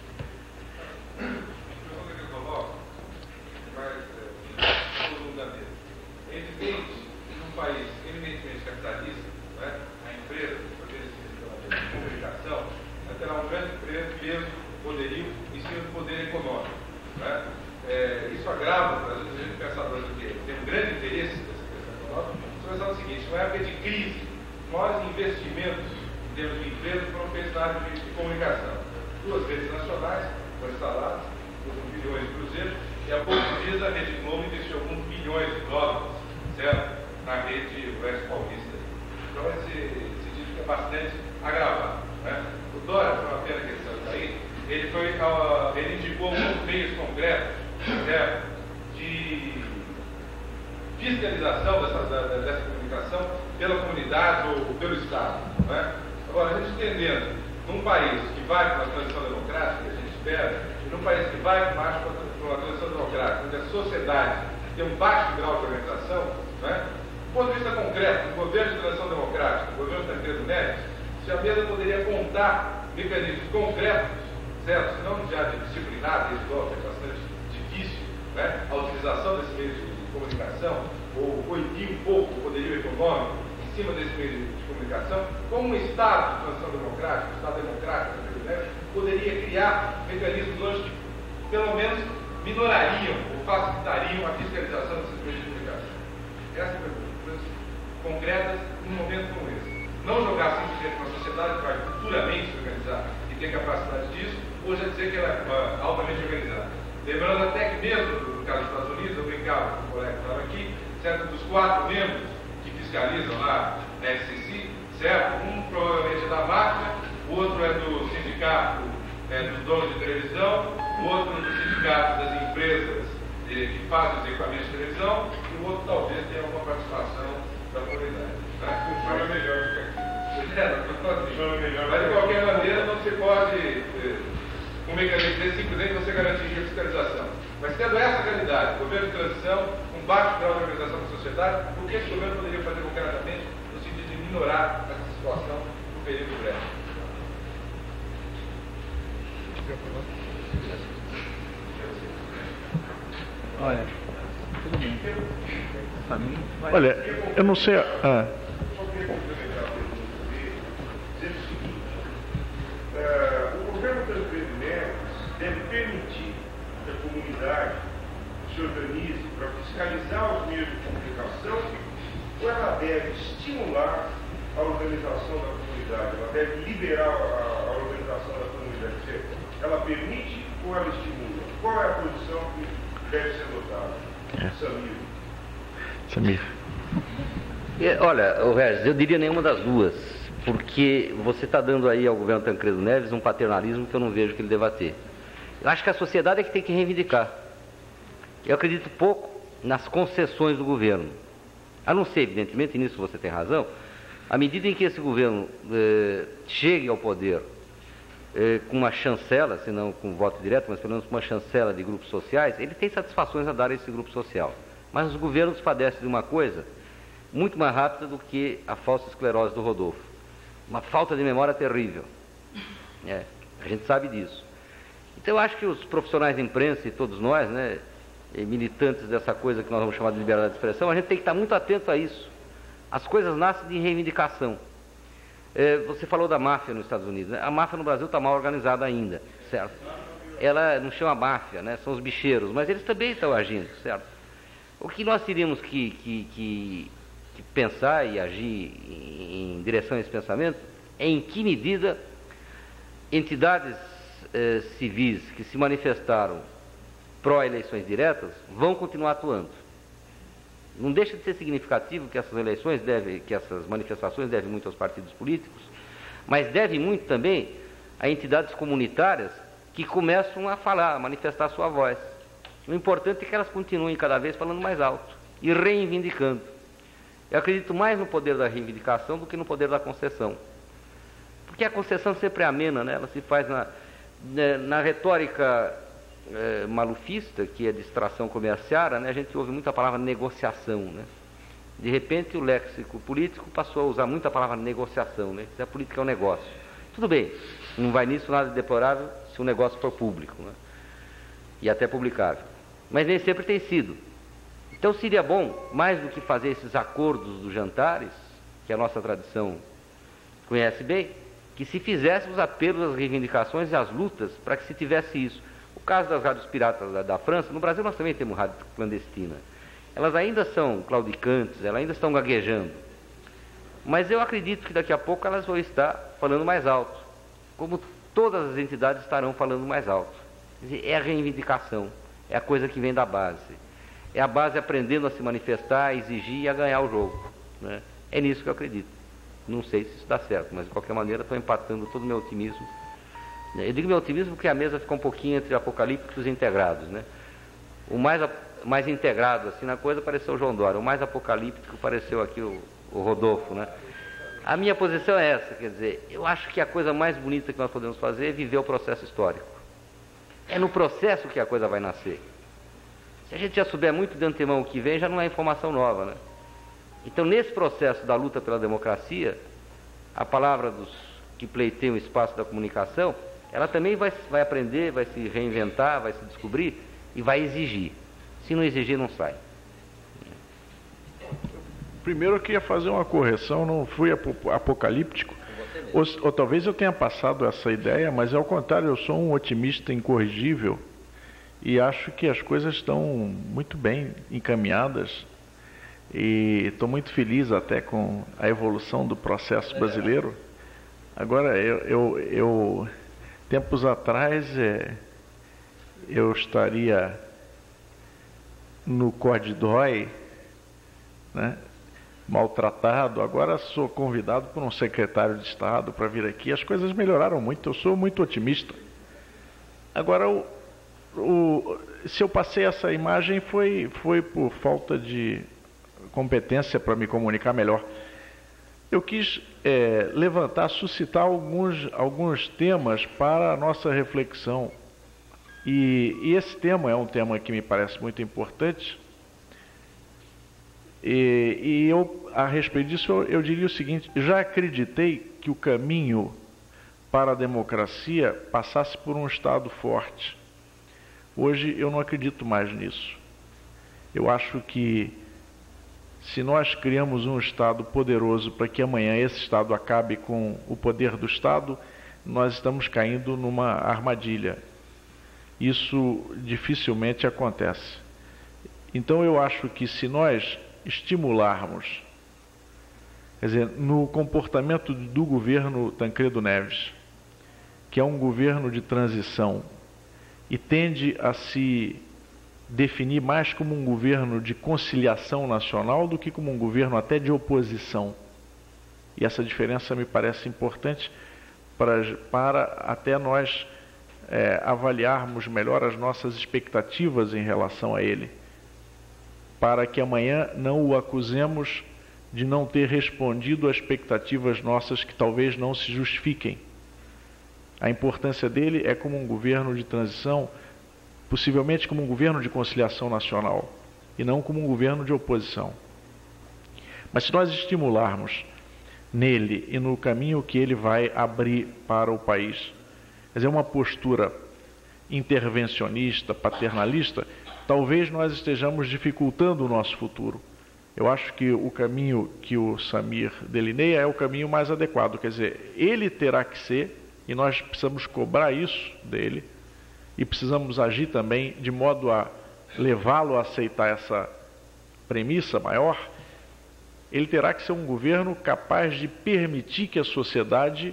É evidente que num país eminentemente capitalista, né, a empresa, o poder de comunicação, terá um grande peso, poderio em cima do poder econômico, né? É, isso agrava, às vezes a gente pensa que tem um grande interesse nessa questão econômica. Mas é o seguinte, numa época de crise, os maiores investimentos em termos de empresas foram feitos na área de, de comunicação. Duas redes nacionais foram instaladas, com bilhões de cruzeiros, e há poucos dias a Rede Globo investiu alguns bilhões de dólares, certo? Na rede Oeste Paulista. Então esse, esse título é bastante agravado, né? O Dória, foi uma pena que ele saiu daí, ele, foi, uh, ele indicou alguns meios concretos, certo? De fiscalização dessa, dessa comunicação pela comunidade ou pelo Estado, né? Agora, a gente entendendo, num país que vai para uma transição democrática, que a gente espera, e num país que vai para uma transição democrática, onde a sociedade tem um baixo grau de organização, né? Do ponto de vista concreto, no governo de transição democrática, no governo de Tancredo Neves, se a mesa poderia contar mecanismos concretos, certo? Se não já de disciplinar, desde logo, que é bastante difícil, né? A utilização desse meio de comunicação, ou coibir um pouco o poderio econômico em cima desse meio de comunicação, como um Estado de transição democrática, um Estado democrático, poderia criar mecanismos hoje que, pelo menos, minorariam ou facilitariam a fiscalização desses meios de comunicação. Essa é a pergunta. Coisas concretas num momento como esse. Não jogar simplesmente uma sociedade que vai futuramente se organizar e tem capacidade disso, ou já dizer que ela é altamente organizada. Lembrando até que mesmo no caso dos Estados Unidos, eu brincava com o colega que estava aqui, certo? Dos quatro membros que fiscalizam lá na F C C, certo? Um provavelmente é da máquina, o outro é do sindicato é, dos donos de televisão, o outro do sindicato das empresas de, que fazem os equipamentos de televisão, e o outro talvez tenha alguma participação da comunidade. Tá? Funciona melhor do que aqui. É, não, mas de qualquer maneira não se pode, é, com um mecanismo desse, simplesmente você garantir a fiscalização. Mas tendo essa realidade, governo de transição, com baixo grau de organização da sociedade, o que esse governo poderia fazer concretamente no sentido de minorar essa situação no período breve? Olha, tudo bem. Para mim, vai... Olha, eu não sei... Ah. O governo Tancredo Neves deve permitir que a comunidade se organize para fiscalizar os meios de comunicação, ou ela deve estimular a organização da comunidade, ela deve liberar a, a organização da comunidade? Ela permite ou ela estimula? Qual é a posição que deve ser adotada? É. Samir. Samir. Olha, o Regis, eu diria nenhuma das duas, porque você está dando aí ao governo Tancredo Neves um paternalismo que eu não vejo que ele deva ter. Eu acho que a sociedade é que tem que reivindicar. Eu acredito pouco nas concessões do governo. A não ser, evidentemente, e nisso você tem razão, à medida em que esse governo eh, chegue ao poder eh, com uma chancela, se não com voto direto, mas pelo menos com uma chancela de grupos sociais, ele tem satisfações a dar a esse grupo social. Mas os governos padecem de uma coisa muito mais rápida do que a falsa esclerose do Rodolfo. Uma falta de memória terrível. É, a gente sabe disso. Então eu acho que os profissionais de imprensa e todos nós, né, militantes dessa coisa que nós vamos chamar de liberdade de expressão, a gente tem que estar muito atento a isso. As coisas nascem de reivindicação. É, você falou da máfia nos Estados Unidos, né? A máfia no Brasil está mal organizada ainda, certo? Ela não chama máfia, né? São os bicheiros, mas eles também estão agindo, certo? O que nós teríamos que, que, que, que pensar e agir em, em direção a esse pensamento é em que medida entidades eh, civis que se manifestaram pró-eleições diretas vão continuar atuando. Não deixa de ser significativo que essas eleições devem, que essas manifestações devem muito aos partidos políticos, mas deve muito também a entidades comunitárias que começam a falar, a manifestar sua voz. O importante é que elas continuem cada vez falando mais alto e reivindicando. Eu acredito mais no poder da reivindicação do que no poder da concessão. Porque a concessão sempre é amena, né? Ela se faz na, na, na retórica é, malufista, que é distração comerciária, né? A gente ouve muita palavra negociação, né? De repente o léxico político passou a usar muita palavra negociação, né? A política é um negócio. Tudo bem, não vai nisso nada de deplorável se o negócio for público, né? E até publicável. Mas nem sempre tem sido. Então seria bom, mais do que fazer esses acordos dos jantares, que a nossa tradição conhece bem, que se fizesse os apelos às reivindicações e às lutas para que se tivesse isso. O caso das rádios piratas da, da França, no Brasil nós também temos rádio clandestina. Elas ainda são claudicantes, elas ainda estão gaguejando. Mas eu acredito que daqui a pouco elas vão estar falando mais alto, como todas as entidades estarão falando mais alto. Quer dizer, é a reivindicação, é a coisa que vem da base. É a base aprendendo a se manifestar, a exigir e a ganhar o jogo, né? É nisso que eu acredito. Não sei se isso dá certo, mas de qualquer maneira estou empatando todo o meu otimismo. Eu digo meu otimismo porque a mesa fica um pouquinho entre apocalípticos e integrados, né? O mais, mais integrado assim na coisa pareceu o João Dória, o mais apocalíptico pareceu aqui o, o Rodolfo, né? A minha posição é essa, quer dizer, eu acho que a coisa mais bonita que nós podemos fazer é viver o processo histórico. É no processo que a coisa vai nascer. Se a gente já souber muito de antemão o que vem, já não é informação nova, né? Então, nesse processo da luta pela democracia, a palavra dos que pleiteiam o espaço da comunicação, ela também vai, vai aprender, vai se reinventar, vai se descobrir e vai exigir. Se não exigir, não sai. Primeiro eu queria fazer uma correção, não fui apocalíptico, ou, ou talvez eu tenha passado essa ideia, mas ao contrário, eu sou um otimista incorrigível e acho que as coisas estão muito bem encaminhadas e estou muito feliz até com a evolução do processo brasileiro. Agora, eu, eu, eu tempos atrás, é, eu estaria no Córdidói, né, maltratado, agora sou convidado por um secretário de Estado para vir aqui. As coisas melhoraram muito, eu sou muito otimista. Agora, o, o, se eu passei essa imagem foi, foi por falta de competência para me comunicar melhor. Eu quis é, levantar, suscitar alguns, alguns temas para a nossa reflexão. E, e esse tema é um tema que me parece muito importante. E, e eu, a respeito disso, eu, eu diria o seguinte: já acreditei que o caminho para a democracia passasse por um Estado forte. Hoje eu não acredito mais nisso. Eu acho que se nós criamos um Estado poderoso para que amanhã esse Estado acabe com o poder do Estado, nós estamos caindo numa armadilha. Isso dificilmente acontece. Então eu acho que se nós estimularmos, quer dizer, no comportamento do governo Tancredo Neves, que é um governo de transição e tende a se definir mais como um governo de conciliação nacional do que como um governo até de oposição. E essa diferença me parece importante para, para até nós é, avaliarmos melhor as nossas expectativas em relação a ele, para que amanhã não o acusemos de não ter respondido a expectativas nossas que talvez não se justifiquem. A importância dele é como um governo de transição, possivelmente como um governo de conciliação nacional, e não como um governo de oposição. Mas se nós estimularmos nele e no caminho que ele vai abrir para o país, quer dizer, uma postura intervencionista, paternalista, talvez nós estejamos dificultando o nosso futuro. Eu acho que o caminho que o Samir delineia é o caminho mais adequado, quer dizer, ele terá que ser, e nós precisamos cobrar isso dele, e precisamos agir também de modo a levá-lo a aceitar essa premissa maior. Ele terá que ser um governo capaz de permitir que a sociedade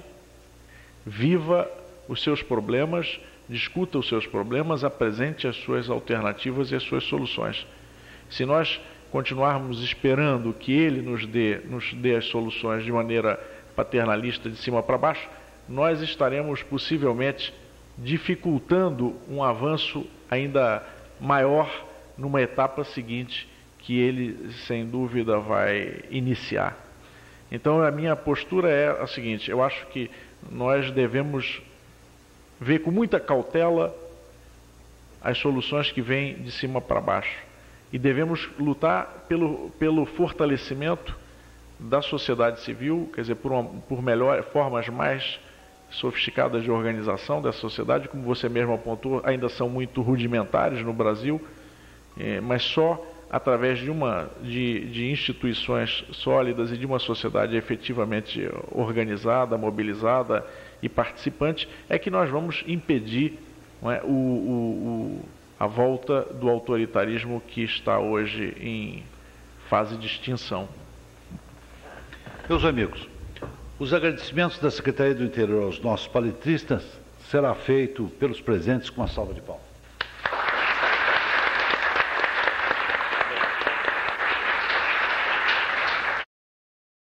viva os seus problemas, discuta os seus problemas, apresente as suas alternativas e as suas soluções. Se nós continuarmos esperando que ele nos dê, nos dê as soluções de maneira paternalista, de cima para baixo, nós estaremos possivelmente dificultando um avanço ainda maior numa etapa seguinte que ele, sem dúvida, vai iniciar. Então, a minha postura é a seguinte: eu acho que nós devemos ver com muita cautela as soluções que vêm de cima para baixo e devemos lutar pelo, pelo fortalecimento da sociedade civil, quer dizer, por, uma, por melhor, formas mais sofisticadas de organização dessa sociedade, como você mesmo apontou, ainda são muito rudimentares no Brasil, eh, mas só através de, uma, de, de instituições sólidas e de uma sociedade efetivamente organizada, mobilizada e participante, é que nós vamos impedir, não é, o, o, o, a volta do autoritarismo que está hoje em fase de extinção. Meus amigos, os agradecimentos da Secretaria do Interior aos nossos palestristas será feito pelos presentes com uma salva de palmas.